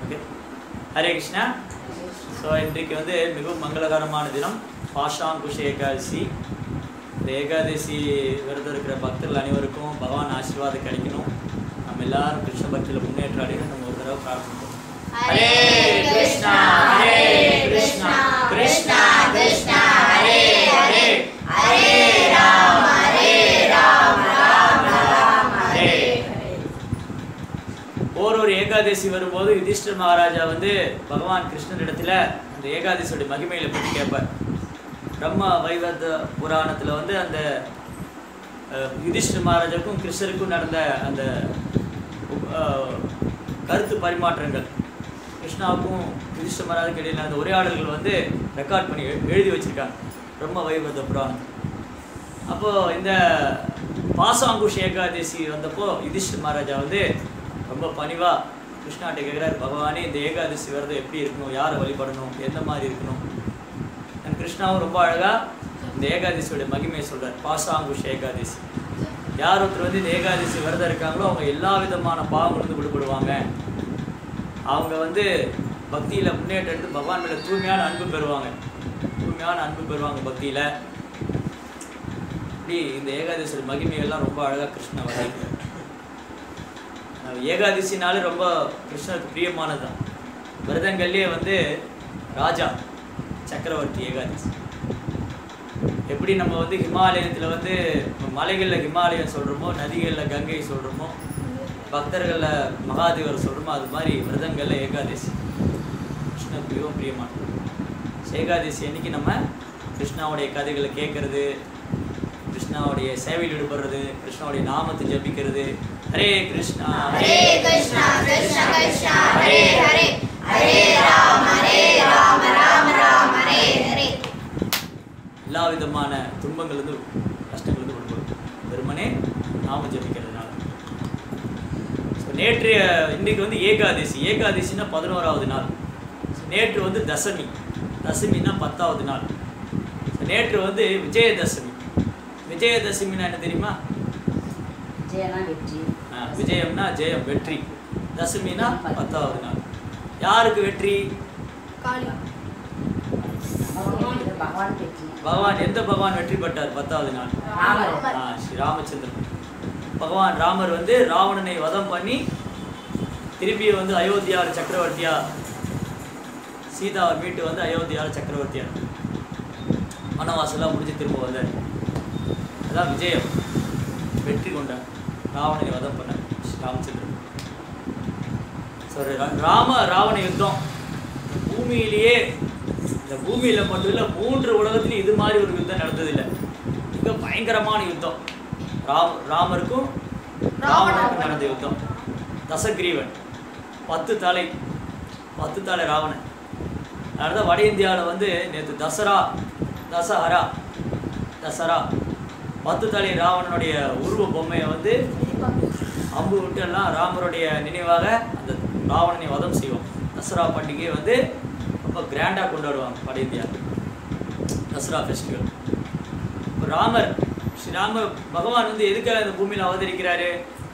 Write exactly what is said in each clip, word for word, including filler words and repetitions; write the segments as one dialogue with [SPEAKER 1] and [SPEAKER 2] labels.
[SPEAKER 1] Okay, Hare Krishna. So இன்றைக்கு வந்து மிகவும் மங்களகரமான தினம், பாஷாங்குஷ ஏகாதசி. இந்த ஏகாதசி விரதம் இருக்கிற பக்தர்கள் அனைவருக்கும் பகவான் ஆசீர்வாதம் கிடைக்கணும். நம்ம எல்லாரும் கிருஷ்ண பக்தியில் முன்னேற்றம் அடையணும். நம்ம ஒரு தடவை பிரார்த்தனை. ஹரே கிருஷ்ணா ஹரே கிருஷ்ணா கிருஷ்ணா கிருஷ்ணா ஹரே ஹரே ஹரே ராம ஹரே ராம ராம ராம ஹரே ஹரே. ஒரு ஏகாதசி வரும்போது யுதிஷ்டர் மகாராஜா வந்து பகவான் கிருஷ்ணனிடத்துல அந்த ஏகாதசியோட மகிமையில பற்றி கேட்பார். பிரம்ம வைவர்த புராணத்துல வந்து அந்த யுதிஷ்டர் மகாராஜாவுக்கும் கிருஷ்ணருக்கும் நடந்த அந்த கருத்து பரிமாற்றங்கள், கிருஷ்ணாவுக்கும் யுதிஷ்டர் மகாராஜுக்கு இடையில அந்த உரையாடல்கள் வந்து ரெக்கார்ட் பண்ணி எழுதி வச்சிருக்காங்க பிரம்ம வைவர்த புராணம். அப்போது இந்த பாசாங்குஷ ஏகாதசி வந்தப்போ யுதிஷ்டர் மகாராஜா வந்து ரொம்ப பணிவாக கிருஷ்ணாட்ட கேட்குறாரு, பகவானே இந்த ஏகாதசி விரதம் எப்படி இருக்கணும், யாரை வழிபடணும், எந்த மாதிரி இருக்கணும். கிருஷ்ணாவும் ரொம்ப அழகாக இந்த ஏகாதசியோட மகிமையை சொல்கிறார். பாசாங்குஷ ஏகாதசி, யார் ஒருத்தர் வந்து இந்த ஏகாதசி விரதம் இருக்காங்களோ அவங்க எல்லா விதமான பாவங்களும் விடுபடுவாங்க. அவங்க வந்து பக்தியில் முன்னேற்றம் எடுத்து பகவான் மேலே தூய்மையான அன்பு பெறுவாங்க, தூய்மையான அன்பு பெறுவாங்க பக்தியில். இப்படி இந்த ஏகாதசியோட மகிமையெல்லாம் ரொம்ப அழகாக கிருஷ்ணா வர்ணிக்கிறார். ஏகாதசினாலே ரொம்ப கிருஷ்ணருக்கு பிரியமானது தான். விரதங்கள்லேயே வந்து ராஜா சக்கரவர்த்தி ஏகாதசி. எப்படி நம்ம வந்து ஹிமாலயத்தில் வந்து மலைகளில் ஹிமாலயம் சொல்கிறோமோ, நதிகளில் கங்கை சொல்கிறோமோ, பக்தர்களில் மகாதேவர் சொல்கிறோமோ, அது மாதிரி விரதங்களில் ஏகாதசி கிருஷ்ணருக்கு மிகவும் பிரியமானது. ஏகாதசி அன்னைக்கு நம்ம கிருஷ்ணாவுடைய கதைகளை கேட்கறது, கிருஷ்ணாவுடைய சேவையில் ஈடுபடுறது, கிருஷ்ணாவுடைய நாமத்தை ஜபிக்கிறது. ஹரே கிருஷ்ணா ஹரே கிருஷ்ணா கிருஷ்ணா கிருஷ்ணா ஹரே ஹரே ஹரே ராம ஹரே ராம ராம ராம ஹரே ஹரே. எல்லா விதமான துன்பங்கள்லேருந்து கஷ்டங்கள்லேருந்து விடுபடும் வெறுமனே நாம ஜபிக்கிறதுனால. ஸோ நேற்றைய இன்றைக்கு வந்து ஏகாதசி. ஏகாதசின்னா பதினோராவது நாள். நேற்று வந்து தசமி, தசமின்னா பத்தாவது நாள். நேற்று வந்து விஜயதசமி. விஜயதசமின்னா என்ன தெரியுமா? விஜயம்னா ஜெயம், வெற்றி. தசமினா பத்தாவது நாள். யாருக்கு வெற்றி? பகவான். எந்த பகவான் வெற்றி பெற்றார் பத்தாவது நாள்? ஸ்ரீ ராமச்சந்திரன். பகவான் ராமர் வந்து ராவணனை வதம் பண்ணி திரும்பி வந்து அயோத்தியார் சக்கரவர்த்தியா, சீதாவை மீட்டு வந்து அயோத்தியார் சக்கரவர்த்தியா வனவாசெல்லாம் முடிஞ்சு திரும்ப வந்தார். அதான் விஜயம், வெற்றி கொண்டார், ராவணனை வதம் பண்ணார் ராமச்சந்திரன். சாரி, ராம ராவண யுத்தம் பூமியிலேயே, இந்த பூமியில் மட்டும் இல்லை மூன்று உலகத்திலையும் இது மாதிரி ஒரு யுத்தம் நடந்ததில்லை. மிக பயங்கரமான யுத்தம். ராம் ராமருக்கும் ராவணனுக்கும் நடந்த யுத்தம். தசகிரீவன், பத்து தலை, பத்து தலை ராவணன். அதனால வட இந்தியாவில் வந்து நேற்று தசரா, தசஹரா, தசரா பத்து தலை ராவணனுடைய உருவ பொம்மையை வந்து அம்பு விட்டு எல்லாம் ராமருடைய நினைவாக அந்த ராவணனை வதம் செய்வோம். தசரா பண்டிகையை வந்து ரொம்ப கிராண்டாக கொண்டாடுவாங்க வட இந்தியா, தசரா ஃபெஸ்டிவல். இப்போ ராமர், ஸ்ரீராம பகவான் வந்து எதுக்காக இந்த பூமியில் அவதரிக்கிறாரு?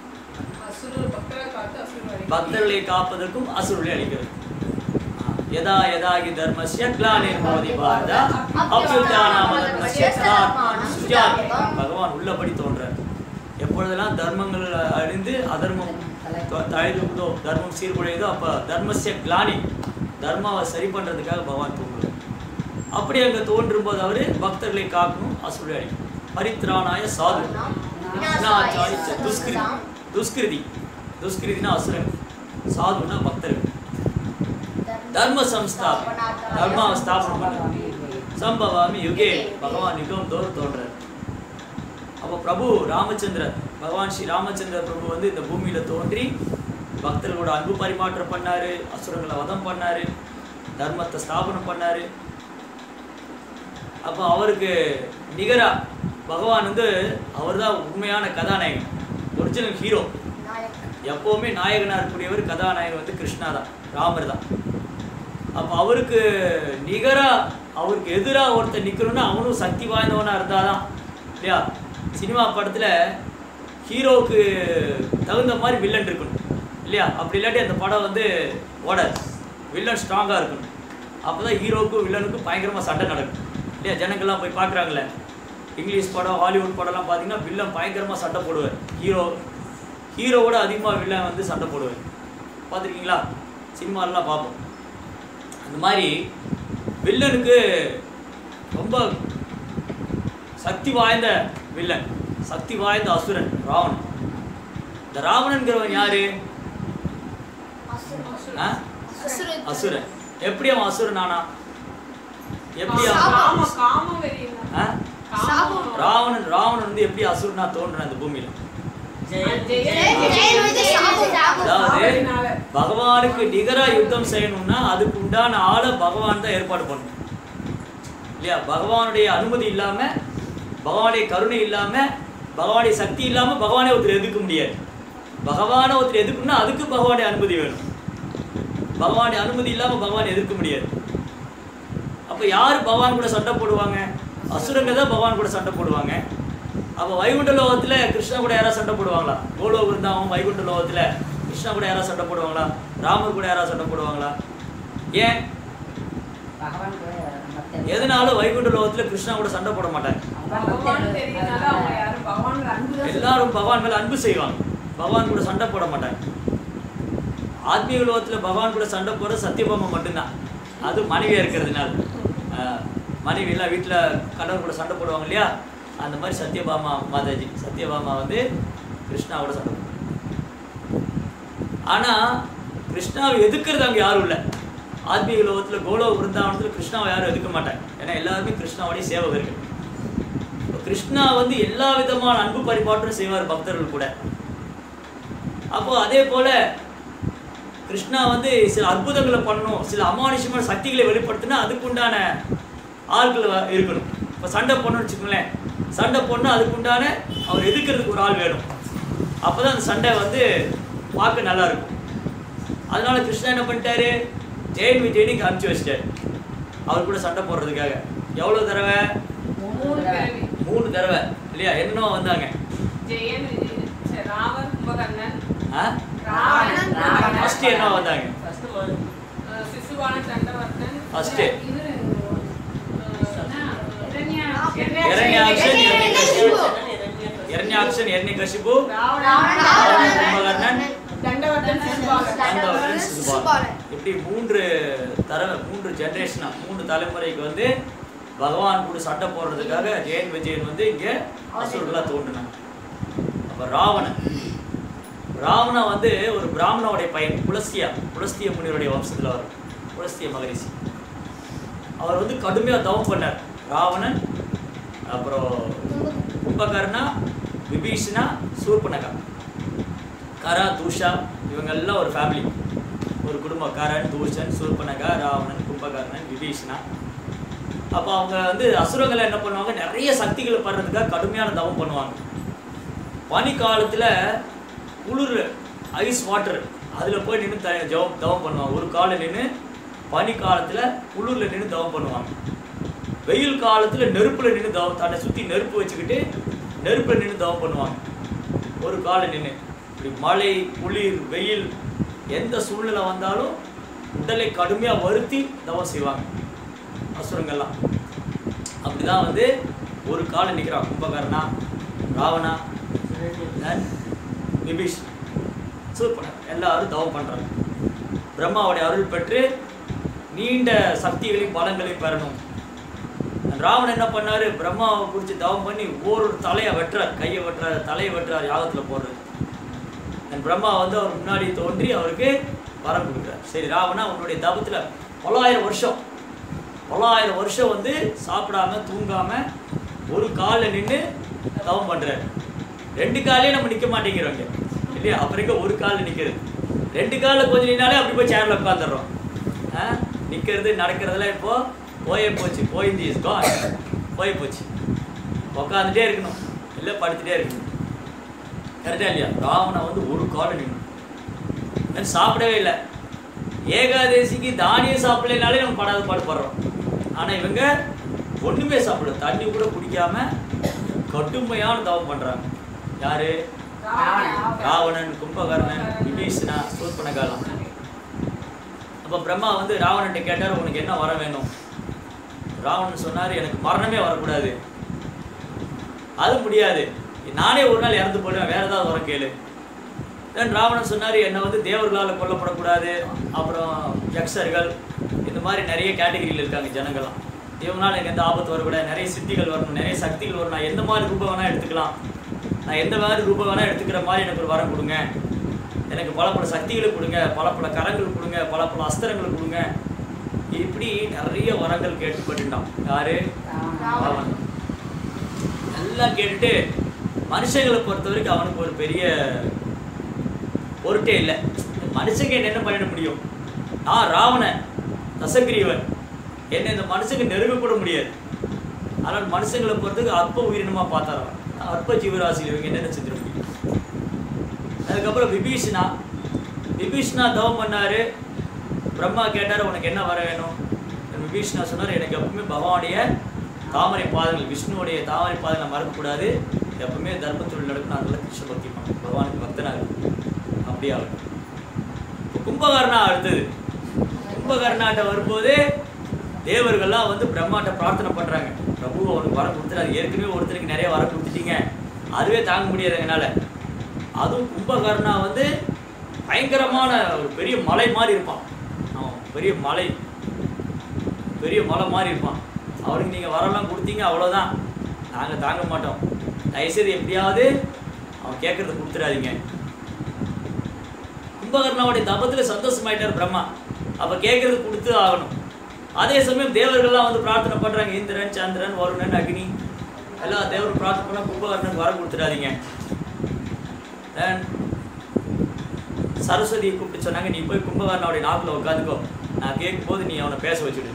[SPEAKER 1] பக்தர்களை காப்பதற்கும் அசுரர்களை அழிக்கிறது. யதா யதாகி தர்மஸ்ய க்ளானிர்பவதி பாரத அப்யுத்தானாம தர்மஸ்ய ததாத்மானம் சுஜாமி. பகவான் உள்ளபடி தோன்றார். எப்பொழுதெல்லாம் தர்மங்கள் அழிந்து அதர்மம் தழைதோ, தர்மம் சீர்குலையுதோ, அப்போ தர்மஸ்ய க்ளானி, தர்மாவை சரி பண்ணுறதுக்காக பகவான் தோன்றுவார். அப்படி அங்கே தோன்றும் போது அவர் பக்தர்களை காக்கணும், அசுரர்களை அழிக்கணும். பரித்ராணாய சாது விநாசாய துஷ்கிருதி. துஷ்கிருதி துஷ்கிருதினா அசுரன், சாதுனா பக்தர்கள். தர்ம சம்ஸ்தாபம், தர்மாவை ஸ்தாபனம் பண்ண சம்பவாமி யுகே, பகவான் யுகம் தோறும் தோன்றார். அப்போ பிரபு ராமச்சந்திரர், பகவான் ஸ்ரீ ராமச்சந்திர பிரபு வந்து இந்த பூமியில் தோன்றி பக்தர்களோட அன்பு பரிமாற்றம் பண்ணார், அசுரங்களை வதம் பண்ணார், தர்மத்தை ஸ்தாபனம் பண்ணார். அப்போ அவருக்கு நிகராக பகவான் வந்து அவர் தான் உண்மையான கதாநாயகன், ஒரிஜினல் ஹீரோ. எப்போவுமே நாயகனாக இருக்கக்கூடியவர் கதாநாயகன் வந்து கிருஷ்ணா தான், ராமர் தான். அப்போ அவருக்கு நிகராக, அவருக்கு எதிராக ஒருத்தர் நிற்கணும்னா அவனும் சக்தி வாய்ந்தவனாக இருந்தால் தான் இல்லையா? சினிமா படத்தில் ஹீரோவுக்கு தகுந்த மாதிரி வில்லன் இருக்கணும் இல்லையா? அப்படி இல்லாட்டி அந்த படம் வந்து ஓடாது. வில்லன் ஸ்ட்ராங்காக இருக்கணும். அப்போ தான் ஹீரோவுக்கும் வில்லனுக்கும் பயங்கரமாக சண்டை நடக்கும் இல்லையா? ஜனங்கள்லாம் போய் பார்க்குறாங்களே, இங்கிலீஷ் படம் ஹாலிவுட் படம்லாம் பார்த்தீங்கன்னா வில்லன் பயங்கரமாக சண்டை போடுவார். ஹீரோ ஹீரோவோட அதிகமாக வில்லன் வந்து சண்டை போடுவார். பார்த்துருக்கீங்களா? சினிமாலெலாம் பார்ப்போம். அந்த மாதிரி வில்லனுக்கு ரொம்ப சக்தி வாய்ந்த வில்லன், சக்தி வாய்ந்த அசுரன் ராவணன். இந்த ராவணன்கிறவன் யாரு? அசுரன். எப்படி அவன் அசுரன் ஆனா? எப்படி ராவணன் ராவணன் வந்து எப்படி அசுரனா தோன்றுன அந்த பூமியில? அதாவது பகவானுக்கு நிகரா யுத்தம் செய்யணும்னா அதுக்கு உண்டான ஆளை பகவான் தான் ஏற்பாடு பண்ணணும் இல்லையா? பகவானுடைய அனுமதி இல்லாம, பகவானுடைய கருணை இல்லாம, பகவானுடைய சக்தி இல்லாம பகவானே ஒருத்தர் எதிர்க்க முடியாது. பகவானை ஒருத்தர் எதிர்க்கணும்னா அதுக்கு பகவானுடைய அனுமதி வேணும். பகவானுடைய அனுமதி இல்லாம பகவான் எதிர்க்க முடியாது. அப்ப யாரு பகவான் கூட சண்டை போடுவாங்க? அசுரங்க தான் பகவான் கூட சண்டை போடுவாங்க. அப்ப வைகுண்ட லோகத்துல கிருஷ்ணா கூட யாராவது சண்டை போடுவாங்களா? கோலோ விருந்தாவும் வைகுண்ட லோகத்துல கிருஷ்ணா கூட யாராவது சண்டை போடுவாங்களா? ராமர் கூட யாராவது சண்டை போடுவாங்களா? ஏன்? எதனால வைகுண்ட லோகத்துல கிருஷ்ணா கூட சண்டை போட மாட்டாங்க? எல்லாரும் பகவான் மேல அன்பு செய்வாங்க, பகவான் கூட சண்டை போட மாட்டாங்க. ஆத்மீக லோகத்துல பகவான் கூட சண்டை போட சத்தியபாமா மட்டும்தான். அது மனைவியா இருக்கிறதுனால. மனைவி எல்லாம் வீட்டுல கணவர் கூட சண்டை போடுவாங்க இல்லையா? அந்த மாதிரி சத்யபாமா மாதாஜி, சத்யபாமா வந்து கிருஷ்ணாவோட சண்டை போடுவாங்க. ஆனா கிருஷ்ணாவை எதிர்க்கிறது அங்க யாரும் இல்லை. ஆத்மீக லோகத்துல கோலோ விருந்தாவனத்துல கிருஷ்ணாவை யாரும் எதிர்க்க மாட்டாங்க. ஏன்னா எல்லாருமே கிருஷ்ணாவுடைய சேவகர்கள். கிருஷ்ணா வந்து எல்லா விதமான அன்பு பரிமாற்றம் செய்வார் பக்தர்கள் கூட. அப்போ அதே போல கிருஷ்ணா வந்து சில அற்புதங்களை பண்ணணும், சில அமானுஷமான சக்திகளை வெளிப்படுத்தினா அதுக்கு உண்டான ஆட்கள் இருக்கணும். இப்போ சண்டை போடணும்னு வச்சுக்கோங்களேன், சண்டை போடணும் அதுக்கு உண்டான அவர் எதிர்க்கிறதுக்கு ஒரு ஆள் வேணும். அப்போ தான் அந்த சண்டை வந்து பார்க்க நல்லா இருக்கும். அதனால கிருஷ்ணா என்ன பண்ணிட்டாரு? ஜெயின் விஜயனுக்கு அனுப்பிச்சு வச்சிட்டாரு அவர் கூட சண்டை போடுறதுக்காக. எவ்வளோ தடவை? மூணு தடவை இல்லையா? என்னோ வந்தாங்க. ஃபர்ஸ்ட் என்ன வந்தாங்க? ஃபர்ஸ்ட் இரண்யாக்ஷன், இரண்யகசிபு, கும்பகர்ணன், தண்டவர்தன், சிசுபாலன். இப்படி மூன்று தடவை, மூன்று ஜெனரேஷனா, மூன்று தலைமுறைக்கு வந்து பகவான் கூட சண்டை போடுறதுக்காக ஜெயன் விஜயன் வந்து இங்க அசுரர்களா தோன்றினாங்க. அப்ப ராவணன் ராவணன் வந்து ஒரு பிராமணனுடைய பையன், புலஸ்தியா, புலஸ்திய முனிவருடைய வம்சத்துல வரும். புலஸ்திய மகரிஷி அவர் வந்து கடுமையா தவம் பண்ணார். ராவணன், அப்புறம் கும்பகர்ணா, விபீஷணா, சூர்பனகா, கரா, தூஷா, இவங்கெல்லாம் ஒரு ஃபேமிலி, ஒரு குடும்பம். கரன், தூஷன், சூர்பனகா, ராவணன், கும்பகர்ணன், விபீஷணா. அப்போ அவங்க வந்து அசுரங்களை என்ன பண்ணுவாங்க? நிறைய சக்திகளை படுறதுக்காக கடுமையான தவம் பண்ணுவாங்க. பனி காலத்தில் குளிர், ஐஸ் வாட்டர், அதில் போய் நின்று த ஜவம் தவம் பண்ணுவாங்க. ஒரு காலை நின்று பனி காலத்தில் குளிரில் நின்று தவம் பண்ணுவாங்க. வெயில் காலத்தில் நெருப்பில் நின்று தவம், தன்னை சுற்றி நெருப்பு வச்சுக்கிட்டு நெருப்பில் நின்று தவம் பண்ணுவாங்க. ஒரு காலை நின்று இப்படி மழை, குளிர், வெயில் எந்த சூழ்நிலை வந்தாலும் உடலை கடுமையாக வருத்தி தவம் செய்வாங்க அசுரங்கள்லாம். அப்படிதான் வந்து ஒரு காலை நிற்கிறான் கும்பகர்ணா, ராவணா, விபீஷ், சூர்பனகா எல்லாரும் தவம் பண்ணுறாங்க. பிரம்மாவுடைய அருள் பெற்று நீண்ட சக்திகளையும் பலங்களையும் பெறணும். ராவணன் என்ன பண்ணாரு? பிரம்மாவை பிடிச்சி தவம் பண்ணி ஒரு தலையை வெட்டுறார், கையை வெட்டுறாரு, தலையை வெட்டுறாரு, யாகத்தில் போடுறாரு. பிரம்மா வந்து அவர் முன்னாடி தோன்றி அவருக்கு வரம் கொடுக்குறார். சரி ராவணா, உன்னுடைய தவத்தில் பல்லாயிரம் வருஷம் பல்லாயிரம் வருஷம் வந்து சாப்பிடாம தூங்காம ஒரு காலில் நின்று தவம் பண்றாரு. ரெண்டு காலையே நம்ம நிற்க மாட்டேங்கிறோங்க இல்லையா? அப்புறம் ஒரு காலில் நிற்கிறது, ரெண்டு காலில் கொஞ்சம் நின்னாலே அப்படி போய் சேர்ல உட்காந்துடுறோம். நிற்கிறது நடக்கிறதுலாம் இப்போ போயே போச்சு, போயிந்தி இஸ் கான், போய் போச்சு. உட்காந்துட்டே இருக்கணும், இல்லை படுத்துட்டே இருக்கணும். கரெக்டா இல்லையா? ராவணன் வந்து ஒரு காலை நின்று சாப்பிடவே இல்லை. ஏகாதசிக்கு தானியம் சாப்பிடலைனாலே நம்ம படாத பாடுபடுறோம். ஆனால் இவங்க ஒன்றுமே சாப்பிடல, தண்ணி கூட குடிக்காம கடுமையான தவம் பண்ணுறாங்க. யாரு? ராவணன், கும்பகர்ணன், விபீஷணா, சூர்பனகாலாம். அப்போ பிரம்மா வந்து ராவணன்ட்ட கேட்டார், உனக்கு என்ன வர வேணும்? ராவணன் சொன்னார், எனக்கு மரணமே வரக்கூடாது. அது முடியாது, நானே ஒரு நாள் இறந்து போயிடுவேன், வேற ஏதாவது வர கேளு. தென் ராவணன் சொன்னார், என்னை வந்து தேவர்களால் கொல்லப்படக்கூடாது, அப்புறம் யக்ஷர்கள், இந்த மாதிரி நிறைய கேட்டகரியில் இருக்காங்க ஜனங்கள்லாம். இவங்களால எனக்கு எந்த ஆபத்து வரக்கூடாது, நிறைய சித்திகள் வரணும், நிறைய சக்திகள் வரும், நான் எந்த மாதிரி ரூபம் வேணால் எடுத்துக்கலாம், நான் எந்த மாதிரி ரூபம் வேணால் எடுத்துக்கிற மாதிரி எனக்கு ஒரு வரம் கொடுங்க, எனக்கு பல பல சக்திகளை கொடுங்க, பல பல கரங்கள் கொடுங்க, பல பல அஸ்திரங்கள் கொடுங்க. இப்படி நிறைய வரங்கள் கேட்டுப்பட்டுட்டான். யாரு? ராவணன். எல்லாம் கேட்டுட்டு மனுஷங்களை பொறுத்த வரைக்கும் அவனுக்கு ஒரு பெரிய பொருட்டே இல்லை. மனுஷங்க என்ன பண்ணிட முடியும்? நான் ராவணன், தசகிரீவன், என்ன இந்த மனுஷங்க நெருங்க கூட முடியாது. ஆனால் மனுஷங்களை பொறுத்தவரைக்கும் அற்ப உயிரினமாக பார்த்தாரவன், அற்ப ஜீவராசியில் இவங்க என்னென்ன செஞ்சிட முடியும். அதுக்கப்புறம் விபீஷணா விபீஷணா தவம் பண்ணாரு. பிரம்மா கேட்டார், உனக்கு என்ன வர வேணும்? விபீஷணா சொன்னார், எனக்கு எப்பவுமே பகவானுடைய தாமரை பாதங்கள், விஷ்ணுவோடைய தாமரை பாதங்களை மறக்கக்கூடாது, எப்பவுமே தர்மத்தொழில் நடக்கணும், அதனால கிருஷ்ண பக்தி பண்ணணும், பகவானுக்கு பக்தனாக இருக்கும். அப்படியே ஆகட்டும். இப்போ கும்பகர்ணா அடுத்தது. கும்பகர்ணாட்ட வரும்போது தேவர்கள்லாம் வந்து பிரம்மாட்ட பிரார்த்தனை பண்ணுறாங்க, பிரபு அவனுக்கு வரம் கொடுத்துறாரு, ஏற்கனவே ஒருத்தருக்கு நிறைய வரம் கொடுத்துட்டீங்க, அதுவே தாங்க முடியாது என்னால். அதுவும் கும்பகர்ணா வந்து பயங்கரமான ஒரு பெரிய மலை மாதிரி இருப்பான். அவன் பெரிய மலை பெரிய மலை மாதிரி இருப்பான். அவனுக்கு நீங்கள் வரலாம் கொடுத்தீங்க, அவ்வளோதான், நாங்கள் தாங்க மாட்டோம், தயவுசெய்து எப்படியாவது அவன் கேட்குறத கொடுத்துடாதீங்க. கும்பகர்ணாவுடைய தபத்தில் சந்தோஷமாயிட்டார் பிரம்மா. அப்போ கேட்குறது கொடுத்து ஆகணும். அதே சமயம் தேவர்கள்லாம் வந்து பிரார்த்தனை பண்ணுறாங்க, இந்திரன், சந்திரன், வருணன், அக்னி, எல்லா தேவரும் பிரார்த்தனை பண்ணால் கும்பகர்ணனுக்கு வர கொடுத்துடாதீங்க. தென் சரஸ்வதியை கூப்பிட்டு சொன்னாங்க, நீ போய் கும்பகர்ணாவுடைய நாக்கில் உட்காந்துக்கோ, நான் கேட்கும்போது நீ அவனை பேச வச்சுடு.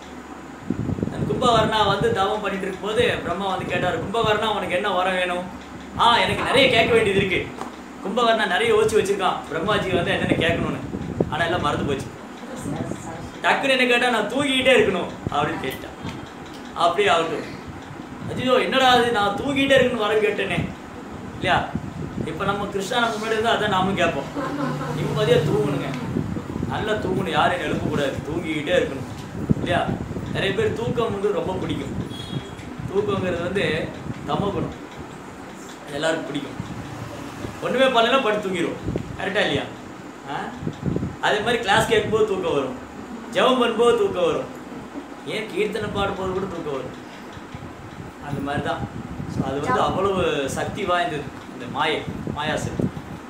[SPEAKER 1] கும்பகர்ணா வந்து தவம் பண்ணிட்டு இருக்கும்போது பிரம்மா வந்து கேட்டார், கும்பகர்ணா உனக்கு என்ன வர வேணும்? ஆ எனக்கு நிறைய கேட்க வேண்டியது இருக்கு. கும்பகர்ணா நிறைய யோசிச்சு வச்சிருக்கான் பிரம்மாஜி வந்து என்னென்ன கேட்கணும்னு, ஆனால் எல்லாம் மறந்து போச்சு. டக்குன்னு என்ன கேட்டால், நான் தூங்கிக்கிட்டே இருக்கணும் அப்படின்னு கேட்டான். அப்படியே ஆகட்டும். அஜியோ என்னடா அது, நான் தூங்கிட்டே இருக்கணும் வர கேட்டேனே இல்லையா? இப்போ நம்ம கிருஷ்ணா நம்ம முன்னாடி இருந்தால் அதான் நாமும் கேட்போம், நிம்மதியாக தூங்கணுங்க, நல்லா தூங்கணும், யாரையும் எழுப்பக்கூடாது, தூங்கிக்கிட்டே இருக்கணும் இல்லையா? நிறைய பேர் தூக்கம் வந்து ரொம்ப பிடிக்கும். தூக்கங்கிறது வந்து தமகுணம், எல்லாருக்கும் பிடிக்கும். ஒன்றுமே பண்ணலாம் படுத்து தூங்கிடும், கரெக்டாக இல்லையா? ஆ அதே மாதிரி கிளாஸ் கேட்கும்போது தூக்கம் வரும், ஜெபம் பண்ணும்போது தூக்கம் வரும், ஏன் கீர்த்தனை பாடும்போது கூட தூக்கம் வரும். அந்த மாதிரி தான். ஸோ அது வந்து அவ்வளவு சக்தி வாய்ந்தது இந்த மாயை, மாயா சக்தி.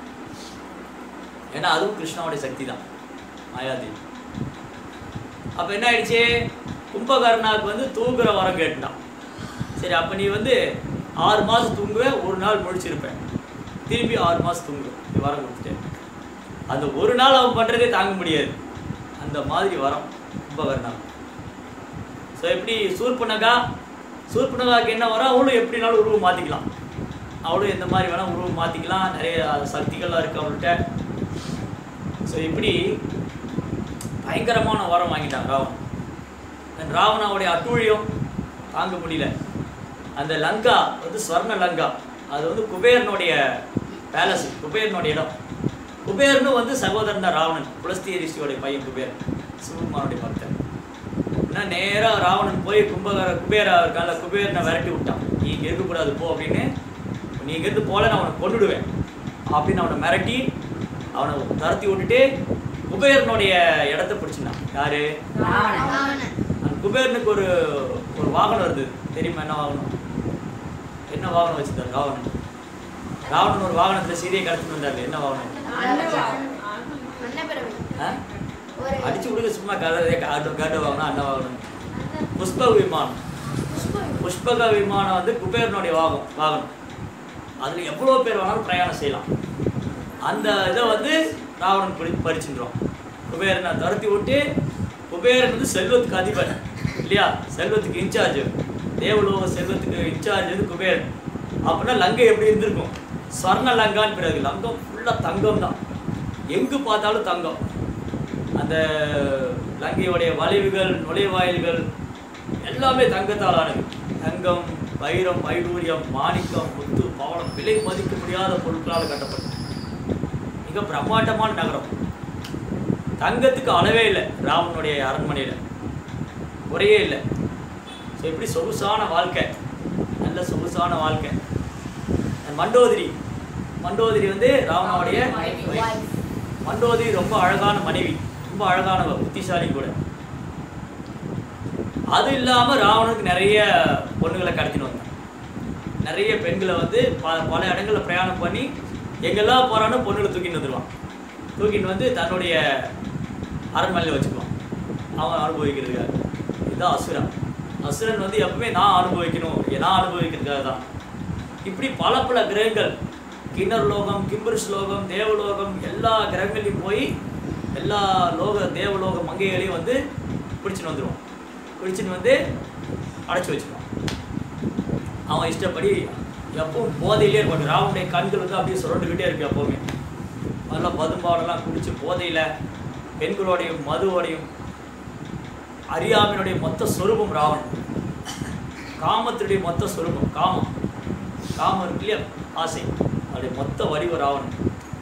[SPEAKER 1] ஏன்னா அதுவும் கிருஷ்ணாவுடைய சக்தி தான், மாயாதேவி. அப்போ என்ன ஆயிடுச்சு, கும்பகர்ணாவுக்கு வந்து தூங்குற வரம் கேட்டுட்டான். சரி, அப்போ நீ வந்து ஆறு மாதம் தூங்குவேன், ஒரு நாள் முடிச்சிருப்பேன், திரும்பி ஆறு மாதம் தூங்குவேன், நீ வரம் கொடுத்துட்டேன். அந்த ஒரு நாள் அவன் பண்ணுறதே தாங்க முடியாது, அந்த மாதிரி வரம் கும்பகர்ணா. ஸோ எப்படி சூர்பனகா, சூர்பனகாவுக்கு என்ன வரும், அவளும் எப்படினாலும் உருவம் மாற்றிக்கலாம், அவளும் எந்த மாதிரி வேணால் உருவம் மாற்றிக்கலாம், நிறைய சக்திகள்லாம் இருக்குது அவள்கிட்ட. ஸோ இப்படி பயங்கரமான வரம் வாங்கிட்டான் ராவணன். ராவணாவுடைய அட்டூழியம் தாங்க முடியல. அந்த லங்கா வந்து ஸ்வர்ண லங்கா, அது வந்து குபேரனுடைய பேலஸ், குபேரனுடைய இடம். குபேரனும் வந்து சகோதரன் தான் ராவணன், புலஸ்திய ரிஷியோடைய பையன் குபேரன், சிவகுமாரோடைய பக்தன். ஏன்னா நேராக ராவணன் போய் கும்பகர குபேரா இருக்கால, குபேரனை விரட்டி விட்டான், நீ இங்கே இருக்கக்கூடாது போ அப்படின்னு, நீ இங்கேருந்து போல நான் அவனை கொண்டுடுவேன் அப்படின்னு அவனை மிரட்டி அவனை தரத்தி விட்டுட்டு குபேரனுடைய இடத்த பிடிச்சிருந்தான். யாரு? அந்த குபேரனுக்கு ஒரு ஒரு வாகனம் வருது, தெரியுமா? என்ன வாகனம்? என்ன வாகனம் வச்சுருந்தார் ராவணன்? ராவணன் ஒரு வாகனத்தில் சீதையை கடத்திட்டு வந்தார். என்ன வாகனம்? அடிச்சு விடுங்க சும்மா, கதை காட்டு காட்டு வாகனம், அண்ணன் வாகனம். புஷ்பக விமானம். புஷ்பக விமானம் வந்து குபேரனுடைய வாகனம் வாகனம் அதில் எவ்வளோ பேர் வேணாலும் பிரயாணம் செய்யலாம். அந்த இதை வந்து ராவணன் படி பறிச்சுன்றோம். குபேரனை துரத்தி விட்டு, குபேரன் வந்து செல்வத்துக்கு அதிபர் இல்லையா, செல்வத்துக்கு இன்சார்ஜ், தேவலோக செல்வத்துக்கு இன்சார்ஜ் வந்து குபேரன். அப்படின்னா லங்கை எப்படி இருந்திருக்கும்? ஸ்வர்ண லங்கான்னு பிறகு லங்கம் ஃபுல்லாக தங்கம் தான், எங்கு பார்த்தாலும் தங்கம். அந்த லங்கையுடைய வளைவுகள், நுழைவாயில்கள் எல்லாமே தங்கத்தால் ஆனது. தங்கம், வைரம், வைடூரியம், மாணிக்கம், முத்து, பவளம், விலை மதிக்க முடியாத பொருட்களால் கட்டப்பட்டது. மிக பிரம்மாண்டமான நகரம். தங்கத்துக்கு அளவே இல்லை ராவனுடைய அரண்மனையில், குறையே இல்லை. ஸோ இப்படி சொகுசான வாழ்க்கை, நல்ல சொகுசான வாழ்க்கை. மண்டோதரி மண்டோதரி வந்து ராவனுடைய மண்டோதரி ரொம்ப அழகான மனைவி, ரொம்ப அழகானவ, புத்திசாலி கூட. அது இல்லாமல் ராவனுக்கு நிறைய பொண்ணுகளை கடத்தின்னு வந்தான். நிறைய பெண்களை வந்து ப பல இடங்களில் பிரயாணம் பண்ணி எங்கெல்லாம் போகிறானோ பொண்ணுகளை தூக்கின்னு வந்துடுவான். தூக்கின்னு வந்து தன்னுடைய அரண்மனையில் வச்சுக்குவான், அவன் அனுபவிக்கிறதுக்காக. இதுதான் அசுரன். அசுரன் வந்து எப்பவுமே நான் அனுபவிக்கணும், நான் அனுபவிக்கிறதுக்காக தான். இப்படி பல பல கிரகங்கள், கிண்ணர் லோகம், கிம்பரிஷ் லோகம், தேவலோகம், எல்லா கிரகங்களையும் போய் எல்லா லோக தேவலோக மங்கைகளையும் வந்து பிடிச்சின்னு வந்துடுவான். பிடிச்சின்னு வந்து அடைச்சி வச்சுக்குவான். அவன் இஷ்டப்படி எப்பவும் போதையிலே இருப்பான். ராவனுடைய கண்கள் வந்து அப்படியே சுரண்டுக்கிட்டே இருக்கு. எப்போவுமே நல்லா மதும்பாவெல்லாம் குடிச்சு போதையில் பெண்களோடையும் மதுவோடையும் அறியாமையினுடைய மொத்த சொரூபம் ராவன். காமத்தினுடைய மொத்த சொரூபம் காமம். காமம் இருக்கு இல்லையா, ஆசை, அவருடைய மொத்த வடிவ ராவன்.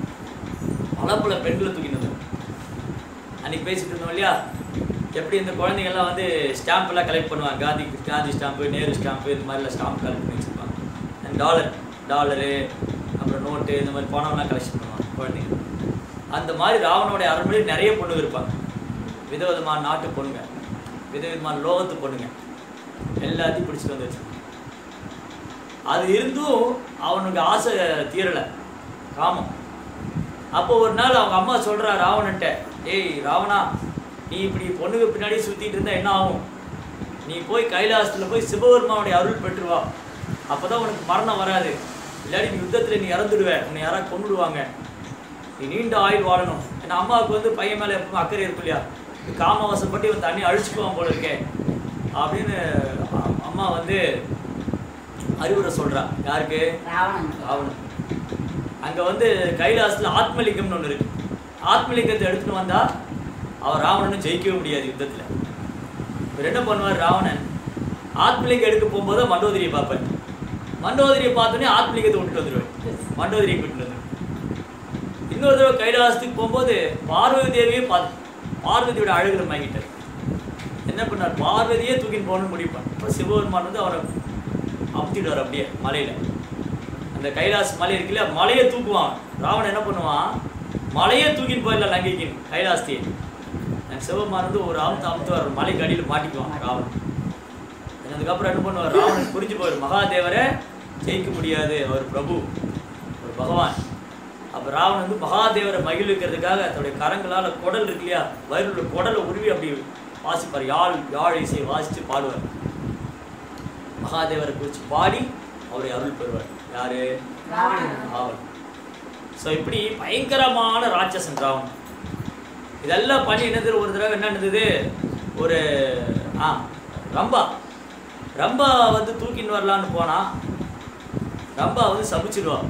[SPEAKER 1] பல பல பெண்களை தூக்கினது. அன்றைக்கி பேசிட்டு இருந்தோம் இல்லையா, எப்படி இந்த குழந்தைங்கள்லாம் வந்து ஸ்டாம்பெல்லாம் கலெக்ட் பண்ணுவாங்க. காந்தி காந்தி ஸ்டாம்பு, நேரு ஸ்டாம்பு, இந்த மாதிரிலாம் ஸ்டாம்ப் கலெக்ட் பண்ணி வச்சுருப்பாங்க. அண்ட் டாலர் டாலரு அப்புறம் நோட்டு, இந்த மாதிரி பணம்லாம் கலெக்ஷன் பண்ணுவாங்க குழந்தைங்க. அந்த மாதிரி ராவனுடைய அரண்மனையில் நிறைய பொண்ணுங்க இருப்பாங்க. விதவிதமான நாட்டு பொண்ணுங்க, விதவிதமான லோகத்து பொண்ணுங்க, எல்லாத்தையும் பிடிச்சிட்டு வந்து வச்சுருப்பாங்க. அது இருந்தும் அவனுக்கு ஆசை தீரலை, காமம். அப்போ ஒரு நாள் அவங்க அம்மா சொல்கிறா ராவணன்ட்ட, ஏய் ராவணா, நீ இப்படி பொண்ணுக்கு பின்னாடி சுற்றிட்டு இருந்தால் என்ன ஆகும்? நீ போய் கைலாசத்தில் போய் சிவபெருமானுடைய அருள் பெற்றுவா, அப்போ தான் உனக்கு மரணம் வராது. இல்லாட்டி நீ யுத்தத்தில் நீ இறந்துடுவ, உன்னை யாராவது கொண்டுடுவாங்க. நீ நீண்ட ஆயுள் வாழணும். ஏன்னா அம்மாவுக்கு வந்து பையன் மேலே எப்பவும் அக்கறை இருக்கும் இல்லையா, காமவசப்பட்டு இவன் தண்ணி அழிச்சுக்குவான் போல இருக்கேன் அப்படின்னு அம்மா வந்து அறிவுரை சொல்கிறா. யாருக்கு? ராவணன். அங்கே வந்து கைலாசத்தில் ஆத்மலிங்கம்னு ஒன்று இருக்குது. ஆத்மலிங்கத்தை எடுத்துகிட்டு வந்தால் அவர் ராவணனும் ஜெயிக்கவே முடியாது யுத்தத்தில். இவர் என்ன பண்ணுவார் ராவணன், ஆத்மலிங்கம் எடுக்க போகும்போது மண்டோதரியை பார்ப்பார். மண்டோதரியை பார்த்தோன்னே ஆத்மலிங்கத்தை விட்டுட்டு வந்துடுவார், மண்டோதரியை விட்டுட்டு வந்துடுவார். இன்னொரு தடவை கைலாசத்துக்கு போகும்போது பார்வதி தேவியே பார்த்து பார்வதியோட அழகில் மயங்கிட்டார். என்ன பண்ணார், பார்வதியே தூக்கின்னு போகணும்னு முடிப்பார். இப்போ சிவபெருமான் வந்து அவரை அமுத்திடுவார் அப்படியே மலையில். அந்த கைலாஸ் மலை இருக்குல்ல, மலையை தூக்குவான். ராவணன் என்ன பண்ணுவான், மலையே தூக்கின்னு போயிடலாம் லங்கைக்கு, கைலாசத்தையே. சிவபெருமான் வந்து ஒரு அமுத்து அமுத்துவார், மலைக்கு அடியில் மாட்டிக்குவான் ராவணன். அதுக்கப்புறம் என்ன பண்ணுவார், ராவணன் புரிஞ்சு போவார், மகாதேவரை ஜெயிக்க முடியாது, அவர் பிரபு, ஒரு பகவான். அப்போ ராவணன் வந்து மகாதேவரை மகிழ்விக்கிறதுக்காக தன்னுடைய கரங்களால் குடல் இருக்கு இல்லையா, வயிறுல குடலை உருவி அப்படி வாசிப்பார். யாழ் யாழ் இசையை வாசித்து பாடுவார். மகாதேவரை குறித்து பாடி அவரை அருள் பெறுவார். யாரு? ராவணன். ஸோ இப்படி பயங்கரமான ராட்சசன் ராவணன். இதெல்லாம் பண்ணி என்னது, ஒரு தடவை என்ன இருந்தது, ஒரு ஆ ரம்பா ரம்பா வந்து தூக்கின்னு வரலான்னு போனால் ரம்பா வந்து சபிச்சிடுவான்.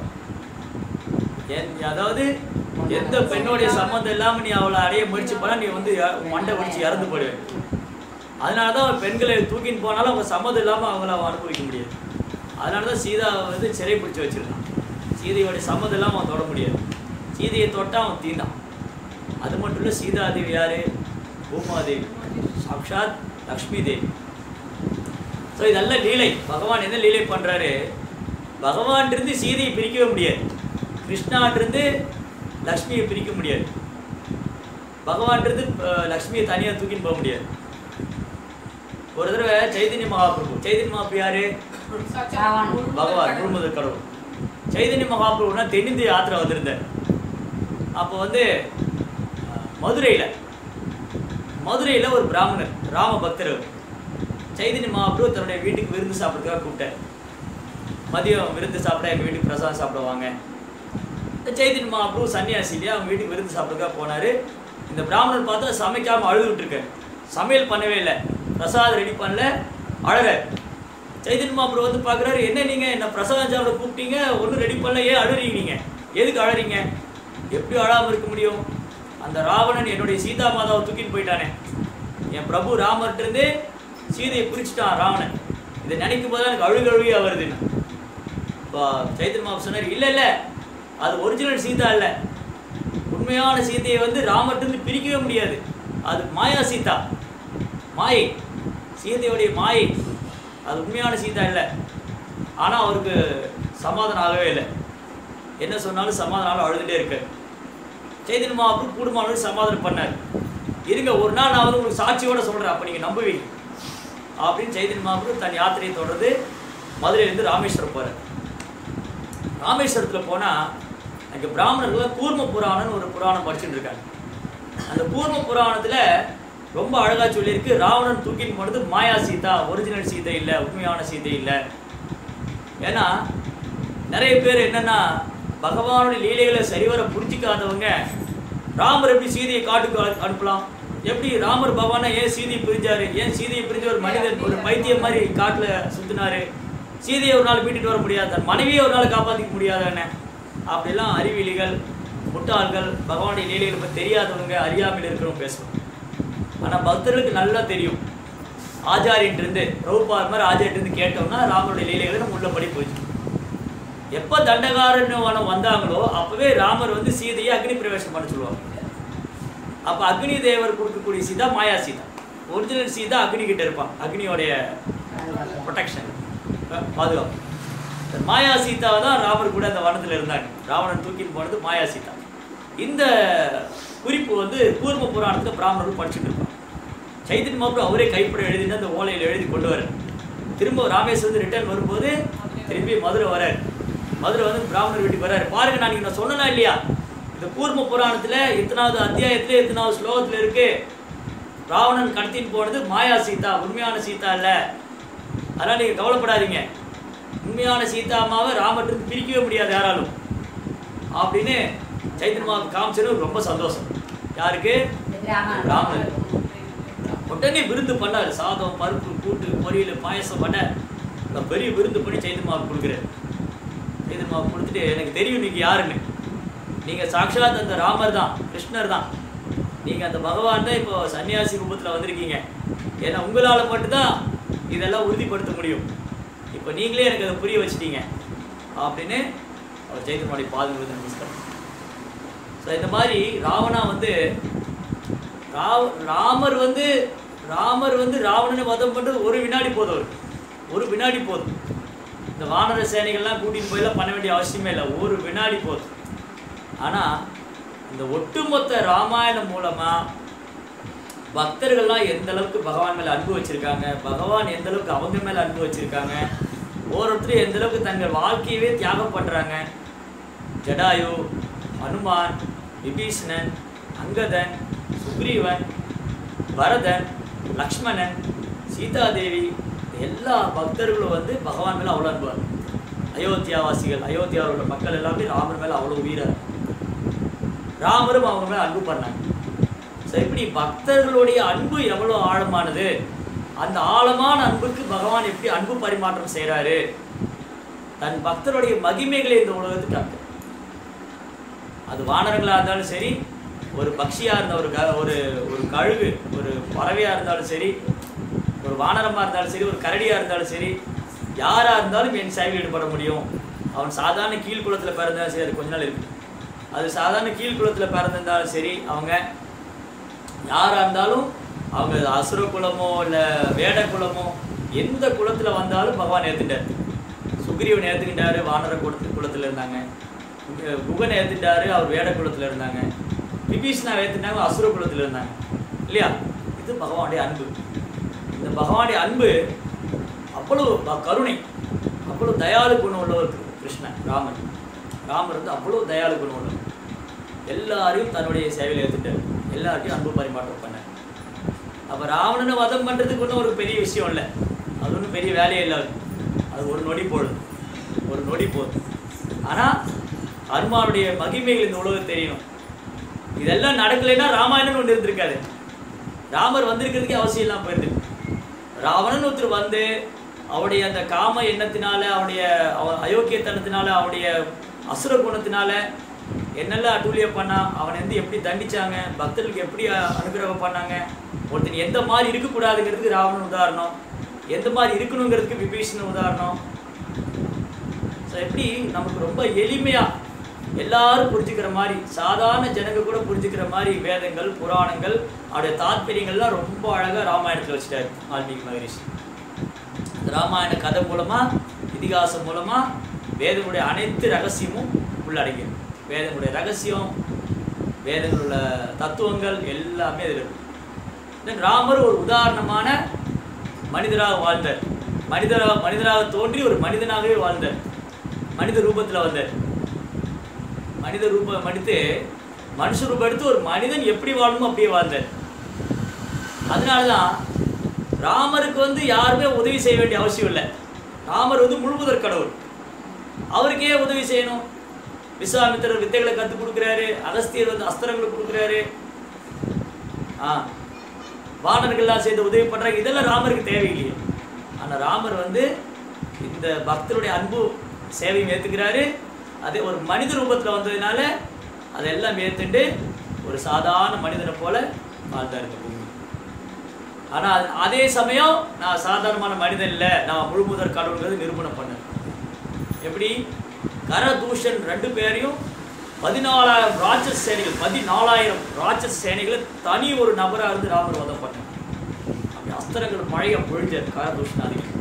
[SPEAKER 1] என் அதாவது எந்த பெண்ணுடைய சம்மந்தம் இல்லாமல் நீ அவளை அடைய முயற்சி போனால் நீ வந்து மண்டை பிடிச்சி இறந்து போயிடுவேன். அதனால தான் பெண்களை தூக்கின்னு போனாலும் அவங்க சம்மதம் இல்லாமல் அவங்கள அனுபவிக்க முடியாது. அதனால தான் சீதாவை வந்து சிறை பிடிச்சி வச்சுருக்கான். சீதையோடைய சம்மதம் இல்லாமல் அவன் தொட முடியாது. சீதையை தொட்டால் அவன் தீண்டான். அது மட்டும் இல்லை, சீதாதேவி யார்? பூமாதேவி, சாக்ஷாத் லக்ஷ்மி தேவி. ஸோ இதெல்லாம் லீலை. பகவான் என்ன லீலை பண்ணுறாரு, பகவான்கிட்டருந்து சீதையை பிரிக்கவே முடியாது, கிருஷ்ணான்றிருந்து லக்ஷ்மியை பிரிக்க முடியாது, பகவான்றது லக்ஷ்மியை தனியாக தூக்கின்னு போக முடியாது. ஒரு தடவை சைதன்ய மகாபிரபு, சைதன்ய மகாபிரபு யாரு? பகவான், முழுமுதற் கடவுள். சைதன்ய மகாபிரபுனா தென்னிந்திய யாத்திரை வந்திருந்தார். அப்போ வந்து மதுரையில் மதுரையில் ஒரு பிராமணர் ராம பக்தர் சைதன்ய மகாபிரபு தன்னுடைய வீட்டுக்கு விருந்து சாப்பிட்றதுக்காக கூப்பிட்டார். மதியம் விருந்து சாப்பிட்டா எங்கள் வீட்டுக்கு பிரசாதம் சாப்பிடுவாங்க. சைதன்ய மகாபிரபு சன்னியாசி இல்லையா, அவங்க வீட்டுக்கு விருந்து சாப்பிட்றதுக்காக போனார். இந்த பிராமணர் பார்த்தா சமைக்காமல் அழுதுகிட்ருக்கார். சமையல் பண்ணவே இல்லை, பிரசாதம் ரெடி பண்ணல, அழற. சைதன்ய மகாபிரபு வந்து பார்க்குறாரு, என்ன நீங்கள் என்ன பிரசாதம் சாப்பிட கூப்பிட்டீங்க, ஒன்றும் ரெடி பண்ணல, ஏன் அழுறீங்க, நீங்கள் எதுக்கு அழறீங்க? எப்படி அழாமல் இருக்க முடியும்? அந்த ராவணன் என்னுடைய சீதா மாதாவை தூக்கின்னு போயிட்டானே, என் பிரபு ராமர்கிட்டருந்து சீதையை பிரிச்சுட்டான் ராவணன். இதை நினைக்கும் போது எனக்கு அழுகு அழுகியா வருதுன்னு. இப்போ சைத்தன்ய மகாபிரபு சொன்னார், இல்லை இல்லை அது ஒரிஜினல் சீதா இல்லை, உண்மையான சீதையை வந்து ராமர்கிட்ட பிரிக்கவே முடியாது, அது மாயா சீதா, மாயை, சீதையுடைய மாயை, அது உண்மையான சீதா இல்லை. ஆனால் அவருக்கு சமாதானம் ஆகவே இல்லை, என்ன சொன்னாலும் சமாதானம் அழுதுகிட்டே இருக்கார். சைத்தன்ய மகாபிரபு கூடுமானவர்கள் சமாதானம் பண்ணார். இருங்க ஒரு நாள் நான் வந்து உங்களுக்கு சாட்சியோட சொல்கிறேன், அப்போ நீங்கள் நம்புவீங்க அப்படின்னு சைத்தன்ய மகாபிரபு தன் யாத்திரையை தொடர்ந்து மதுரையிலேருந்து ராமேஸ்வரம் போகிறார். ராமேஸ்வரத்தில் போனால் அங்கே பிராமணர்கள் கூர்ம புராணம்னு ஒரு புராணம் படிச்சுட்டு இருக்காங்க. அந்த கூர்ம புராணத்தில் ரொம்ப அழகாக சொல்லியிருக்கு, ராவணன் தூக்கின்னு போனது மாயா சீதா, ஒரிஜினல் சீதை இல்லை, உண்மையான சீதை இல்லை. ஏன்னா நிறைய பேர் என்னென்னா பகவானுடைய லீலைகளை சரிவர புரிஞ்சிக்காதவங்க ராமர் எப்படி சீதையை காட்டுக்கு அனுப்பலாம், எப்படி ராமர் பகவானை ஏன் சீதையை பிரிஞ்சாரு, ஏன் சீதையை பிரிஞ்ச ஒரு மனிதன் ஒரு பைத்தியம் மாதிரி காட்டில் சுற்றினாரு, சீதையை ஒரு நாள் மீட்டுட்டு வர முடியாது, தன் மனைவியை ஒரு நாள் காப்பாற்றிக்க முடியாதானே, அப்படிலாம் அறிவியலிகள் முட்டாள்கள் பகவானுடைய லீலைகளை பற்றி தெரியாதவங்க அறியாமல் இருக்கிறவங்க பேசுவாங்க. ஆனால் பக்தர்களுக்கு நல்லா தெரியும். ஆச்சாரியன்ட்டு பிரபுபாத் மாதிரி ஆச்சாரியன்ட்டு கேட்டோம்னா ராமருடைய லீலைகளை நம்ம உள்ளபடி போயிடுச்சு. எப்போ தண்டகாரண்யவனம் வந்தாங்களோ அப்போவே ராமர் வந்து சீதையை அக்னி பிரவேசம் பண்ண சொல்லுவாங்க. அப்போ அக்னி தேவர் கொடுக்கக்கூடிய சீதா மாயா சீதா, ஒரிஜினல் சீதா அக்னி கிட்ட இருப்பான், அக்னியோடைய ப்ரொடெக்ஷன் பாதுகாப்பு. மாயா சீதாவை தான் ராமர் கூட அந்த வனத்தில் இருந்தாங்க, ராவணன் தூக்கின்னு போனது மாயா சீதா. இந்த குறிப்பு வந்து கூர்ம புராணத்தில் பிராமணர்கள் படிச்சுட்டு இருப்பாங்க. சைத்தன்ய மகாபிரபு அவரே கைப்பட எழுதிட்டு அந்த ஓலையில் எழுதி கொண்டு வர, திரும்ப ராமேஸ்வரத்து ரிட்டர்ன் வரும்போது திரும்பி மதுரை வரார். மதுரை வந்து பிராமணர் வீட்டுக்கு வர்றாரு. பாருங்க, நான் நான் சொன்னா இல்லையா, இந்த கூர்ம புராணத்தில் எத்தனாவது அத்தியாயத்தில் எத்தனாவது ஸ்லோகத்தில் இருக்கு, ராவணன் கடத்தின்னு போனது மாயா சீதா, உண்மையான சீதா இல்லை, அதனால் நீங்கள் கவலைப்படாதீங்க, உண்மையான சீதா அம்மாவை ராமர்கிட்ட பிரிக்கவே முடியாது யாராலும் அப்படின்னு சைத்தன்ய மகாபிரபு காமிச்சது ரொம்ப சந்தோஷம். யாருக்கு? ராமர். உடனே விருந்து பண்ணார், சாதம் பருப்பு கூட்டு பொரியல் பாயசம் பண்ண பெரிய விருந்து பண்ணி சைத்தன்ய மகாபிரபு கொடுக்குறாரு. சைத்தன்ய மகாபிரபு கொடுத்துட்டு, எனக்கு தெரியும் நீங்கள் யாருன்னு, நீங்கள் சாட்சாத் அந்த ராமர் தான், கிருஷ்ணர் தான், நீங்கள் அந்த பகவான் தான் இப்போ சன்னியாசி ரூபத்தில் வந்திருக்கீங்க, ஏன்னா உங்களால் மட்டும்தான் இதெல்லாம் உறுதிப்படுத்த முடியும், இப்போ நீங்களே எனக்கு அதை புரிய வச்சிட்டீங்க அப்படின்னு அவர் சைத்தன்யனுடைய பாதங்களுக்கு நமஸ்காரம். ஸோ இந்த மாதிரி ராவணா வந்து ராவ ராமர் வந்து ராமர் வந்து ராவணனை வதம் பண்ணுறது ஒரு வினாடி போதும், அவருக்கு ஒரு வினாடி போதும். இந்த வானர சேனைகள்லாம் கூட்டிகிட்டு போயெல்லாம் பண்ண வேண்டிய அவசியமே இல்லை, ஒரு வினாடி போதும். ஆனால் இந்த ஒட்டுமொத்த ராமாயணம் மூலமாக பக்தர்கள்லாம் எந்த அளவுக்கு பகவான் மேலே அன்பு வச்சுருக்காங்க, பகவான் எந்த அளவுக்கு அவங்க மேலே அன்பு வச்சுருக்காங்க, ஒவ்வொருத்தரும் எந்த அளவுக்கு தங்கள் வாழ்க்கையவே தியாகம் பண்ணுறாங்க. ஜடாயு, ஹனுமான், விபீஷணன், அங்கதன், சுக்ரீவன், பரதன், லக்ஷ்மணன், சீதாதேவி, எல்லா பக்தர்களும் வந்து பகவான் மேலே அவ்வளோ அன்புவார். அயோத்தியாவாசிகள், அயோத்தியாவோட மக்கள் எல்லாமே ராமர் மேலே அவ்வளோ உயிராக, ராமரும் அவங்க மேலே அன்பு பண்ணாங்க. ஸோ இப்படி பக்தர்களுடைய அன்பு எவ்வளோ ஆழமானது, அந்த ஆழமான அன்புக்கு பகவான் எப்படி அன்பு பரிமாற்றம் செய்கிறாரு, தன் பக்தருடைய மகிமைகளை இந்த உலகத்துக்கு காட்டு. அது வானரங்களாக இருந்தாலும் சரி, ஒரு பக்ஷியாக இருந்த ஒரு க ஒரு ஒரு கழுகு, ஒரு பறவையாக இருந்தாலும் சரி, ஒரு வானரமாக இருந்தாலும் சரி, ஒரு கரடியாக இருந்தாலும் சரி, யாராக இருந்தாலும் என் சேவையில் ஈடுபட முடியும். அவன் சாதாரண கீழ்குளத்தில் பிறந்தாலும் சரி, அது கொஞ்ச நாள் இருக்குது, அது சாதாரண கீழ்குளத்தில் பிறந்திருந்தாலும் சரி, அவங்க யாராக இருந்தாலும், அவங்க அசுர குலமோ இல்லை வேட குலமோ எந்த குலத்தில் வந்தாலும் பகவான் ஏற்றுட்டார். சுக்ரீவன் ஏற்றுக்கிட்டாரு, வானர குலத்து குலத்தில் இருந்தாங்க. குகன் ஏற்றுட்டாரு, அவர் வேட குலத்தில் இருந்தாங்க. விபீஷணா ஏற்றுட்டாங்க, அசுர குலத்தில் இருந்தாங்க இல்லையா. இது பகவானுடைய அன்பு. இந்த பகவானுடைய அன்பு அவ்வளோ கருணை, அவ்வளோ தயாளு குணம் உள்ளவர் கிருஷ்ணன். ராமர் ராமர் வந்து அவ்வளோ தயாளு குணம் உள்ளவர். எல்லாரையும் தன்னுடைய சேவையில் ஏற்றுட்டார், எல்லார்ட்டையும் அன்பு பரிமாற்றம் பண்ணார். அப்போ ராவணனை வதம் பண்ணுறதுக்கு ஒன்றும் ஒரு பெரிய விஷயம் இல்லை, அது ஒன்றும் பெரிய வேலையே இல்லை, அது ஒரு நொடி போடுது, ஒரு நொடி போதும். ஆனால் ஹனுமானுடைய மகிமைகள் இந்த உலகம் தெரியணும். இதெல்லாம் நடக்கலைன்னா ராமாயணம்னு ஒன்று இருந்திருக்காது, ராமர் வந்திருக்கிறதுக்கே அவசியம் இல்லாமல் போயிருக்கு. ராவணன் ஒருத்தர் வந்து அவருடைய அந்த காம எண்ணத்தினால, அவருடைய அயோக்கியத்தனத்தினால, அவருடைய அசுர குணத்தினால என்னெல்லாம் அட்டூழியம் பண்ணா, அவனை வந்து எப்படி தண்டிச்சாங்க, பக்தர்களுக்கு எப்படி அனுகிரகம் பண்ணாங்க, ஒருத்தன் எந்த மாதிரி இருக்கக்கூடாதுங்கிறதுக்கு ராவணன் உதாரணம். எந்த மாதிரி இருக்கணுங்கிறதுக்கு விபீஷணன் உதாரணம். ஸோ எப்படி நமக்கு ரொம்ப எளிமையாக எல்லாரும் புரிஞ்சுக்கிற மாதிரி, சாதாரண ஜனங்க கூட புரிஞ்சுக்கிற மாதிரி வேதங்கள் புராணங்கள் அவருடைய தாத்பரியங்கள்லாம் ரொம்ப அழகாக ராமாயணத்தில் வச்சுட்டாரு வால்மீகி மகரிஷி. ராமாயண கதை மூலமாக இதிகாசம் மூலமாக வேதங்களுடைய அனைத்து ரகசியமும் உள்ளடங்கிடும். வேதங்களுடைய ரகசியம், வேதங்களுள்ள தத்துவங்கள் எல்லாமே இதில் இருக்கு. ராமர் ஒரு உதாரணமான மனிதராக வாழ்ந்தார். மனிதராக மனிதராக தோன்றி ஒரு மனிதனாகவே வாழ்ந்தார். மனித ரூபத்தில் வந்தார். மனித ரூபம் எடுத்து மனுஷ ரூபம் எடுத்து ஒரு மனிதன் எப்படி வாழணுமோ அப்படியே வாழ்ந்தார். அதனால தான் ராமருக்கு வந்து யாருமே உதவி செய்ய வேண்டிய அவசியம் இல்லை. ராமர் வந்து முழுமுதற் கடவுள், அவருக்கே உதவி செய்யணும். விஸ்வாமித்திரர் வித்தைகளை கற்றுக் கொடுக்குறாரு, அகஸ்தியர் வந்து அஸ்திரங்களை கொடுக்குறாரு, ஆ வானர்கள்லாம் சேர்ந்து உதவி பண்ணுறாங்க. இதெல்லாம் ராமருக்கு தேவையில்லையே. ஆனால் ராமர் வந்து இந்த பக்தருடைய அன்பு சேவையும் ஏற்றுக்கிறாரு. அதே ஒரு மனித ரூபத்தில் வந்ததுனால அதெல்லாம் ஏற்றுண்டு ஒரு சாதாரண மனிதனை போல வாழ்ந்தார் இந்த பூமி. ஆனால் அதே சமயம் நான் சாதாரணமான மனிதன் இல்லை, நான் முழுமுதற் கடவுள்ங்கிறது நிரூபணம் பண்ணேன். எப்படி கரதூஷன் ரெண்டு பேரையும் பதினாலாயிரம் ராட்சச சேனைகள் பதினாலாயிரம் ராட்சச சேனைகளை தனி ஒரு நபராக இருந்து ராமர் வதம் பண்ணேன். அப்படி அஸ்திரங்கள் மழையை பொழிஞ்சார் கரதூஷனாதிகள்.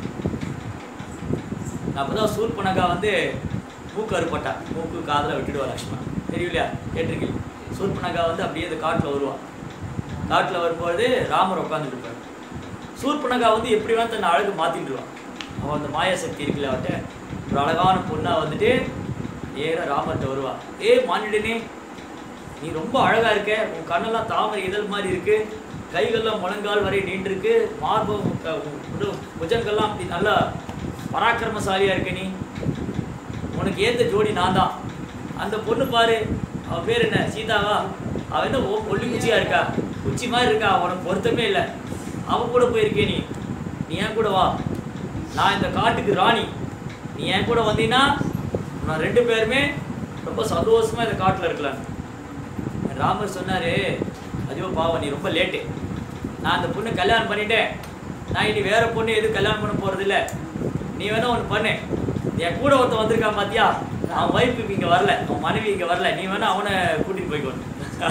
[SPEAKER 1] அப்போதான் சூர்பனகா வந்து மூக்கு அறுப்பட்டா, மூக்கு காதில் விட்டுடுவா லக்ஷ்மணன். தெரியும் இல்லையா, கேட்டிருக்கீங்க? சூர்பனகா வந்து அப்படியே இந்த காட்டில் வருவான். காட்டில் வரும்போது ராமர் உட்காந்துட்டு இருப்பார். சூர்பனகா வந்து எப்படி வேணா தன்னை அழகு மாற்றிட்டுருவான். அவன் அந்த மாயாசக்தி இருக்குல்ல, அவட்ட ஒரு அழகான பொண்ணாக வந்துட்டு நேராக ராமர்கிட்ட வருவான். ஏ மானிடனே, நீ ரொம்ப அழகாக இருக்க, உன் கண்ணெல்லாம் தாமரை இதழ் மாதிரி இருக்குது, கைகள்லாம் முழங்கால் வரை நீண்டிருக்கு, மார்பம் புஜங்கள்லாம் அப்படி நல்லா பராக்கிரமசாலியாக இருக்க, நீ உனக்கு ஏற்ற ஜோடி நான் தான். அந்த பொண்ணு பாரு, அவள் பேர் என்ன, சீதாவா? அவள் என்ன ஓ ஒல்லி குச்சியாக இருக்கா, குச்சி மாதிரி இருக்கா, உனக்கு பொருத்தமே இல்லை. அவன் கூட போயிருக்கே நீ, நீ ஏன் கூட வா, நான் இந்த காட்டுக்கு ராணி, நீ என் கூட வந்தீங்கன்னா நான் ரெண்டு பேருமே ரொம்ப சந்தோஷமாக இந்த காட்டில் இருக்கலாம். ராமர் சொன்னார், ஐயோ பாவம் நீ ரொம்ப லேட்டு, நான் அந்த பொண்ணு கல்யாணம் பண்ணிட்டேன், நான் இனி வேறு பொண்ணு எதுவும் கல்யாணம் பண்ண போகிறதில்ல, நீ வேணா ஒன்று பண்ணு, என் கூட ஒருத்தன் வந்திருக்கான் பார்த்தியா, அவன் ஒய்ஃபு இங்கே வரல, அவன் மனைவி இங்கே வரல, நீ வேணா அவனை கூட்டிகிட்டு போய்க்கொண்டு.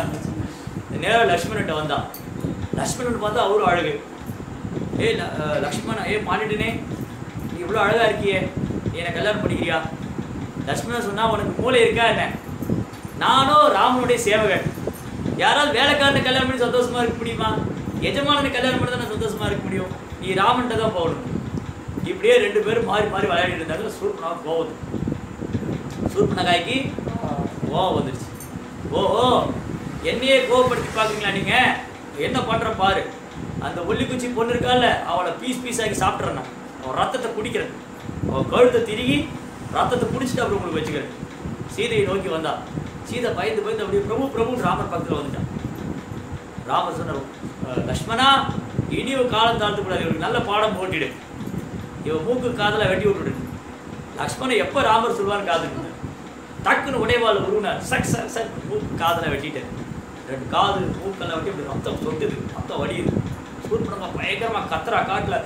[SPEAKER 1] நேரம் லக்ஷ்மணன்ட்ட வந்தான். லக்ஷ்மணன் பார்த்தா அவரும் அழகு. ஏ லக்ஷ்மணா, ஏ மானிட்டனே, நீ இவ்வளோ அழகாக இருக்கியே, நீ என்னை கல்யாணம் பண்ணிக்கிறியா? லக்ஷ்மணன் சொன்னால் உனக்கு மூளை இருக்கா என்ன, நானும் ராமனுடைய சேவகன், யாராவது வேலைக்காரனை கல்யாணம் பண்ணி சந்தோஷமாக இருக்க முடியுமா? எஜமானனை கல்யாணம் பண்ணி தான் சந்தோஷமாக இருக்க முடியும், நீ ராமன்கிட்ட தான் போகணும். இப்படியே ரெண்டு பேரும் மாறி மாறி விளையாடிட்டு இருந்தாங்க. சூர்பனகா கோவம், சூர்பனகாய்க்கு கோவம் வந்துடுச்சு. ஓஹோ, என்னையே கோவப்படுத்தி பார்க்குறீங்களா நீங்கள், என்ன பண்ணுற பாரு, அந்த ஒல்லிக்குச்சி பொண்ணு இருக்கால, அவளை பீஸ் பீஸ் ஆகி சாப்பிட்றேன், நான் அவன் ரத்தத்தை குடிக்கிறேன், அவன் கழுத்தை திருகி ரத்தத்தை குடிச்சிட்டு அப்புறம் உங்களுக்கு வச்சுக்கிறேன். சீதையை நோக்கி வந்தா. சீதை பயந்து பயந்து அப்படியே பிரபு பிரபு ராமர் பக்கத்தில் வந்துட்டான். ராமர் சொன்னார், லக்ஷ்மணா இனி ஒரு காலம் தாழ்த்தக்கூடாது, இவருக்கு நல்ல பாடம் போட்டிடு, இவன் மூக்கு காதில் வெட்டி விட்டுடு. லக்ஷ்மணன் எப்போ ராமர் சொல்லுவான்னு காதுக்கு டக்குன்னு உடைவாள் உருவினார், சக் சக் சக் மூக்கு காதில் வெட்டிட்டேன். ரெண்டு காது மூக்கெல்லாம் வெட்டி அப்படி ரத்தம் சொட்டுது, ரத்தம் வடியுது. சூர்பனகா பயங்கரமாக கத்துறா, காட்டில்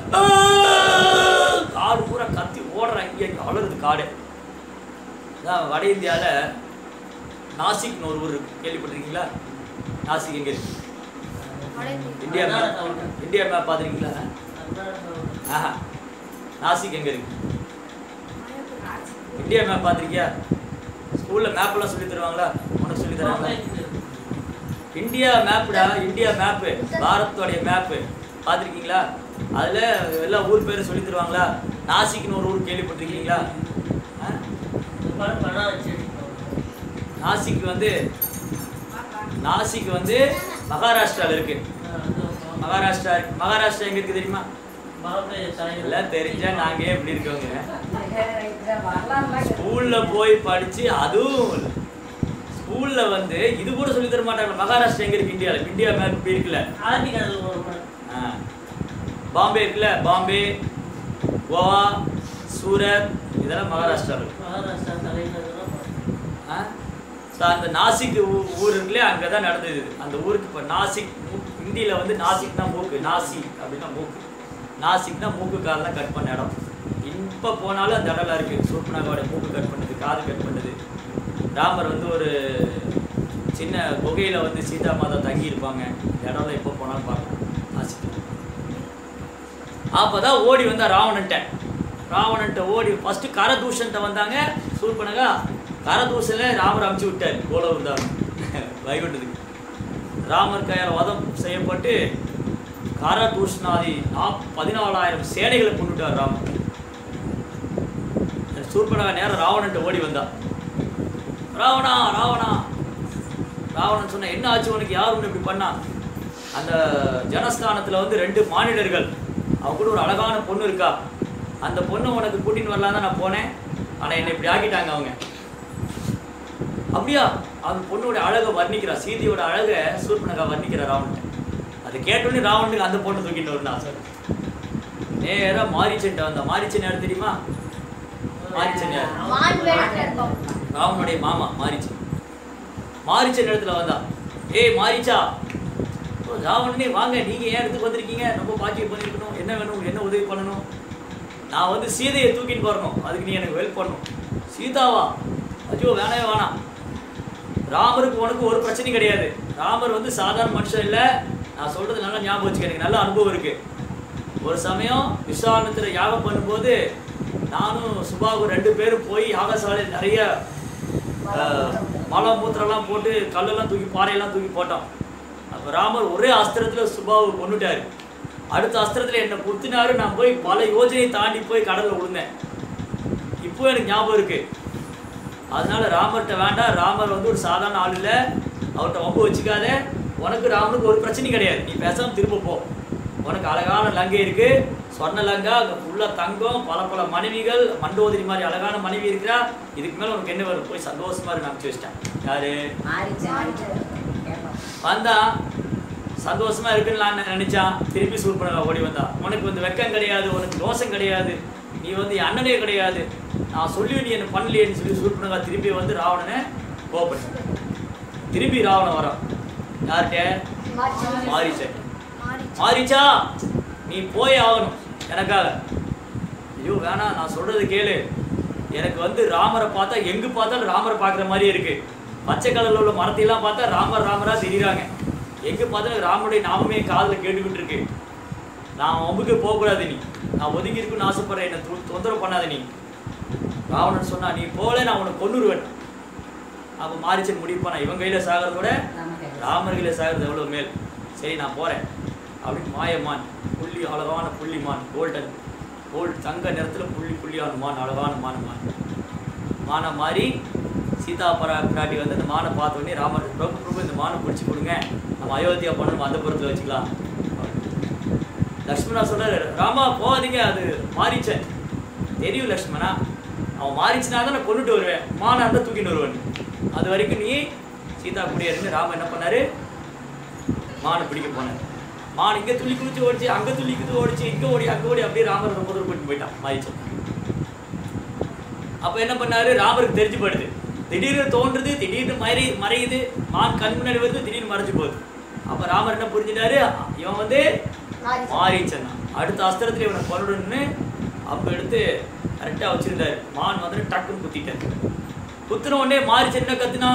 [SPEAKER 1] காடு பூரா கத்தி ஓடுறா, இங்கே இங்கே வளருது காடு. அதான் வட இந்தியாவில் நாசிக்னு ஒரு ஊர் கேள்விப்பட்டிருக்கீங்களா? நாசிக் எங்கே இருக்கு? இந்தியா மேப், இந்தியா மேப் பார்த்துருக்கீங்களா? ஆஹா, நாசிக் எங்கே இருக்கு? இந்தியா மேப் பார்த்துருக்கியா? ஸ்கூலில் மேப்பெல்லாம் சொல்லி தருவாங்களா? உனக்கு சொல்லி தருவாங்களா? இந்தியா மேப்புடா, இந்தியா மேப்பு, பாரத்தோடைய மேப்பு பார்த்துருக்கீங்களா? அதில் எல்லா ஊர் பேரும் சொல்லி தருவாங்களா? நாசிக்னு ஒரு ஊர் கேள்விப்பட்டிருக்கீங்களா? நாசிக் வந்து நாசிக் வந்து மகாராஷ்டிராவில் இருக்கு. மகாராஷ்டிரா இருக்கு. மகாராஷ்டிரா எங்கே இருக்குது தெரியுமா? எல்லாம் தெரிஞ்சா நாங்கள் எப்படி இருக்கோங்க, ஸ்கூலில் போய் படித்து, அதுவும் ஸ்கூலில் வந்து இது கூட சொல்லி தர மாட்டாங்க. மகாராஷ்டிரா எங்கே இருக்குது இந்தியாவில்? இந்தியா மேப் இப்படி இருக்குல்ல, ஆ பாம்பே இருக்குல்ல, பாம்பே, கோவா, சூரத், இதெல்லாம் மகாராஷ்டிராவில் இருக்கு. ஆ ஸோ அந்த நாசிக் ஊர் இருக்குல்லையே, அங்கே தான் நடந்தது. அந்த ஊருக்கு இப்போ நாசிக், இந்தியில் வந்து நாசிக் தான் மூக்கு, நாசி அப்படின்னா மூக்கு, நாசிக்னா மூக்கு காலெலாம் கட் பண்ண இடம். இப்போ போனாலும் அந்த இடம்லாம் இருக்குது. சூர்பனகாவோட மூக்கு கட் பண்ணுது, காது கட் பண்ணுது. ராமர் வந்து ஒரு சின்ன குகையில் வந்து சீதா மாதா தங்கியிருப்பாங்க. இந்த இடம்லாம் எப்போ போனாலும் பார்க்கலாம் நாசிக். அப்போ தான் ஓடி வந்தா ராவணன்ட்ட. ராவணன்ட்ட ஓடி ஃபஸ்ட்டு கரதூஷன்ட்ட வந்தாங்க. சூர்பனகா கரதூஷனில் ராமர் அமுச்சு விட்டார் கோலவர்தான் வைகுண்டத்துக்கு. ராமர் கையால் வதம் செய்யப்பட்டு கரதூஷ்ணாதி நா பதினாலாயிரம் சேனைகளை கொண்டுட்டார் ராமர். சூர்பனகா நேரம் ராவணன்ட்ட ஓடி வந்தா. ராவணா ராவணா ராவணன் சொன்ன என்ன ஆச்சு உனக்கு, யார் ஒன்று இப்படி பண்ணா? அந்த ஜனஸ்தானத்தில் வந்து ரெண்டு மானிடர்கள், அவங்க கூட ஒரு அழகான பொண்ணு இருக்கா. அந்த பொண்ணை உனக்கு கூட்டின்னு வரலாம் தான் நான் போனேன். ஆனால் என்னை இப்படி ஆக்கிட்டாங்க அவங்க. அப்படியா? அந்த பொண்ணுடைய அழகை வர்ணிக்கிறா, சீதையோட அழகை சூர்பனகா வர்ணிக்கிறா ராவணன். அதை கேட்டோன்னே ராவணனுக்கு அந்த பொண்ணை தூக்கிட்டு வரணும் ஆசை. நேராக மாரிச்சன்ட்ட வந்தா. மாரிச்சன் யார் தெரியுமா? மாரிச்சன் யார்? ராவனுடைய மாமா மாரிச்சன். மாரிச்சன் இடத்துல வந்தா. ஏய் மாரிச்சா, ராவணனே வாங்க, நீங்கள் ஏன் இடத்துக்கு வந்திருக்கீங்க? ரொம்ப பாக்கியம் பண்ணியிருக்கணும். என்ன வேணும், என்ன உதவி பண்ணணும்? நான் வந்து சீதையை தூக்கின்னு போறணும், அதுக்கு நீ எனக்கு ஹெல்ப் பண்ணணும். சீதாவா? ஐயோ வேணவே வேணாம். ராமருக்கு உனக்கு ஒரு பிரச்சனையும் கிடையாது. ராமர் வந்து சாதாரண மனுஷன் இல்லை. நான் சொல்கிறது நல்லா ஞாபகம் வச்சுக்க, எனக்கு நல்ல அனுபவம் இருக்குது. ஒரு சமயம் விஸ்வாமித்திர யாகம் பண்ணும்போது நானும் சுபாவும் ரெண்டு பேரும் போய் யாகசாலையில் நிறைய மலை மூத்திரெல்லாம் போட்டு கல்லெல்லாம் தூக்கி பாறையெல்லாம் தூக்கி போட்டோம். அப்போ ராமர் ஒரே அஸ்திரத்தில் சுபாவை கொண்டுட்டார். அடுத்த அஸ்திரத்தில் என்னை குத்தினாரு. நான் போய் பல யோஜனையை தாண்டி போய் கடலில் விழுந்தேன். இப்போ எனக்கு ஞாபகம் இருக்குது. அதனால ராமர்கிட்ட வேண்டாம். ராமர் வந்து ஒரு சாதாரண ஆள் இல்லை, அவர்கிட்ட வம்பு வச்சுக்காத. உனக்கு ராமனுக்கு ஒரு பிரச்சனையும் கிடையாது. நீ பேசாமல் திரும்ப போ. உனக்கு அழகான லங்கை இருக்குது, சொர்ண லங்கா, அங்கே ஃபுல்லாக தங்கம், பல பல மனைவிகள், மண்டோதரி மாதிரி அழகான மனைவி இருக்கிறா. இதுக்கு மேலே உனக்கு என்ன வரும்? போய் சந்தோஷமாக இருக்கு அனுப்பிச்சு வச்சிட்டேன். யாரு வந்தா சந்தோஷமாக இருக்குன்னு நான் நினச்சான். திருப்பி சூர்பனகா ஓடி வந்தா. உனக்கு வந்து வெக்கம் கிடையாது, உனக்கு தோஷம் கிடையாது, நீ வந்து அண்ணனே கிடையாது, நான் சொல்லி நீ என்ன பண்ணலையேன்னு சொல்லி சூர்பனகா திருப்பி வந்து ராவணனை கோபப்பட்ட. திருப்பி ராவணன் வரான். யார்கிட்ட? மாரிச்சன். மாரிச்சா நீ போய் ஆகணும் எனக்காக. ஐயோ வேணாம், நான் சொல்றது கேளு. எனக்கு வந்து ராமரை பார்த்தா எங்கு பார்த்தாலும் ராமரை பார்க்குற மாதிரியே இருக்கு. பச்சை கலரில் உள்ள மரத்தையெல்லாம் பார்த்தா ராமர் ராமரா தெரியுறாங்க. எங்கே பார்த்தாலும் ராமனுடைய நாமமே காதில் கேட்டுக்கிட்டு இருக்கு. நான் ஒம்புக்கு போகக்கூடாது, நீ நான் ஒதுங்கி இருக்குன்னு ஆசைப்படுறேன், என்னை தொந்தரவு பண்ணாத நீ. ராவணன் சொன்னா நீ போல நான் உனக்கு கொன்னுருவேன். அப்போ மாரிச்சன் முடிப்பானா, இவன் கையில் சாகிறதோட ராமர் கையில் சாகிறது எவ்வளோ மேல். சரி நான் போகிறேன் அப்படின்னு மாயமான், புள்ளி அழகான புள்ளிமான், கோல்டன் கோல்டு தங்க நிறத்தில் புள்ளி புள்ளியான மான், அழகான மான மான் மானை மாறி சீதா பரா பிராட்டி வந்து அந்த மானை பார்த்தோடனே ராமர் பிரபு பிரபு இந்த மானை பிடிச்சி கொடுங்க, நம்ம அயோத்தியா பண்ணணும், அந்த புறத்தில் வச்சுக்கலாம். லக்ஷ்மணா சொல்கிறார், ராமா போகாதீங்க, அது மாரிச்சன் தெரியும் லக்ஷ்மணா, அவன் மாறிச்சுனா தான் நான் கொண்டுட்டு வருவேன், மானை இருந்தால் தூக்கிட்டு வருவேன். அது வரைக்கும் நீ சீதா குடியாருன்னு ராம என்ன பண்ணார், மானை பிடிக்க போனார். மான் இங்கே துள்ளி குளிச்சு ஓடிச்சு, அங்கே துள்ளி குத்து ஓடிச்சு, இங்கே ஓடி அங்கே ஓடி அப்படியே ராமர் ரொம்ப தூரம் கூட்டிட்டு போயிட்டான் மாரிச்சன். அப்போ என்ன பண்ணார், ராமருக்கு தெரிஞ்சு போயிடுது. திடீர்னு தோன்றுது, திடீர்னு மறை மறையுது, மான் கண் முன்னாடி வருது, திடீர்னு மறைஞ்சு போகுது. அப்போ ராமர் என்ன புரிஞ்சுட்டாரு, இவன் வந்து மாரீச்சன் தான், அடுத்த அஸ்திரத்தில் இவனை கொல்லணும்னு அப்போ எடுத்து கரெக்டாக வச்சிருந்தாரு. மான் வந்து டக்குன்னு குத்திட்டார். குத்துன உடனே மாரீச்சன் என்ன கத்துனா,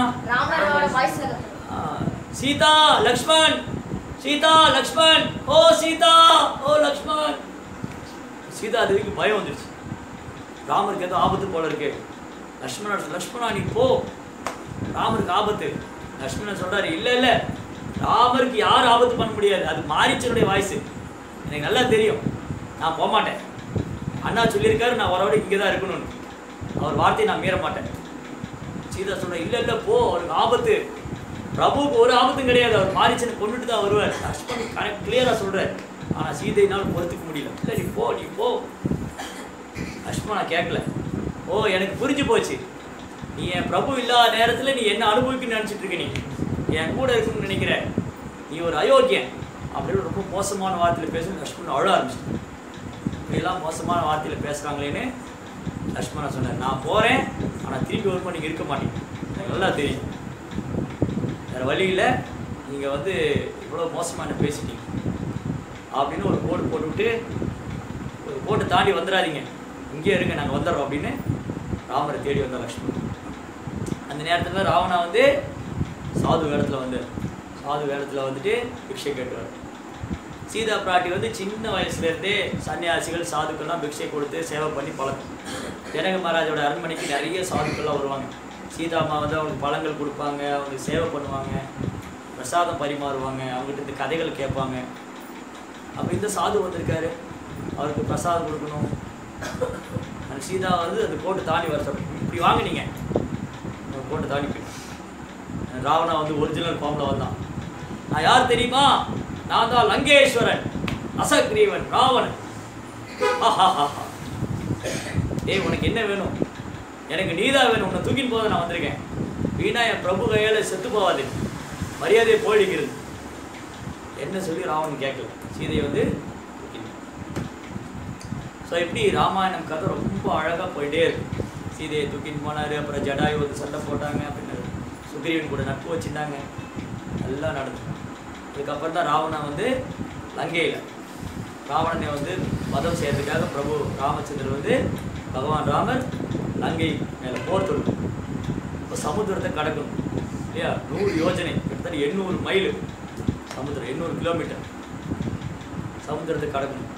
[SPEAKER 1] சீதா லக்ஷ்மண், சீதா லக்ஷ்மண், ஓ சீதா, ஓ லக்ஷ்மண். சீதா தேவிக்கு பயம் வந்துருச்சு, ராமருக்கு ஏதோ ஆபத்து போல இருக்கு. லக்ஷ்மணன், லக்ஷ்மணா நீ போ, ராமருக்கு ஆபத்து. லக்ஷ்மணன் சொல்றாரு, இல்லை இல்லை, ராமருக்கு யார் ஆபத்து பண்ண முடியாது, அது மாரீச்சனுடைய வாய்ஸ் எனக்கு நல்லா தெரியும், நான் போக மாட்டேன். அண்ணா சொல்லியிருக்காரு நான் வர வரைக்கும் இங்கே தான் இருக்கணும்னு, அவர் வார்த்தையை நான் மீற மாட்டேன். சீதா சொல்ற, இல்லை இல்லை போ, அவருக்கு ஆபத்து, பிரபுவுக்கு ஒரு ஆபத்தும் கிடையாது, அவர் மாரீச்சனை கொண்டுட்டு தான் வருவார். லக்ஷ்மணன் கரெக்ட் கிளியராக சொல்கிறார். ஆனால் சீதையினால் பொறுத்துக்க முடியல. இல்லை நீ போ, நீ போ. லக்ஷ்மணா கேட்கல. ஓ எனக்கு புரிஞ்சு போச்சு, நீ என் பிரபு இல்லாத நேரத்தில் நீ என்ன அனுபவிக்கணும்னு நினச்சிட்டு இருக்க, நீ என் கூட இருக்குன்னு நினைக்கிற, நீ ஒரு அயோக்கியன் அப்படின்னு ரொம்ப மோசமான வார்த்தையில் பேசணும். லக்ஷ்மணன் அழ ஆரம்பிச்சு, இப்படியெல்லாம் மோசமான வார்த்தையில் பேசுகிறாங்களேன்னு லக்ஷ்மணா சொன்னார், நான் போகிறேன், ஆனால் திரும்பி ஒரு நீங்கள் இருக்க மாட்டீங்க, எனக்கு நல்லா தெரியும், வேறு வழியில் நீங்கள் வந்து இவ்வளோ மோசமான பேசிட்டீங்க அப்படின்னு ஒரு கோடு போட்டுவிட்டு கோட்டை தாண்டி வந்துடாதீங்க, இங்கேயே இருங்க, நாங்கள் வந்துடுறோம் அப்படின்னு ராமரை தேடி வந்தார் லக்ஷ்மணன். அந்த நேரத்தில் ராவணா வந்து சாது வேடத்தில் வந்து சாது வேடத்தில் வந்துட்டு பிக்ஷை கேட்டுவார். சீதா பிராட்டி வந்து சின்ன வயசுலேருந்தே சன்னியாசிகள் சாதுக்கள்லாம் பிக்ஷை கொடுத்து சேவை பண்ணி பழக்கம். ஜனக மகாராஜோட அரண்மனைக்கு நிறைய சாதுக்கள்லாம் வருவாங்க. சீதா அம்மா வந்து அவங்களுக்கு பழங்கள் கொடுப்பாங்க, அவங்களுக்கு சேவை பண்ணுவாங்க, பிரசாதம் பரிமாறுவாங்க, அவங்ககிட்ட இந்த கதைகள் கேட்பாங்க. அப்போ இந்த சாது வந்திருக்காரு, அவருக்கு பிரசாதம் கொடுக்கணும். அந்த சீதா வந்து அந்த கோட்டை தாண்டி வர சொல்ல, இப்படி வாங்க நீங்கள் கோட்டை தாண்டி போய். ராவணா வந்து ஒரிஜினல் ஃபார்மில் வந்தான். நான் யார் தெரியுமா? நான் தான் லங்கேஸ்வரன், அசக்ரீவன், ராவணன். ஏய், உனக்கு என்ன வேணும்? எனக்கு நீதான் வேணும், உன்னை தூக்கின்னு போத நான் வந்திருக்கேன். வீணா என் பிரபு கையால் செத்து போகாது, மரியாதையை போயிடுக்கிறது என்ன சொல்லி ராவணன் கேட்கல. சீதையை வந்து ஸோ இப்படி ராமாயணம் கதை ரொம்ப அழகாக போயிட்டே இருக்கு. சீதையை தூக்கின்னு போனார், அப்புறம் ஜடாயு வந்து சண்டை போட்டாங்க, அப்படின்னு சுக்ரீவன் கூட நட்பு வச்சுருந்தாங்க, எல்லாம் நடந்துச்சு. அதுக்கப்புறம் தான் ராவணா வந்து லங்கையில் ராவணனை வந்து வதம் செய்யறதுக்காக பிரபு ராமச்சந்திரன் வந்து பகவான் ராமர் லங்கை மேலே போர் தொடுக்கும். இப்போ சமுத்திரத்தை கடக்கணும் இல்லையா? நூறு யோஜனை, கிட்டத்தட்ட எண்ணூறு மைலு சமுத்திரம், எண்ணூறு கிலோமீட்டர் சமுத்திரத்தை கடக்கணும்.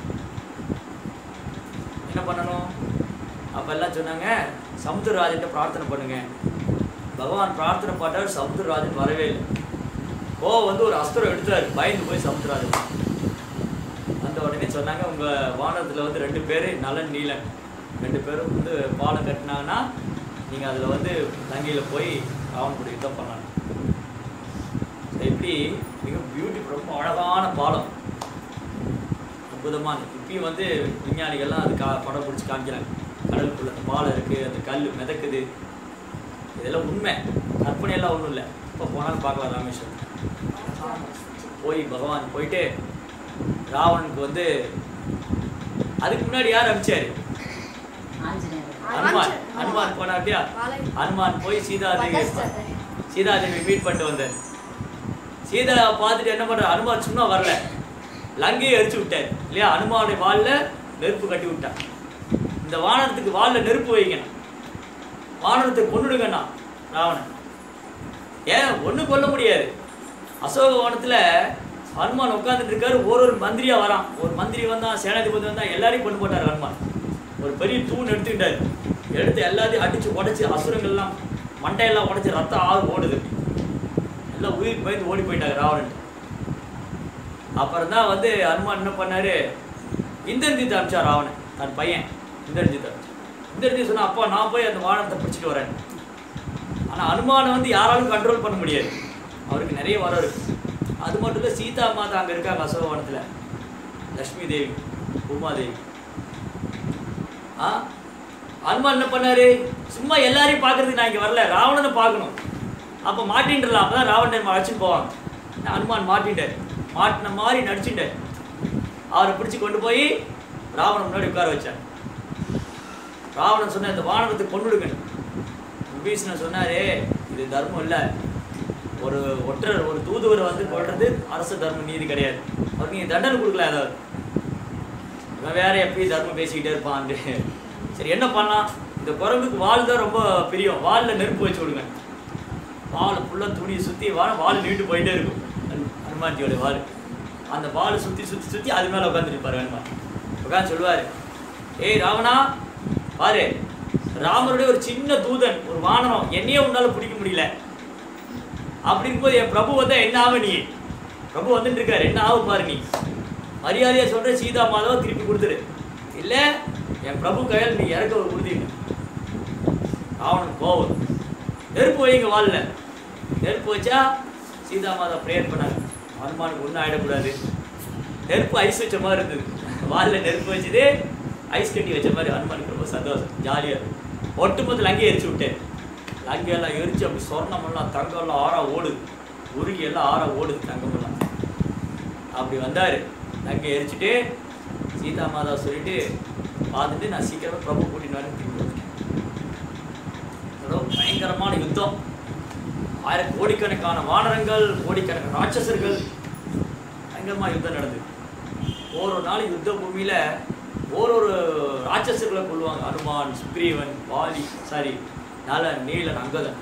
[SPEAKER 1] என்ன பண்ணணும்? அப்போ எல்லாம் சொன்னாங்க, சமுத்திரராஜன்ட்ட பிரார்த்தனை பண்ணுங்க. பகவான் பிரார்த்தனை பண்ணார், சமுத்திரராஜன் வரவே இல்லை. ஓ வந்து ஒரு அஸ்திரம் எடுத்தார், பயந்து போய் சமுத்திரராஜன் அந்த உடனே சொன்னாங்க, உங்கள் வானத்தில் வந்து ரெண்டு பேர் நலன் நீலன் ரெண்டு பேரும் வந்து பாலம் கட்டினாங்கன்னா நீங்கள் அதில் வந்து லங்கையில் போய் ராவணன் கூட யுத்தம் பண்ணலாம். இப்படி மிக பியூட்டி, ரொம்ப அழகான பாலம், அற்புதமான. இப்பயும் வந்து விஞ்ஞானிகள்லாம் அது கா படம் பிடிச்சி காமிக்கிறாங்க. கடலுக்குள்ள அந்த பாலம் இருக்குது, அந்த கல் மிதக்குது, இதெல்லாம் உண்மை, கற்பனையெல்லாம் ஒன்றும் இல்லை. இப்போ போனாலும் பார்க்கலாம். ராமேஸ்வரம் போய் பகவான் போயிட்டு ராவணனுக்கு வந்து அதுக்கு முன்னாடி யார் அனுப்பிச்சாரு? ஹனுமான். ஹனுமான் போனா அப்படியா? ஹனுமான் போய் சீதாதேவி சீதாதேவி மீட் பண்ணிட்டு வந்தார். சீதா பார்த்துட்டு என்ன பண்ற? ஹனுமான் சும்மா வரல, லங்கையை எரிச்சு விட்டார் இல்லையா? ஹனுமானுடைய வாலில் நெருப்பு கட்டி விட்டான். இந்த வானத்துக்கு வாலில் நெருப்பு வைங்கண்ணா, வானத்தை கொண்டுடுங்கண்ணா ராவணன். ஏன் ஒன்று கொல்ல முடியாது. அசோக வனத்தில் ஹனுமான் உட்காந்துட்டு இருக்காரு, ஒரு ஒரு மந்திரியா வரான். ஒரு மந்திரி வந்தான், சேனாதிபதி வந்தான், எல்லாரையும் கொண்டு போட்டார் ஹனுமான். ஒரு பெரிய தூண் எடுத்துக்கிட்டாரு, எடுத்து எல்லாத்தையும் அடிச்சு உடச்சி அசுரங்கள்லாம் மண்டையெல்லாம் உடச்சி ரத்தம் ஆறு ஓடுது. எல்லாம் உயிருக்கு பயந்து ஓடி போயிட்டாங்க ராவணன். அப்புறம் தான் வந்து ஹனுமான் என்ன பண்ணாரு? இந்திரஜித் அனுப்பிச்சா ராவணன், தன் பையன் இந்திரஜித் அனுப்பிச்சு. இந்திரஜித் சொன்னா, அப்பா நான் போய் அந்த வானத்தை பிடிச்சிட்டு வரேன். ஆனால் ஹனுமானை வந்து யாராலும் கண்ட்ரோல் பண்ண முடியாது, அவருக்கு நிறைய வரம் இருக்கு. அது மட்டும் இல்லை, சீதா மாதா அங்கே இருக்காங்க அசோகவனத்தில், லக்ஷ்மி தேவி, உமாதேவி. ஆ ஹனுமான் என்ன பண்ணாரு? சும்மா எல்லாரையும் பார்க்கறதுக்கு நான் இங்கே வரல, ராவணனை பார்க்கணும். அப்போ மாட்டின்றலாம், அப்போ தான் ராவணன் அழைச்சிட்டு போவாங்க. ஹனுமான் மாட்டின்ட்டார், மாட்டின மாதிரி நடிச்சுட்டார். அவரை பிடிச்சி கொண்டு போய் ராவணன் முன்னாடி உட்கார வச்சார். ராவணன் சொன்ன, இந்த வானத்தை கொண்டுடுங்க. விபீஷணன் சொன்னாரே, இது தர்மம் இல்லை, ஒரு ஒற்றர் ஒரு தூதுவர் வந்து கொள்றது அரசு தர்மம், நீதி கிடையாது. அவர் நீங்கள் தண்டனை கொடுக்கல, ஏதாவது இவன் வேற எப்பயும் தர்மம் பேசிக்கிட்டே இருப்பான். சரி என்ன பண்ணலாம்? இந்த குரங்குக்கு வால் தான் ரொம்ப பிரியம், வாலில் நெருப்பு வச்சு விடுங்க. வால் ஃபுல்லாக துணியை சுற்றி வாழ வால் நீண்டு போயிட்டே இருக்கும் ஹனுமான்ஜியோட வால். அந்த வால் சுற்றி சுற்றி சுற்றி அது மேலே உட்காந்துருப்பார் ஹனுமான். உட்காந்து சொல்லுவார், ஏய் ராவணா பாரு, ராமருடைய ஒரு சின்ன தூதன், ஒரு வானரம், என்னையே உன்னால பிடிக்க முடியல. அப்படி இருக்கும்போது என் பிரபு வந்தா என்ன ஆகும்? நீ பிரபு வந்துட்டு இருக்காரு, என்ன ஆகும் பாரு. நீ மரியாதையா சொல்ற, சீதா மாதவ திருப்பி கொடுத்துரு, இல்ல என் பிரபு கையால் நீ இறக்க ஒரு கொடுத்தீங்க. ராவணன் கோவம், நெருப்பு வைங்க வால்ல. நெருப்பு வச்சா சீதா மாதா ப்ரேயர் பண்ணாங்க, ஹனுமானுக்கு ஒன்றும் ஆகிடக்கூடாது. நெருப்பு ஐஸ் வச்ச மாதிரி இருந்தது, வாலில் நெருப்பு வச்சது ஐஸ் கட்டி வச்ச மாதிரி. ஹனுமானுக்கு ரொம்ப சந்தோஷம், ஜாலியாக. ஒட்டுமொத்த லங்கையை எரிச்சு விட்டேன். லங்கையெல்லாம் எரிச்சு அப்படி சொர்ணமெல்லாம் தங்கம்லாம் ஆறா ஓடுது, உருகி எல்லாம் ஆறா ஓடுது தங்கமெல்லாம். அப்படி வந்தார், லங்கை எரிச்சுட்டு சீதா மாதா சொல்லிட்டு பார்த்துட்டு, நான் சீக்கிரமாக பிரபு கூட்டின்னு வரேன் திரும்பி வந்துட்டேன். பயங்கரமான யுத்தம், ஆயிரம் கோடிக்கணக்கான வானரங்கள், கோடிக்கணக்கான ராட்சசர்கள், பயங்கரமாக யுத்தம் நடந்தது. ஒரு நாள் யுத்த பூமியில் ஒரு ஒரு ராட்சசர்களை கொள்வாங்க. அனுமான், சுக்ரீவன், வாலி, சாரி நலன், நீலன், அங்கதன்,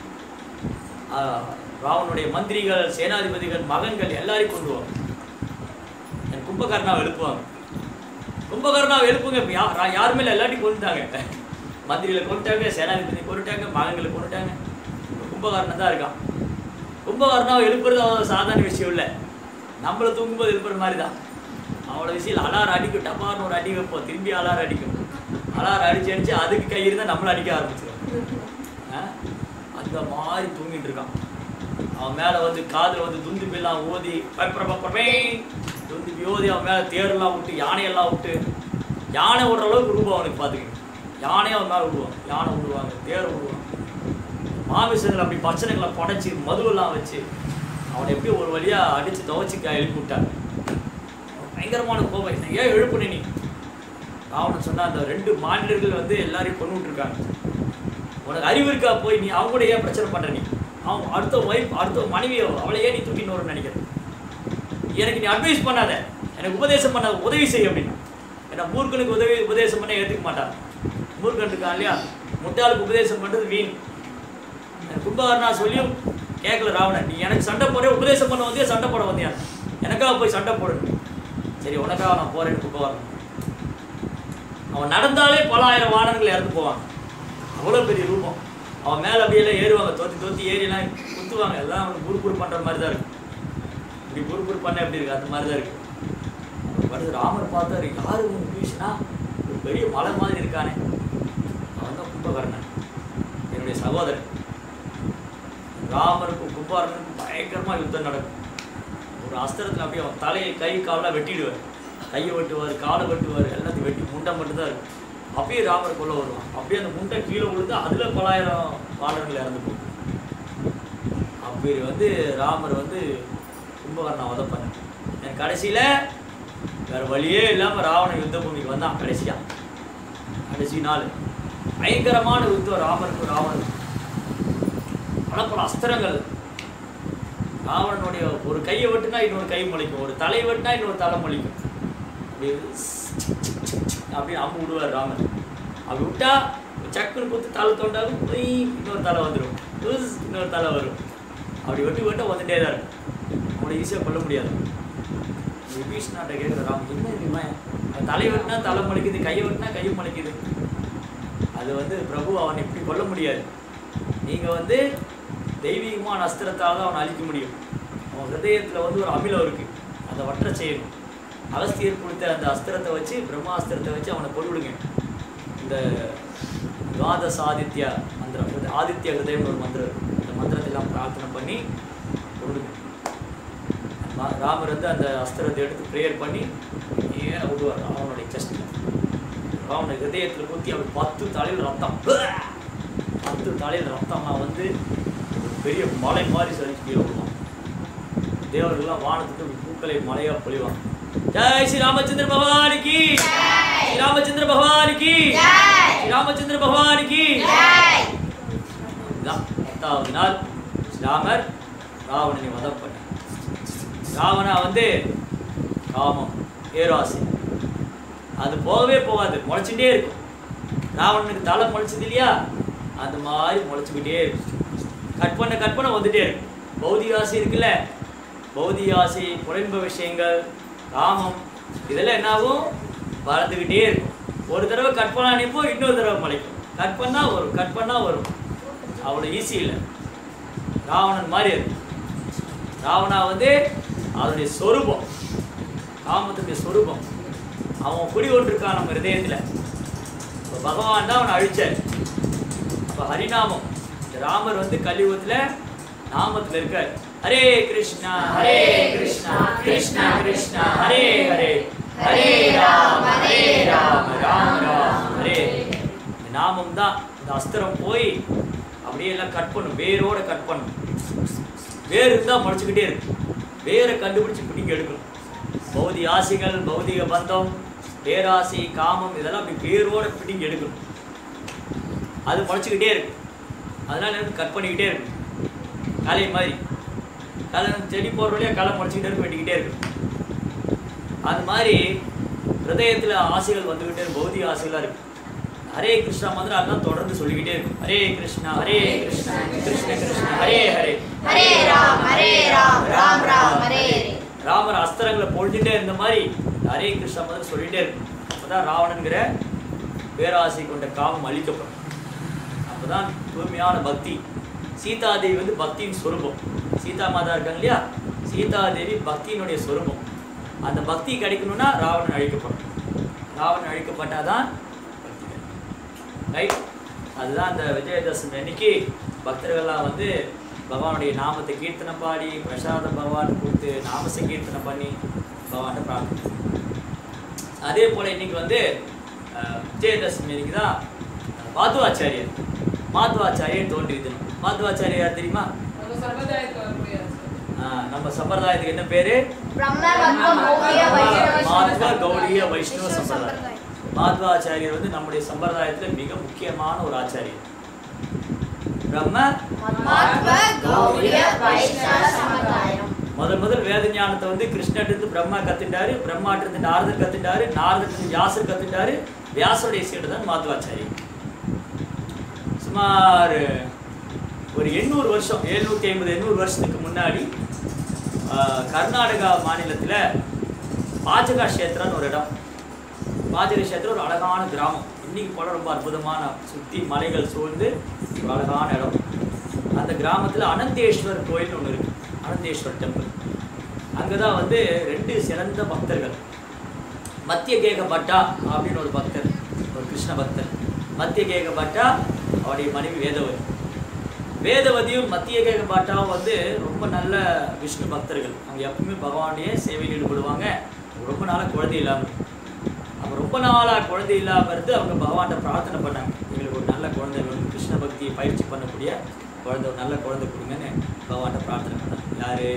[SPEAKER 1] ராவனுடைய மந்திரிகள், சேனாதிபதிகள், மகன்கள் எல்லாரையும் கொண்டுவாங்க. என் கும்பகர்ணாவை எழுப்புவாங்க. கும்பகர்ணாவை எழுப்புங்க. யா யாருமே இல்லை, எல்லாத்தையும் கொண்டுட்டாங்க. மந்திரிகளை கொண்டுட்டாங்க, சேனாதிபதி கொண்டுட்டாங்க, மகன்களை கொண்டுட்டாங்க. கும்பகர்ணன் தான் இருக்கான். கும்பகர்ணாவை எழுப்புறது அவ்வளோ சாதாரண விஷயம் இல்லை. நம்மளை தூங்கும்போது எழுப்புற மாதிரி தான். அவ்வளோ விஷயம் அலாரம் அடிக்கும். டப்பான்னு ஒரு அடி வைப்போம், திரும்பி அலாரம் அடிக்கும். அலாரம் அடிச்சு அடிச்சு அதுக்கு கை இருந்தால் நம்மளை அடிக்க ஆரம்பிச்சிடும். அந்த மாதிரி தூங்கிட்டு இருக்கான். அவன் மேலே வந்து காதில் வந்து துந்துபிலாம் ஓதி பப்பரப்பே துந்துபி ஓதி அவன் மேலே தேரெல்லாம் விட்டு யானையெல்லாம் விட்டு யானை விடுற அளவுக்கு ரூபம் அவனுக்கு பார்த்துக்கணும். யானையும் அவன் மேலே விடுவான், யானை விடுவாங்க, தேர் விடுவாங்க. மாமிசங்கள் அப்படி பச்சனைகளை புடைச்சி மதுவெல்லாம் வச்சு அவனை எப்படி ஒரு வழியாக அடித்து துவச்சி எழுப்பி விட்டாங்க. பயங்கரமான கோபம். ஏன் எழுப்புனே நீ? ராவணன் சொன்னா அந்த ரெண்டு மாநிலர்கள் வந்து எல்லாரையும் கொண்டு விட்டுருக்காங்க. உனக்கு அறிவு இருக்கா? போய் நீ அவங்க கூட ஏன் பிரச்சனை பண்ணுற? நீ அவன் அடுத்த ஒய்ஃப் அடுத்த மனைவியோ அவளை ஏன் நீ தூக்கின்னு வரும்னு நினைக்கிறேன்? எனக்கு நீ அட்வைஸ் பண்ணாத, எனக்கு உபதேசம் பண்ணாத, உதவி செய்ய அப்படின்னா. ஏன்னா மூர்க்கனுக்கு உதவி உபதேசம் பண்ண ஏற்றுக்க மாட்டான். மூர்க்கன் இருக்கான் இல்லையா, முட்டாளுக்கு உபதேசம் பண்ணுறது வீண். கும்பகர்ணா சொல்லியும் கேட்கல ராவணன். நீ எனக்கு சண்டை போட உபதேசம் பண்ண வந்தியா, சண்டை போட வந்தியா? எனக்காக போய் சண்டை போடணும். சரி உனக்காக நான் போறேன்னு கும்பகர்ணன். அவன் நடந்தாலே பல ஆயிரம் வானங்கள் இறந்து போவாங்க. அவ்வளோ பெரிய ரூபம். அவன் மேலே அப்படியெல்லாம் ஏறுவாங்க, தோத்தி தோத்தி ஏறிலாம் குத்துவாங்க. எல்லாம் அவனுக்கு குறுகுறு பண்ணுற மாதிரி தான் இருக்கும். இப்படி குறுகுறு பண்ண எப்படி இருக்கு, அந்த மாதிரி தான் இருக்கு. அடுத்து ராமர் பார்த்தாரு, யாரு ஒன்று பேசினா ஒரு பெரிய மலை மாதிரி இருக்கானே, அவன் தான் கும்பகர்ணன், என்னுடைய சகோதரன். ராமருக்கும் கும்பகர்ணனுக்கும் பயங்கரமாக யுத்தம் நடக்கும். ஒரு அஸ்திரத்தில் அப்படியே அவன் தலையை கை காலெலாம் வெட்டிடுவார். கையை வெட்டுவார், காலை வெட்டுவார், எல்லாத்தையும் வெட்டி முண்டை மட்டும்தான் இருக்கும். அப்படியே ராமர் கொள்ள வருவான். அப்படியே அந்த முண்டை கீழே விழுந்து அதில் பலாயிரம் வானர்கள் இறந்து போகும். அப்படி வந்து ராமர் வந்து கும்பகர்ணன் வதை பண்ண. என் கடைசியில் வேறு வழியே இல்லாமல் ராவணன் யுத்த பூமிக்கு வந்தான். கடைசியாக கடைசி நாள் பயங்கரமான யுத்தம் ராமருக்கும் ராவணனுக்கும். பல பல அஸ்திரங்கள். ராவணனுடைய ஒரு கையை வெட்டுனா இன்னொரு கை முளைக்கும், ஒரு தலை வெட்டினா இன்னொரு தலை முளைக்கும். அப்படி அப்படின்னு அம்பு விடுவார் ராமன். அப்படி விட்டா சக்குன்னு குத்து தலை தோண்டாலும் போய் இன்னொரு தலை வந்துடும், இன்னொரு தலை வரும். அப்படி வெட்டி வெட்ட வந்துட்டே தான் இருக்கும். அவனை ஈஸியாக கொல்ல முடியாது. விபீஷ்ணாட்ட கேட்குற ராமன், என்ன தெரியுமா, தலை வெட்டினா தலை முளைக்குது, கையை வெட்டினா கையும் முளைக்குது. அது வந்து பிரபு அவனை இப்படி கொல்ல முடியாது. நீங்கள் வந்து தெய்வீகமான அஸ்திரத்தால் தான் அவனை அழிக்க முடியும். அவன் ஹிருதயத்தில் வந்து ஒரு அமிலம் இருக்குது, அதை வற்ற செய்யணும். அகஸ்தியர் கொடுத்த அந்த அஸ்திரத்தை வச்சு, பிரம்மாஸ்திரத்தை வச்சு அவனை கொள்விடுங்க. இந்த துவாதச ஆதித்யா மந்திரம், ஆதித்ய ஹிருதயம்னு ஒரு மந்திரம் இருக்குது. அந்த மந்திரத்தெல்லாம் பிரார்த்தனை பண்ணி கொள்விடுங்க. ராமர் வந்து அந்த அஸ்திரத்தை எடுத்து ப்ரேயர் பண்ணி ஏற விடுவார் ராவனுடைய செஸ்டில். ராவனுடைய ஹிருதயத்தில் குத்தி அப்படி பத்து தலையில் ரத்தம், பத்து தலையில் ரத்தம் நான் வந்து பெரிய மலை மாதிரி சரிச்சு கீழே விடுவான். தேவர்கள்லாம் வானத்துக்கு பூக்களை மலையாக பொழிவாங்க. ஜெய் ஸ்ரீ ராமச்சந்திர பகவானுக்கு, ஸ்ரீ ராமச்சந்திர பகவானுக்கு, ஸ்ரீ ராமச்சந்திர பகவானுக்கு. பத்தாவது நாள் ராமர் ராவணனை வதம் பண்ண. ராவணா வந்து காமம், பேராசை, அது போகவே போகாது, முளைச்சுட்டே இருக்கும். ராவணனுக்கு தலை முளைச்சது இல்லையா, அந்த மாதிரி முளைச்சிக்கிட்டே இருக்கும். கட் பண்ண கட் பண்ண வந்துட்டே இருக்கும். பௌதிக ஆசை இருக்குல்ல, பௌதிக ஆசை, புலன்ப விஷயங்கள், காமம், இதெல்லாம் என்னாகும், வளர்ந்துக்கிட்டே இருக்கும். ஒரு தடவை கட் பண்ணா நினைப்போ, இன்னொரு தடவை முளைக்கும். கட் பண்ணால் வரும், கட் பண்ணால் வரும். அவ்வளோ ஈஸி இல்லை. ராவணன் மாதிரி இருக்கும். ராவணா வந்து அதனுடைய சொரூபம், காமத்துடைய சொரூபம். அவன் குடி கொண்டிருக்கான் நம்ம ஹிருதயத்தில். இப்போ பகவான் தான் அவனை அழிச்சார். அப்போ ஹரிநாமம், ராமர் வந்து கலியுகத்தில் நாமத்தில் இருக்கார். ஹரே கிருஷ்ணா ஹரே கிருஷ்ணா கிருஷ்ணா கிருஷ்ணா ஹரே ஹரே, ஹரே ராம ஹரே ராம ராம ராம ஹரே. இந்த நாமம் தான் இந்த அஸ்திரம் போய் அப்படியே எல்லாம் கட் பண்ணும், வேரோட கட் பண்ணும். வேர் இருந்தால் முளைச்சிக்கிட்டே இருக்கும். வேரை கண்டுபிடிச்சி பிடிக்க எடுக்கணும். பௌதிக ஆசைகள், பௌதிக பந்தம், பேராசை, காமம், இதெல்லாம் அப்படி வேரோட பிடிங்க எடுக்கணும். அது முளைச்சிக்கிட்டே இருக்கும். அதனால எனக்கு கட் பண்ணிக்கிட்டே இருக்கும். களை மாதிரி களை செடி போடுற வழியாக களை முளைச்சிக்கிட்டே இருக்கும், வெட்டிக்கிட்டே இருக்கும். அது மாதிரி ஹிருதயத்தில் ஆசைகள் வந்துக்கிட்டே பௌதிக ஆசைகளாக இருக்கு. ஹரே கிருஷ்ணா மந்திரம் அதெல்லாம் தொடர்ந்து சொல்லிக்கிட்டே இருக்கும். ஹரே கிருஷ்ணா ஹரே கிருஷ்ணா கிருஷ்ண கிருஷ்ண ஹரே ஹரே
[SPEAKER 2] ஹரே ராம் ஹரே ராம் ராம் ராம் ஹரே ஹரே.
[SPEAKER 1] ராமர் அஸ்திரங்களை பொழிஞ்சுட்டே இருந்த மாதிரி ஹரே கிருஷ்ணா மந்திரம் சொல்லிகிட்டே இருக்கும். அப்போதான் ராவணன்கிற பேராசை கொண்ட காமம் அழிக்கப்படும். அப்போதான் தூய்மையான பக்தி. சீதாதேவி வந்து பக்தியின் சொரூபம். சீதா மாதா இருக்காங்க இல்லையா, சீதாதேவி பக்தியினுடைய சொரூபம். அந்த பக்தி கிடைக்கணும்னா ராவணன் அழிக்கப்படும். ராவணன் அழிக்கப்பட்டாதான் பக்தி ரைட். அதுதான் அந்த விஜயதசமி அன்னைக்கு பக்தர்கள்லாம் வந்து பகவானுடைய நாமத்தை கீர்த்தனை பாடி பிரசாத பகவான் கொடுத்து நாம சங்கீர்த்தனை பண்ணி பகவானை பிரார்த்தனை. அதே போல் இன்னைக்கு வந்து விஜயதசமி அன்னைக்கு தான் மாதுவாச்சாரியர் மாதுவாச்சாரியர் தோன்றியது. மாதுவாச்சாரியார் தெரியுமா? நம்ம சம்பிரதாயத்துக்கு என்ன பேரு? மாத்வ கௌடிய வைஷ்ணவ சம்பிரதாயம். மாத்வாச்சாரியர் வந்து நம்முடைய சம்பிரதாயத்துல மிக முக்கியமான ஒரு ஆச்சாரியர். பிரம்ம முதல் முதல் வேத ஞானத்தை வந்து கிருஷ்ணர் இருந்து பிரம்மா கத்துட்டாரு, பிரம்மாட்ட இருந்து நாரதர் கத்துட்டாரு, நாரதர் இருந்து வியாசர் கத்துட்டாரு, வியாசருடைய சீடு தான் மாத்வாச்சாரியர். சுமார் ஒரு எண்ணூறு வருஷம் எழுநூற்றி ஐம்பது எண்ணூறு வருஷத்துக்கு முன்னாடி கர்நாடகா மாநிலத்தில் பாஜகா கஷேத்திரன்னு ஒரு இடம். பாஜக கஷேத்திரம் ஒரு அழகான கிராமம். இன்னைக்கு போல ரொம்ப அற்புதமான சுற்றி மலைகள் சூழ்ந்து ஒரு அழகான இடம். அந்த கிராமத்தில் அனந்தேஸ்வர் கோயில்னு ஒன்று இருக்குது, அனந்தேஸ்வர் டெம்பிள். அங்கே தான் வந்து ரெண்டு சிறந்த பக்தர்கள், மத்திய கேக பட்டா அப்படின்னு ஒரு பக்தர், ஒரு கிருஷ்ண பக்தர். மத்திய கேக பட்டா அவருடைய மனைவி வேதவதி. வேதவதியும் மத்திய கேக பட்டாவும் வந்து ரொம்ப நல்ல விஷ்ணு பக்தர்கள். அவங்க எப்பவுமே பகவானுடைய சேவையில் ஈடுபடுவாங்க. ரொம்ப நாளாக குழந்தை இல்லாமல், அப்போ ரொம்ப நாளாக குழந்தை இல்லாமல் இருந்து அவங்க பகவான்கிட்ட பிரார்த்தனை பண்ணாங்க, எங்களுக்கு ஒரு நல்ல குழந்தை வேணும், கிருஷ்ண பக்தியை பயிற்சி பண்ணக்கூடிய குழந்தை, ஒரு நல்ல குழந்தை கொடுங்கன்னு பகவான்கிட்ட பிரார்த்தனை பண்ணாங்க. யாரு?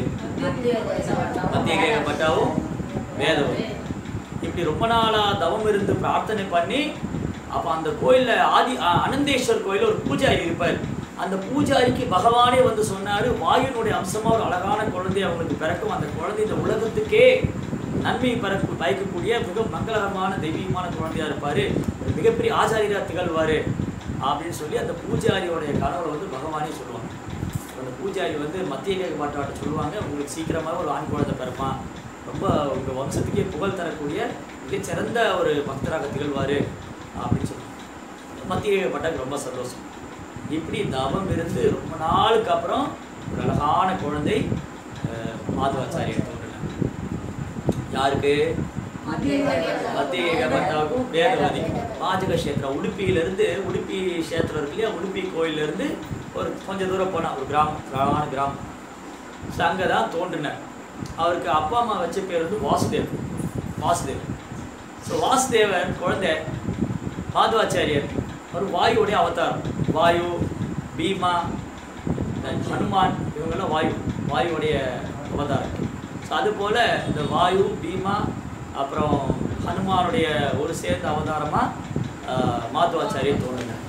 [SPEAKER 1] மத்திய கேக பட்டாவும் வேதவதி. இப்படி ரொம்ப நாளாக தவம் இருந்து பிரார்த்தனை பண்ணி, அப்போ அந்த கோயிலில் ஆதி அனந்தேஸ்வர் கோயிலில் ஒரு பூஜாரி இருப்பார். அந்த பூஜாரிக்கு பகவானே வந்து சொன்னார், வாயுனுடைய அம்சமாக ஒரு அழகான குழந்தை அவங்களுக்கு பிறக்கும், அந்த குழந்தை இந்த உலகத்துக்கே நன்மை பிறப்பு பயக்கக்கூடிய மிக மங்களகரமான தெய்வீகமான குழந்தையாக இருப்பார், ஒரு மிகப்பெரிய ஆச்சாரியராக திகழ்வார் அப்படின்னு சொல்லி அந்த பூஜாரியோடைய கனவுல வந்து பகவானே சொல்லுவாங்க. அந்த பூஜாரி வந்து மத்திய கேக பாட்டாட்ட சொல்லுவாங்க, உங்களுக்கு சீக்கிரமாக ஒரு ஆண் குழந்தை பிறப்பான், ரொம்ப உங்கள் வம்சத்துக்கே புகழ் தரக்கூடிய மிகச்சிறந்த ஒரு பக்தராக திகழ்வார் அப்படின்னு சொல்லுவாங்க. மத்திய கேக பாட்டாக்கு ரொம்ப சந்தோஷம். இப்படி தவம் இருந்து ரொம்ப நாளுக்கு அப்புறம் ஒரு அழகான குழந்தை மாதவாச்சாரியர் தோன்றினார். யாருக்கு? மத்திய கேக பட்டாவுக்கும் வேதவதிக்கும். பாஜக கஷேத்திரம் உடுப்பியிலிருந்து, உடுப்பி கஷேத்திரம் இருக்கு இல்லையா, உடுப்பி கோயிலிருந்து ஒரு கொஞ்சம் தூரம் போனால் ஒரு கிராமம், அழகான கிராமம். ஸோ அங்கே தான் தோன்றினார். அவருக்கு அப்பா அம்மா வச்ச பேர் வந்து வாசுதேவ் வாசுதேவ் ஸோ வாசுதேவன் குழந்தை மாதவாச்சாரியர் ஒரு வாயுடைய அவதாரம். வாயு, பீமா, ஹனுமான் இவங்கெல்லாம் வாயு வாயுடைய அவதாரம். ஸோ அதுபோல் இந்த வாயு, பீமா, அப்புறம் ஹனுமானுடைய ஒரு சேர்ந்த அவதாரமாக மாதவாச்சாரியர் தோன்றினார்.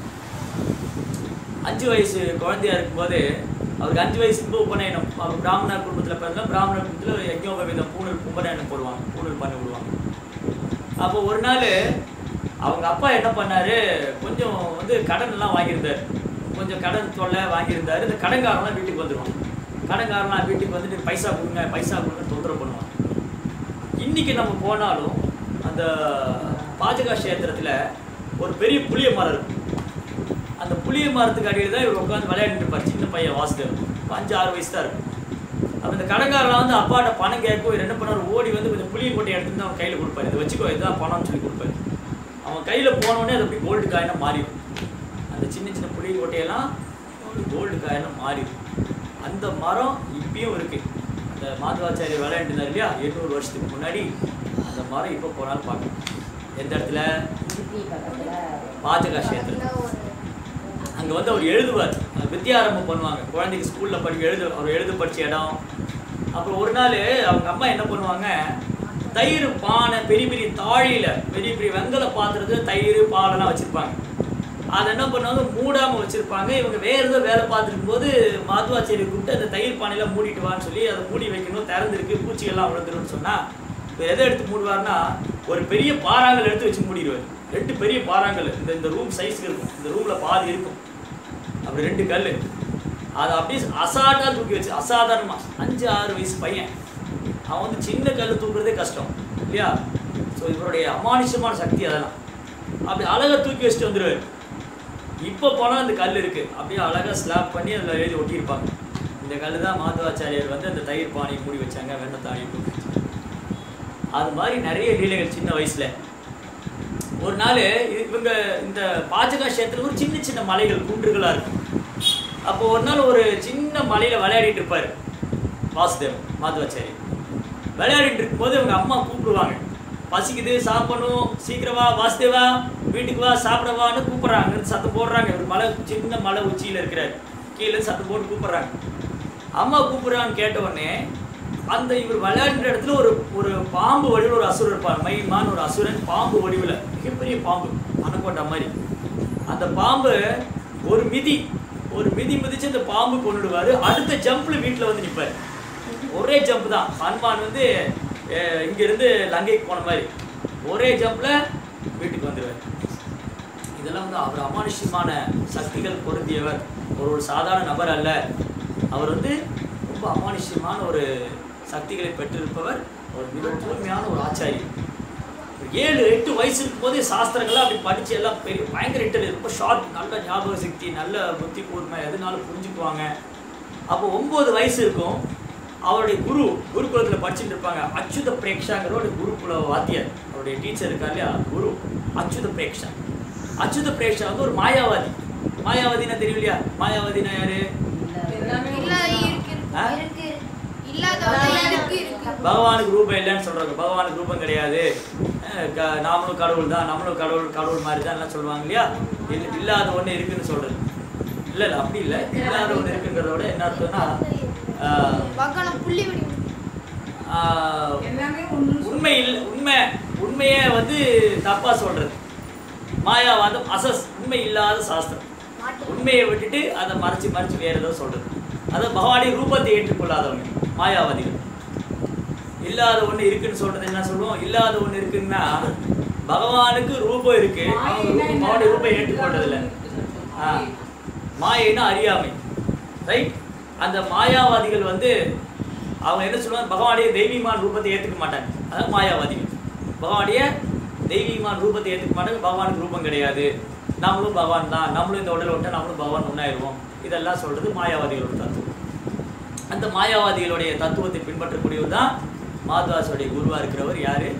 [SPEAKER 1] அஞ்சு வயசு குழந்தையா இருக்கும்போது, அவருக்கு அஞ்சு வயசுக்கு உபநயனம், அவர் பிராமணர் குடும்பத்தில் பிறந்தா பிராமணர் குடும்பத்தில் யஜ்ஞோபவீதம் பூணூல் உபநயனம் போடுவாங்க, பூணூல் பண்ணி விடுவாங்க. அப்போ ஒரு நாள் அவங்க அப்பா என்ன பண்ணார், கொஞ்சம் வந்து கடன் எல்லாம் வாங்கியிருந்தார், கொஞ்சம் கடன் தொல்லை வாங்கியிருந்தார். இந்த கடன்காரெல்லாம் வீட்டுக்கு வந்துடுவாங்க. கடன்காரெல்லாம் வீட்டுக்கு வந்துட்டு பைசா கொடுங்க பைசா கொடுங்க தொந்தரவு பண்ணுவாங்க. இன்றைக்கி நம்ம போனாலும் அந்த பாஜக கஷேத்திரத்தில் ஒரு பெரிய புளிய மரம் இருக்கும். அந்த புளிய மரத்துக்கு அடியில் தான் இவர் உட்காந்து விளையாடிட்டு இருப்பார். சின்ன பையன் வாசுதேவ், அஞ்சு ஆறு வயசு தான் இருக்கும். அப்போ இந்த கடன்காரெல்லாம் வந்து அப்பாட்ட பணம் கேட்கும், இவர் என்ன பண்ணார், ஓடி வந்து கொஞ்சம் புளிய கொட்டை எடுத்துட்டு அவன் கையில் கொடுப்பாரு, இதை வச்சுக்கோ இதுதான் பணம்னு சொல்லி கொடுப்பாரு. அவன் கையில் போனோடனே அது அப்படி கோல்டு காயினாக மாறிடும். அந்த சின்ன சின்ன புளிய கொட்டையெல்லாம் கோல்டு காயினாக மாறிடும். அந்த மரம் இப்பயும் இருக்குது. அந்த மாதவாச்சாரியர் விளையாண்டுருந்தார் இல்லையா எண்ணூறு வருஷத்துக்கு முன்னாடி, அந்த மரம் இப்போ போனாலும் பார்க்கணும். எந்த இடத்துல? பாஜக கஷேத்திரம். அங்கே வந்து அவர் எழுதுவார், வித்தியாரம்பம் பண்ணுவாங்க, குழந்தைக்கு ஸ்கூலில் படிக்க எழுது அவர் எழுத படித்த இடம். அப்புறம் ஒரு நாள் அவங்க அம்மா என்ன பண்ணுவாங்க, தயிர் பானை பெரிய பெரிய தாழியில் பெரிய பெரிய வெங்கல பாத்திரத்தில் தயிர் பாலெல்லாம் வச்சுருப்பாங்க. அதை என்ன பண்ணுவாங்க, மூடாமல் வச்சுருப்பாங்க. இவங்க வேறு ஏதோ வேலை பார்த்துருக்கும் போது மாதவாச்சாரியை கூப்பிட்டு அந்த தயிர் பானையெல்லாம் மூடிட்டு வான்னு சொல்லி அதை மூடி வைக்கணும், திறந்துருக்கு பூச்சிகள்லாம் விழுந்துருன்னு சொன்னால் இப்போ எதை எடுத்து மூடுவார்னா ஒரு பெரிய பாறாங்கல் எடுத்து வச்சு மூடிடுவார். ரெண்டு பெரிய பாறாங்கல் இந்த இந்த ரூம் சைஸுக்கு இருக்கும், இந்த ரூமில் பாதி இருக்கும். அப்படி ரெண்டு கல் அதை அப்படியே அசால்ட்டாக தூக்கி வச்சு, அசாதாரணமாக அஞ்சு ஆறு வயசு பையன் அவன் வந்து சின்ன கல் தூக்குறதே கஷ்டம் இல்லையா? ஸோ இவருடைய அமானுஷமான சக்தி அதெல்லாம். அப்படி அழகாக தூக்கி வச்சுட்டு வந்துடுவார். இப்போ போனால் அந்த கல் இருக்குது, அப்படியே அழகாக ஸ்லாப் பண்ணி அதில் எழுதி ஒட்டியிருப்பாங்க. இந்த கல் தான் மாதவாச்சாரியார் வந்து அந்த தயிர் பானையை மூடி வச்சாங்க, வெண்ணத்தாணி மூடி வச்சாங்க. அது மாதிரி நிறைய லீலைகள் சின்ன வயசில். ஒரு நாள் இவங்க இந்த பாஜக கஷேத்திரத்தில் ஒரு சின்ன சின்ன மலைகள் குன்றுகளாக இருக்கும். அப்போ ஒரு நாள் ஒரு சின்ன மலையில் விளையாடிட்டு இருப்பார் வாசுதேவன் மாதவாச்சாரி. விளையாடிட்டு இருக்கும்போது அவங்க அம்மா கூப்பிடுவாங்க, பசிக்குது சாப்பிடணும், சீக்கிரமா வாசுதேவா வீட்டுக்கு வா சாப்பிடவான்னு கூப்பிட்றாங்க. சத்தம் போடுறாங்க. ஒரு மலை சின்ன மலை உச்சியில் இருக்கிறார், கீழே சத்தம் போட்டு கூப்பிட்றாங்க. அம்மா கூப்பிட்றான்னு கேட்ட உடனே அந்த இவர் விளையாடுற இடத்துல ஒரு ஒரு பாம்பு வடிவில் ஒரு அசுரன் இருப்பார். மைமான் ஒரு அசுரன் பாம்பு வடிவில், மிகப்பெரிய பாம்பு, அணக்கோட்டை மாதிரி. அந்த பாம்பு ஒரு மிதி ஒரு மிதி மிதிச்சு அந்த பாம்பு கொண்டுடுவார். அடுத்த ஜம்பில் வீட்டில் வந்து நிற்பார். ஒரே ஜம்ப் தான். ஹனுமான் வந்து இங்கேருந்து லங்கைக்கு போன மாதிரி ஒரே ஜம்பில் வீட்டுக்கு வந்துடுவார். இதெல்லாம் வந்து அவர் அமானுஷ்யமான சக்திகள் பொருந்தியவர், ஒரு ஒரு சாதாரண நபர் அல்ல. அவர் வந்து ரொம்ப அமானுஷ்யமான ஒரு சக்திகளை பெற்றிருப்பவர், ஒரு மிக தூய்மையான ஒரு ஆச்சாரி. ஏழு எட்டு வயசு இருக்கும்போது சாஸ்திரங்கள்லாம் அப்படி படித்து எல்லாம் பெரிய பயங்கர இன்டெலிஜென்ட், ரொம்ப ஷார்ப், நல்ல ஞாபக சக்தி, நல்ல புத்தி கூர்மை, எதுனாலும் புரிஞ்சுக்குவாங்க. அப்போ ஒம்பது வயசு இருக்கும். அவருடைய குரு குருகுலத்தில் படிச்சுட்டு இருப்பாங்க. அச்சுத பிரேக்ஷாங்கிறோட குருகுல வாத்தியார், அவருடைய டீச்சர் இருக்கா இல்லையா, குரு அச்சுத பிரேக்ஷா. அச்சுத பிரேக்ஷா வந்து ஒரு மாயாவாதி. மாயாவாதினா தெரியும் இல்லையா? மாயாவாதினா யாரு? பகவானுக்கு ரூபம் இல்லைன்னு சொல்றாங்க. பகவானுக்கு ரூபம் கிடையாது, நாமளும் கடவுள் தான், நம்மளும் கடவுள் கடவுள் மாதிரி தான் எல்லாம் சொல்லுவாங்க இல்லையா? இல்லை, இல்லாத ஒன்று இருக்குன்னு சொல்றது இல்லை. இல்லை அப்படி இல்லை. இல்லாத ஒன்று இருக்குங்கிறத விட என்ன அர்த்தம்னா உண்மை இல்லை, உண்மை உண்மையை வந்து தப்பா சொல்றது. மாயாவாதம் அசஸ், உண்மை இல்லாத சாஸ்திரம். உண்மையை விட்டுட்டு அதை மறைச்சு மறைச்சு வேற ஏதோ சொல்றது. அதாவது பகவானுடைய ரூபத்தை ஏற்றுக்கொள்ளாதவங்க மாயாவாதிகள். இல்லாத ஒண்ணு இருக்குன்னு சொல்றது என்ன சொல்லுவோம்? இல்லாத ஒண்ணு இருக்குன்னா பகவானுக்கு ரூபம் இருக்கு, பகவானுடைய ரூபம் ஏற்றுக்கொள்றது இல்லை. ஆஹ் மாயைன்னா அறியாமை, ரைட்? அந்த மாயாவாதிகள் வந்து அவங்க என்ன சொல்லுவாங்க? பகவானுடைய தெய்வீகமான ரூபத்தை ஏற்றுக்க மாட்டாங்க. அதாவது மாயாவாதிகள் பகவானுடைய தெய்வீகமான ரூபத்தை ஏற்றுக்க மாட்டாங்க. பகவானுக்கு ரூபம் கிடையாது, நம்மளும் பகவான் தான், நம்மளும் இந்த உடலை விட்டால் நம்மளும் பகவான் ஒன்றாயிருவோம். இதெல்லாம் சொல்றது மாயாவாதிகளோட தத்துவம். அந்த மாயாவாதிகளுடைய தத்துவத்தை பின்பற்றக்கூடியவர் தான் மாதவாசுடைய குருவா இருக்கிறவர். யாரு?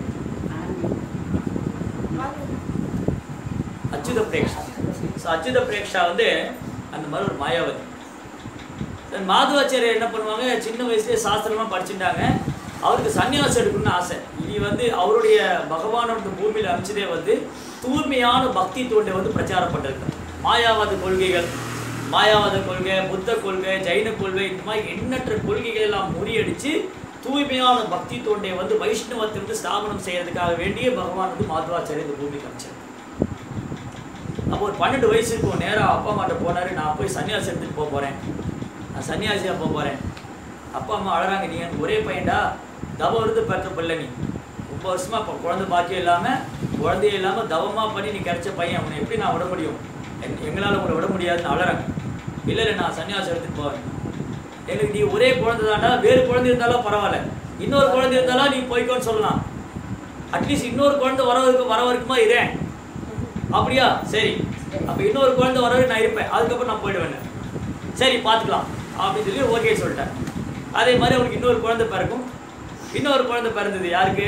[SPEAKER 1] அச்சுத பிரேக்ஷா. ஸோ அச்சுத பிரேக்ஷா வந்து அந்த மாதிரி ஒரு மாயாவாதி. மாதவாச்சாரியர் என்ன பண்ணுவாங்க? சின்ன வயசுலேயே சாஸ்திரமாக படிச்சுட்டாங்க. அவருக்கு சன்னியாசம் எடுக்கணும்னு ஆசை. இது வந்து அவருடைய பகவானோட பூமியில் அமைச்சதே வந்து தூய்மையான பக்தி தோண்டை வந்து பிரச்சாரம் பண்ணிருக்காங்க. மாயாவாத கொள்கைகள், மாயாவாத கொள்கை, புத்த கொள்கை, ஜெயின கொள்கை, இந்த மாதிரி எண்ணற்ற கொள்கைகள் எல்லாம் முறியடித்து தூய்மையான பக்தி தோண்டை வந்து வைஷ்ணவத்தை வந்து ஸ்தாபனம் செய்யறதுக்காக வேண்டிய பகவான் வந்து மாதவாச்சாரியர் இந்த பூமிக்கு அமைச்சார். அப்போ ஒரு பன்னெண்டு வயசு இருக்கும். நேராக அப்பா அம்மாட்ட போனார், நான் போய் சன்னியாசி எடுத்துகிட்டு போக போகிறேன், நான் சன்னியாசியாக போக போகிறேன். அப்பா அம்மா அழகாங்க, நீ எனக்கு ஒரே பையன்டா, தவம் இருந்து பெற்ற பிள்ளை, நீ ரொம்ப வருஷமாக இப்போ குழந்தை பாக்கியம் இல்லாமல் குழந்தைய இல்லாமல் தவமாக பண்ணி நீ கிடைச்ச பையன், அவனை எப்படி நான் விட முடியும்? எங்களால் உங்களை விட முடியாதுன்னு அழறாங்க. இல்லை இல்லை, நான் சன்னியாசம் எடுத்துகிட்டு போவேன். எனக்கு நீ ஒரே குழந்தை தாண்டா, வேறு குழந்தை இருந்தாலும் பரவாயில்ல, இன்னொரு குழந்தை இருந்தாலும் நீ போய்க்கோன்னு சொல்லலாம். அட்லீஸ்ட் இன்னொரு குழந்தை வர வரைக்கும் வர வரைக்குமா இருேன். அப்படியா? சரி, அப்போ இன்னொரு குழந்தை வர வரைக்கும் நான் இருப்பேன், அதுக்கப்புறம் நான் போயிடுவேன். சரி பார்த்துக்கலாம் அப்படின்னு சொல்லி ஓகே சொல்லிட்டேன். அதே மாதிரி அவருக்கு இன்னொரு குழந்தை பிறக்கும். இன்னொரு குழந்தை பிறந்தது யாருக்கு?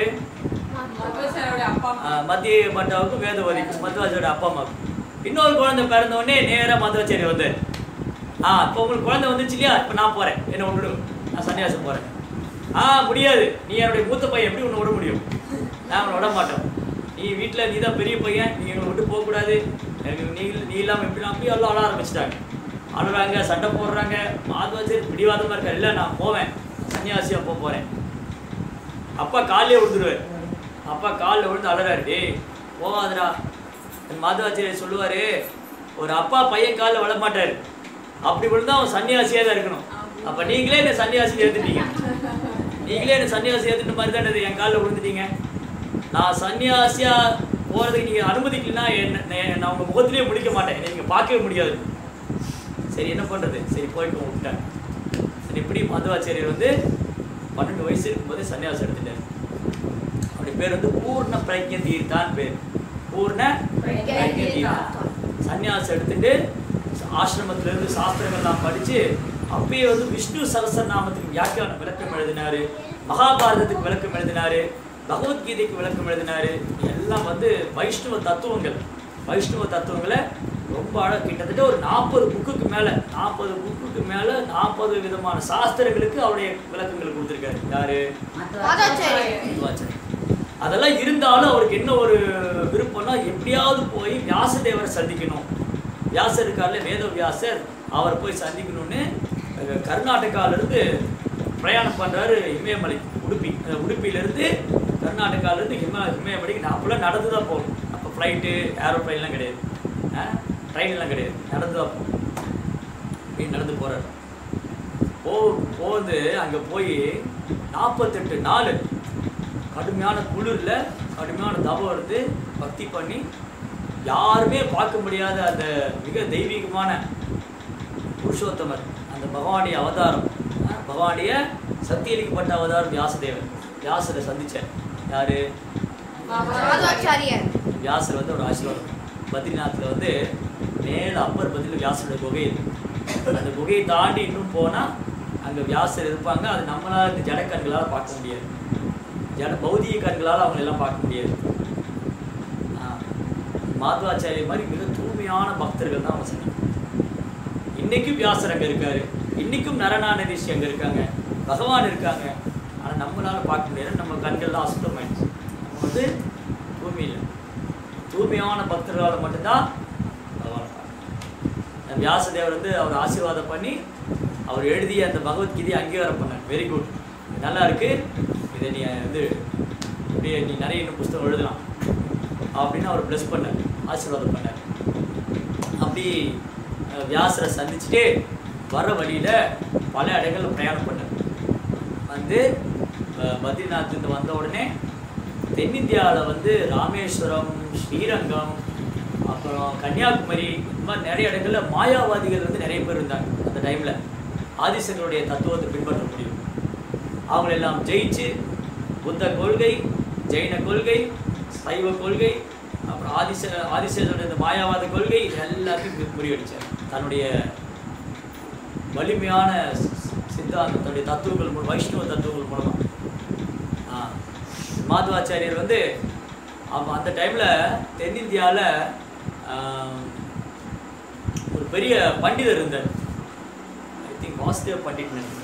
[SPEAKER 1] மத்திய மட்டாவுக்கும் வேதவதிக்கும், மத்வாச்சாரியோட அப்பா அம்மாவுக்கும். இன்னொரு குழந்தை பிறந்த உடனே நேராக மத்வாச்சாரி வந்தார். ஆ இப்போ உங்களுக்கு குழந்தை வந்துச்சு இல்லையா, இப்போ நான் போகிறேன், என்னை விட்டுடு, நான் சன்னியாசம் போகிறேன். ஆ முடியாது, நீ என்னுடைய மூத்த பையன், எப்படி ஒன்று விட முடியும்? நான் அவனை விட மாட்டேன். நீ வீட்டில் நீ தான் பெரிய பையன், நீ எங்களை விட்டு போகக்கூடாது, எனக்கு நீ நீ இல்லாமல் எப்படி நான் போய் எல்லாம் அழ ஆரம்பிச்சிட்டாங்க. அழுறாங்க, சண்டை போடுறாங்க. மாதவாச்சாரி பிடிவாதமாக இருக்கார். இல்லை நான் போவேன், சன்னியாசியாக போக போகிறேன். அப்பா காலையே விழுந்துருவார். அப்பா காலில் விழுந்து அழறாரு, டே போவாதரா. மாதவாச்சாரியர் சொல்லுவார், ஒரு அப்பா பையன் காலில் விழ மாட்டார், அப்படி விழுந்தா அவன் சன்னியாசியாக தான் இருக்கணும். அப்போ நீங்களே என்ன சன்னியாசி ஏற்றுட்டீங்க, நீங்களே என்ன சன்னியாசி ஏற்றுட்ட மாதிரி தான் என் காலில் விழுந்துட்டீங்க. நான் சன்னியாசியா போகிறதுக்கு நீங்கள் அனுமதிக்கலைன்னா என்ன நான் உங்கள் முகத்திலேயே முடிக்க மாட்டேன், நீங்கள் பார்க்கவே முடியாது. சரி என்ன பண்ணுறது, சரி போயிட்டு விட்டேன். சரி இப்படி மாதவாச்சாரியர் வந்து பன்னெண்டு வயசு இருக்கும்போது சன்னியாசம் எடுத்துட்டார். அப்படி பேர் வந்து பூர்ண பிரக்ஞ தீர்த்தான் பேர். பூர்ண பிரக்ஞ தீர்த்தான். சன்னியாசம் எடுத்துட்டு ஆசிரமத்திலேருந்து சாஸ்திரங்கள்லாம் படித்து அப்பயே வந்து விஷ்ணு சகஸ்ரநாமத்துக்கு வியாக்கியான விளக்கம் எழுதினார், மகாபாரதத்துக்கு விளக்கம் எழுதினார், பகவத்கீதைக்கு விளக்கம் எழுதினார். எல்லாம் வந்து வைஷ்ணவ தத்துவங்கள் வைஷ்ணவ தத்துவங்களை ரொம்ப அழகாக கிட்டத்தட்ட ஒரு நாற்பது புக்குக்கு மேலே நாற்பது புக்குக்கு மேலே நாற்பது விதமான சாஸ்திரங்களுக்கு அவருடைய விளக்கங்கள் கொடுத்துருக்காரு. யாரு? மத்வாச்சாரியர். அதெல்லாம் இருந்தாலும் அவருக்கு என்ன ஒரு விருப்பம்னா எப்படியாவது போய் வியாசதேவரை சந்திக்கணும். வியாசர் இருக்கார்ல, வேத வியாசர், அவரை போய் சந்திக்கணும்னு கர்நாடகாவிலேருந்து பிரயாணம் பண்ணுறாரு இமயமலை. உடுப்பி உடுப்பியிலேருந்து கர்நாடகாவிலேருந்து ஹிம இமயமலைக்கு நான் அப்போல்லாம் நடந்து தான் போகணும். அப்போ ஃப்ளைட்டு ஏரோப்ளைன்லாம் கிடையாது, ட்ரெயின்லாம் கிடையாது, நடந்து தான் போகணும். இப்படி நடந்து போகிறார். போ போது அங்கே போய் நாற்பத்தெட்டு நாள் கடுமையான குளிரில் கடுமையான தவம் எடுத்து பக்தி பண்ணி யாருமே பார்க்க முடியாத அந்த மிக தெய்வீகமான புருஷோத்தமர், அந்த பகவானுடைய அவதாரம், பகவானுடைய சத்தியலிக்கப்பட்ட அவதாரம் வியாசதேவர். வியாசரை சந்திச்சார். யாரு? வியாசர் வந்து ஒரு ஆசீர்வாதம். பத்ரிநாத்தில் வந்து மேலே அப்பர் பதில் வியாசருடைய குகை இருக்கு. அந்த குகையை தாண்டி இன்னும் போனால் அங்கே வியாசர் இருப்பாங்க. அது நம்மளால் இந்த ஜட கண்களால் பார்க்க முடியாது, ஜட பௌதிக கண்களால் அவங்களெல்லாம் பார்க்க முடியாது. மாதவாச்சாரிய மாதிரி மிக தூய்மையான பக்தர்கள் தான் அவங்க சொன்னாங்க. இன்றைக்கும் வியாசர் அங்கே இருக்காரு, இன்றைக்கும் நரநானரிஷி அங்கே இருக்காங்க, பகவான் இருக்காங்க. ஆனால் நம்மளால் பார்க்க முடியாது, நம்ம கண்கள்லாம் அசுத்தமாயிடுச்சு. நம்ம வந்து தூய்மை இல்லை. தூய்மையான பக்தர்களால் மட்டும்தான் பகவான் பார்க்க. வியாசதேவர் வந்து அவர் ஆசீர்வாதம் பண்ணி அவர் எழுதிய அந்த பகவத்கீதையை அங்கீகாரம் பண்ணார். வெரி குட், நல்லா இருக்குது, இதை நீ வந்து இப்படியே நீ நிறைய இன்னும் புஸ்தகம் எழுதலாம் அப்படின்னு அவர் ப்ளஸ் பண்ணார், ஆசீர்வாதம் பண்ணார். அப்படி வியாசரை சந்திச்சுட்டு வர வழியில் பல இடங்களில் பிரயாணம் பண்ணார். வந்து பத்ரிநாத்லேருந்து வந்த உடனே தென்னிந்தியாவில் வந்து ராமேஸ்வரம், ஸ்ரீரங்கம், அப்புறம் கன்னியாகுமரி, இந்த மாதிரி நிறைய இடங்களில் மாயாவாதிகள் வந்து நிறைய பேர் இருந்தாங்க. அந்த டைமில் ஆதிசங்கருடைய தத்துவத்தை பின்பற்ற முடியும். அவங்களெல்லாம் ஜெயிச்சு புத்த கொள்கை, ஜெயின கொள்கை, சைவ கொள்கை, அப்புறம் ஆதிச ஆதிசேஷனுடைய இந்த மாயாவாத கொள்கை எல்லாத்தையும் முறியடித்தார். தன்னுடைய வலிமையான சித்தாந்தத்துடைய தத்துவங்கள் மூலம், வைஷ்ணவ தத்துவங்கள் மூலமாக. மாதவாச்சாரியர் வந்து அந்த டைமில் தென்னிந்தியாவில் ஒரு பெரிய பண்டிதர் இருந்தார். ஐ திங்க் வாசுதேவ பண்டிட் நினைக்கிறேன்.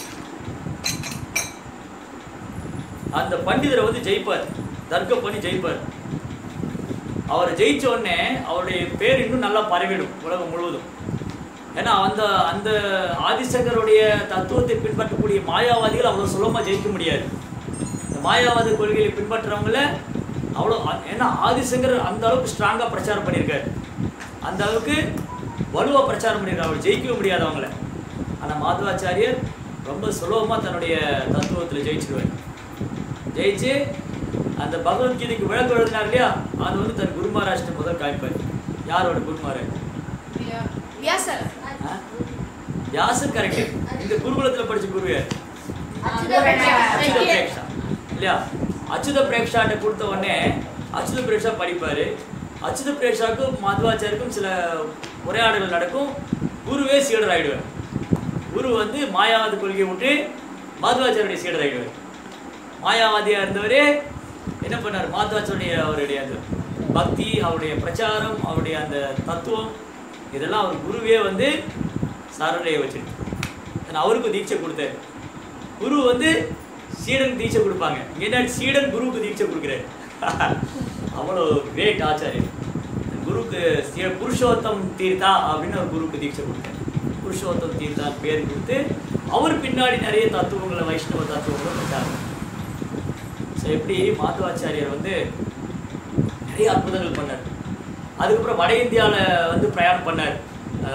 [SPEAKER 1] அந்த பண்டிதரை வந்து ஜெயிப்பார், தர்க்கம் பண்ணி ஜெயிப்பார். அவரை ஜெயிச்ச உடனே அவருடைய பேர் இன்னும் நல்லா பரவிடும் உலகம் முழுவதும். ஏன்னா அந்த அந்த ஆதிசங்கருடைய தத்துவத்தை பின்பற்றக்கூடிய மாயாவாதிகள் அவ்வளோ சுலபமாக ஜெயிக்க முடியாது. இந்த மாயாவாத கொள்கையை பின்பற்றுறவங்கள அவ்வளோ, ஏன்னா ஆதிசங்கர் அந்த அளவுக்கு ஸ்ட்ராங்காக பிரச்சாரம் பண்ணியிருக்காரு, அந்த அளவுக்கு வலுவாக பிரச்சாரம் பண்ணியிருக்காரு, அவர் ஜெயிக்கவே முடியாது அவங்கள. ஆனால் மாதவாச்சாரியர் ரொம்ப சுலபமாக தன்னுடைய தத்துவத்தில் ஜெயிச்சிடுவார். ஜெயிச்சு அந்த பகவத்கீதைக்கு விளக்கம் எழுதினார் இல்லையா, அது வந்து தன் குருமாராஷ்டிரம் முதல் காமிப்பார். யாரோட குருமாராஜ்?
[SPEAKER 2] வியாசர்.
[SPEAKER 1] வியாசர் கரெக்ட். இந்த குருகுலத்தில் படித்த குரு யார்? அச்சுத பிரேக்ஷா இல்லையா? அச்சுத பிரேக்ஷாட்ட கொடுத்த உடனே அச்சுத பிரேக்ஷா படிப்பார். அச்சுத பிரேக்ஷாவுக்கும் மாதவாச்சாரிக்கும் சில உரையாடல்கள் நடக்கும். குருவே சீடர் ஆகிடுவார். குரு வந்து மாயாவாத கொள்கையை விட்டு மாதவாச்சாரியுடைய சீடர் ஆகிடுவார். மாயாவாதியாக இருந்தவரே என்ன பண்ணார்? மாதவாச்சாரிய அவருடைய அந்த பக்தி, அவருடைய பிரச்சாரம், அவருடைய அந்த தத்துவம், இதெல்லாம் அவர் குருவே வந்து சரணடைய வச்சுட்டு அவருக்கு தீட்சை கொடுத்தாரு. குரு வந்து சீடன் தீட்சை கொடுப்பாங்க. என்ன சீடன் குருவுக்கு தீட்சை கொடுக்குறாரு. அவ்வளோ கிரேட் ஆச்சாரியர். குருக்கு புருஷோத்தம் தீர்த்தா அப்படின்னு ஒரு குருக்கு தீட்சை கொடுத்தாரு. புருஷோத்தம் தீர்த்தா பேர் கொடுத்து அவர் பின்னாடி நிறைய தத்துவங்களை, வைஷ்ணவ தத்துவங்களை வச்சாங்க. ஸோ எப்படி மாதவாச்சாரியர் வந்து நிறைய அற்புதங்கள் பண்ணார். அதுக்கப்புறம் வட இந்தியாவில் வந்து பிரயாணம் பண்ணார்.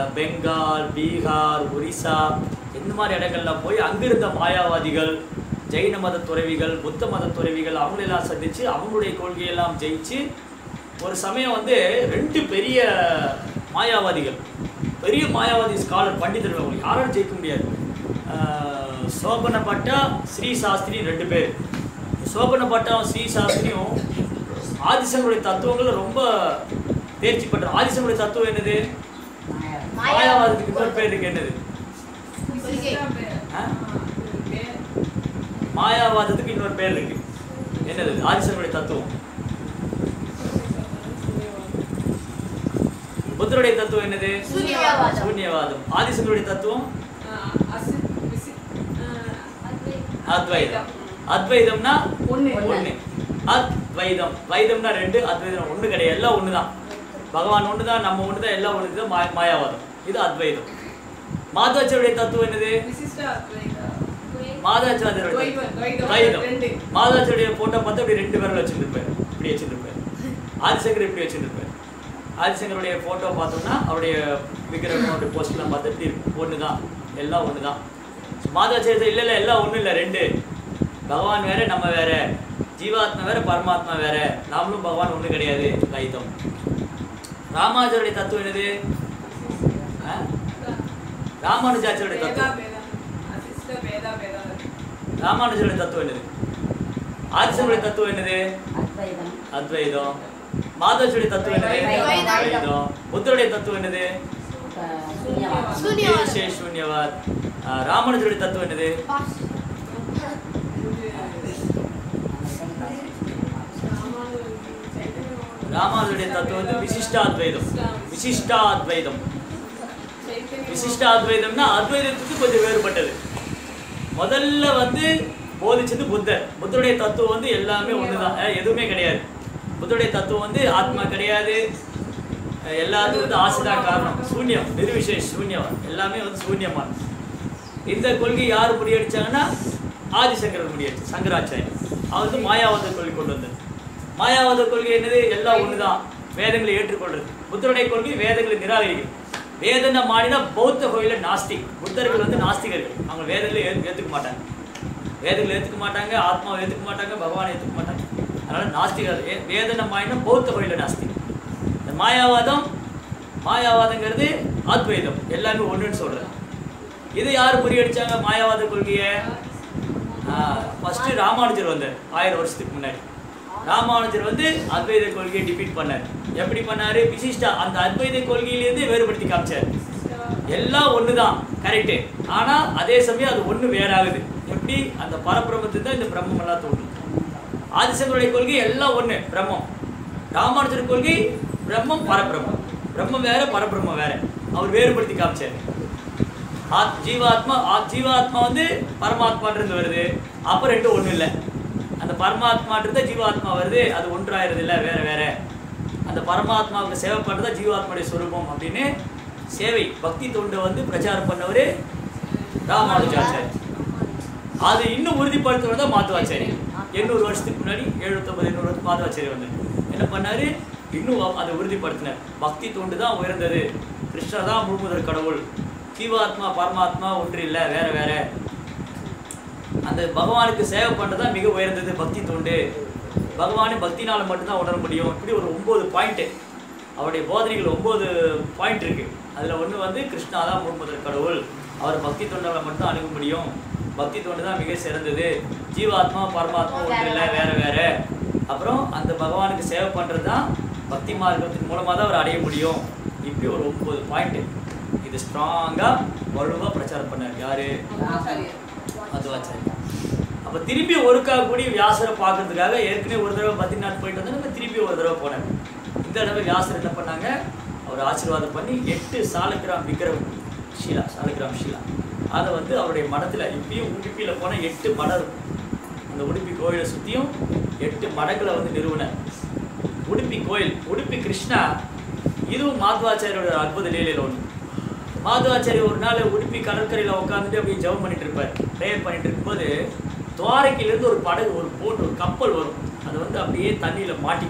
[SPEAKER 1] பெங்கால், பீகார், ஒரிசா, இந்த மாதிரி இடங்கள்லாம் போய் அங்கிருந்த மாயாவாதிகள், ஜெயின மத துறவிகள், புத்த மத துறவிகள் அவங்களெல்லாம் சந்திச்சு அவங்களுடைய கொள்கையெல்லாம் ஜெயிச்சு ஒரு சமயம் வந்து ரெண்டு பெரிய மாயாவாதிகள், பெரிய மாயாவாதி ஸ்காலர் பண்டிதர்கள், அவங்க யாரும் ஜெயிக்க முடியாது. சோபனப்பட்டா ஸ்ரீ சாஸ்திரி ரெண்டு பேர். சோபனப்பட்டாவும் ஸ்ரீ சாஸ்திரியும் ஆதிசங்கருடைய தத்துவங்கள் ரொம்ப தேர்ச்சி பெற்ற. ஆதிசங்கருடைய தத்துவம் என்னது? மாயாவாதத்துக்கு இன்னொரு பேர் இருக்கு, என்னது? மாயாவாதத்துக்கு இன்னொரு பேர் இருக்கு, என்னது? ஆதிசங்கருடைய தத்துவம். புத்தருடைய தத்துவம் என்னது? சூன்யவாதம். ஆதிசங்கருடைய தத்துவம் அத்வைதம். அத்வைதம்னா ஒண்ணு. அத்வைதம், வைதம்னா ரெண்டு, அத்வைதம் ஒண்ணு கிடையாது, எல்லாம் ஒண்ணுதான். பகவான் ஒண்ணுதான், நம்ம ஒண்ணுதான், எல்லாம் ஒண்ணுதான். மாயாவாதம், இது அத்வைதம். மாதாச்சாரியுடைய தத்துவம் என்னது? மாதாச்சாரியுடைய வைதம். மாதாச்சாரியுடைய போட்டோ பார்த்து அப்படி ரெண்டு பேரும் வச்சுருப்பாரு, இப்படி வச்சுருப்பாரு. ஆதிசங்கர் இப்படி வச்சுருப்பாரு. ஆதிசங்கருடைய போட்டோ பார்த்தோம்னா அவருடைய விக்கிரகம், அவருடைய போஸ்ட்லாம் பார்த்து இப்படி ஒன்று தான், எல்லாம் ஒன்று தான். மாதாச்சாரியத்தை இல்லை இல்லை எல்லாம் ஒன்றும் இல்லை, ரெண்டு. பகவான் வேற, நம்ம வேற. ஜீவாத்மா வேற, பரமாத்மா வேற. நாமளும் பகவான் ஒன்று கிடையாது, ரைதம். ராமானுஜருடைய தத்துவம் என்னது? ராமானுஜாச்சாரியுடைய தத்துவம். ராமானுஜருடைய தத்துவம் என்னது? ஆதிசங்கருடைய தத்துவம் என்னது? அத்வைதம். மாதாச்சாரிய தத்துவம் என்னது? அத்வைதம். புத்தருடைய தத்துவம் என்னது? சூன்யவாத். ராமானுஜருடைய தத்துவம் என்னது? ராமானுஜருடைய தத்துவம் வந்து விசிஷ்டாத்வைதம். விசிஷ்டாத்வைதம். விசிஷ்டாத்வைதம்னா அத்வைதத்துக்கு கொஞ்சம் வேறுபட்டது. முதல்ல வந்து போதிச்சது புத்தர். புத்தருடைய தத்துவம் வந்து எல்லாமே ஒண்ணுதான், எதுவுமே கிடையாது. புத்தருடைய தத்துவம் வந்து ஆத்மா கிடையாது, எல்லாத்துக்கும் வந்து ஆசைதான் காரணம், சூன்யம், நிர்விசேஷ சூன்யம், எல்லாமே வந்து சூன்யமான. இந்த கொள்கை யார் முறியடிச்சாங்கன்னா ஆதிசங்கரர் முறியடிச்சு, சங்கராச்சாரியர். அவர் வந்து மாயாவாத கொள்கை கொண்டு வந்தார். மாயாவாத கொள்கை என்னது? எல்லாம் ஒண்ணுதான், வேதங்களை ஏற்றுக்கொள்றது. புத்தருடைய கொள்கை வேதங்களை நிராகரிக்கிறது. வேதனை மாறினா பௌத்த கோயில நாஸ்திக். புத்தர்கள் வந்து நாஸ்திகர்கள், அவங்க வேதங்களை ஏற்றுக்க மாட்டாங்க. வேதங்களை ஏற்றுக்க மாட்டாங்க, ஆத்மாவை ஏற்றுக்க மாட்டாங்க, பகவானை ஏற்றுக்க மாட்டாங்க. அதனால நாஸ்திகர். வேதனை மாறினா பௌத்த கோயில நாஸ்திக். இந்த மாயாவாதம், மாயாவாதங்கிறது அத்வைதம், எல்லாமே ஒன்றுன்னு சொல்றது. இது யார் முறியடிச்சாங்க மாயாவாத கொள்கையை? ஃபர்ஸ்ட் ராமானுஜர் வந்தார் ஆயிரம் வருஷத்துக்கு முன்னாடி. ராமானுஜர் வந்து அத்வைத கொள்கையை டிபீட் பண்ணார். எப்படி பண்ணாரு? விசிஷ்டா அந்த அத்வைத கொள்கையிலேருந்து வேறுபடுத்தி காமிச்சார். எல்லாம் ஒண்ணுதான், கரெக்டு. ஆனா அதே சமயம் அது ஒண்ணு வேறாகுது. எப்படி? அந்த பரபிரமத்துக்கு தான் இந்த பிரம்மம் எல்லாம் தோன்றும். ஆதிசங்கருடைய கொள்கை எல்லாம் ஒண்ணு, பிரம்மம். ராமானுஜர் கொள்கை பிரம்மம் பரபிரம்மம். பிரம்மம் வேற, பரபிரம்மம் வேற. அவர் வேறுபடுத்தி காமிச்சார். ஜீவாத்மா ஜீவாத்மா வந்து பரமாத்மான்றது வருது, அப்ப ரெண்டு ஒண்ணு இல்லை. அந்த பரமாத்மான்றது ஜீவாத்மா வருது, அது ஒன்றாயிருது இல்லை, வேற வேற. அந்த பரமாத்மாவுக்கு சேவை பண்ணுறதா ஜீவாத்மாவுடைய சொரூபம் அப்படின்னு சேவை பக்தி தொண்டை வந்து பிரச்சாரம் பண்ணவர் ராமானுஜாச்சாரியர். அது இன்னும் உறுதிப்படுத்துவது தான் மாத்துவாச்சாரியர். எண்ணூறு வருஷத்துக்கு முன்னாடி எழுபத்தொம்பது எண்ணூறு வருஷம் மாத்துவாச்சாரியர் வந்து என்ன பண்ணாரு? இன்னும் அதை உறுதிப்படுத்தினார். பக்தி தொண்டு தான் உயர்ந்தது, கிருஷ்ணர் தான் முழுமுதற் கடவுள், ஜீவாத்மா பரமாத்மா ஒன்று இல்லை, வேற வேற. அந்த பகவானுக்கு சேவை பண்ணுறதா மிக உயர்ந்தது பக்தி தொண்டு, பகவானை பக்தினால மட்டும்தான் உணர முடியும். இப்படி ஒரு ஒன்பது பாயிண்ட்டு அவருடைய போதனைகள், ஒன்பது பாயிண்ட் இருக்கு. அதில் ஒன்று வந்து கிருஷ்ணா தான் முழுமுதற் கடவுள், அவர் பக்தி தொண்டால் மட்டும் அணுக முடியும், பக்தி தொண்டு தான் மிக சிறந்தது, ஜீவாத்மா பரமாத்மா ஒன்று இல்லை, வேற வேற. அப்புறம் அந்த பகவானுக்கு சேவை பண்ணுறது தான் பக்தி மார்க்கத்தின் மூலமாக தான் அவர் அடைய முடியும். இப்படி ஒரு ஒன்பது பாயிண்ட்டு இது ஸ்ட்ராங்காக வலுவாக பிரச்சாரம் பண்ணார். யாரு? மதுவாச்சாரியர். அப்போ திருப்பி ஒருக்கா கூடி வியாசரை பார்க்கறதுக்காக ஏற்கனவே ஒரு தடவை பத்ரிநாத் போயிட்டு வந்தாங்க, திருப்பி ஒரு தடவை போனாங்க. இந்த தடவை வியாசர் என்ன பண்ணாங்க? அவர் ஆசீர்வாதம் பண்ணி எட்டு சாலக்கிராம் விக்கிரம் ஷீலா, சாலக்கிராம் ஷீலா, அதை வந்து அவருடைய மடத்தில், இப்பயும் உடுப்பியில் போனால் எட்டு மடம் இருக்கும். அந்த உடுப்பி கோயிலை சுற்றியும் எட்டு மடங்களை வந்து நிறுவனர். உடுப்பி கோயில், உடுப்பி கிருஷ்ணா, இதுவும் மாதவாச்சாரியோட அற்புத லீலையில் ஒன்று. மாதவாச்சாரி ஒரு நாள் உடுப்பி கடற்கரையில் உட்காந்துட்டு அப்படியே ஜெபம் பண்ணிட்டு இருப்பார். ப்ரேயர் பண்ணிட்டு இருக்கும்போது துவாரகையிலேருந்து ஒரு படகு, ஒரு போட், ஒரு கப்பல் வரும். அது வந்து அப்படியே தண்ணியில் மாட்டி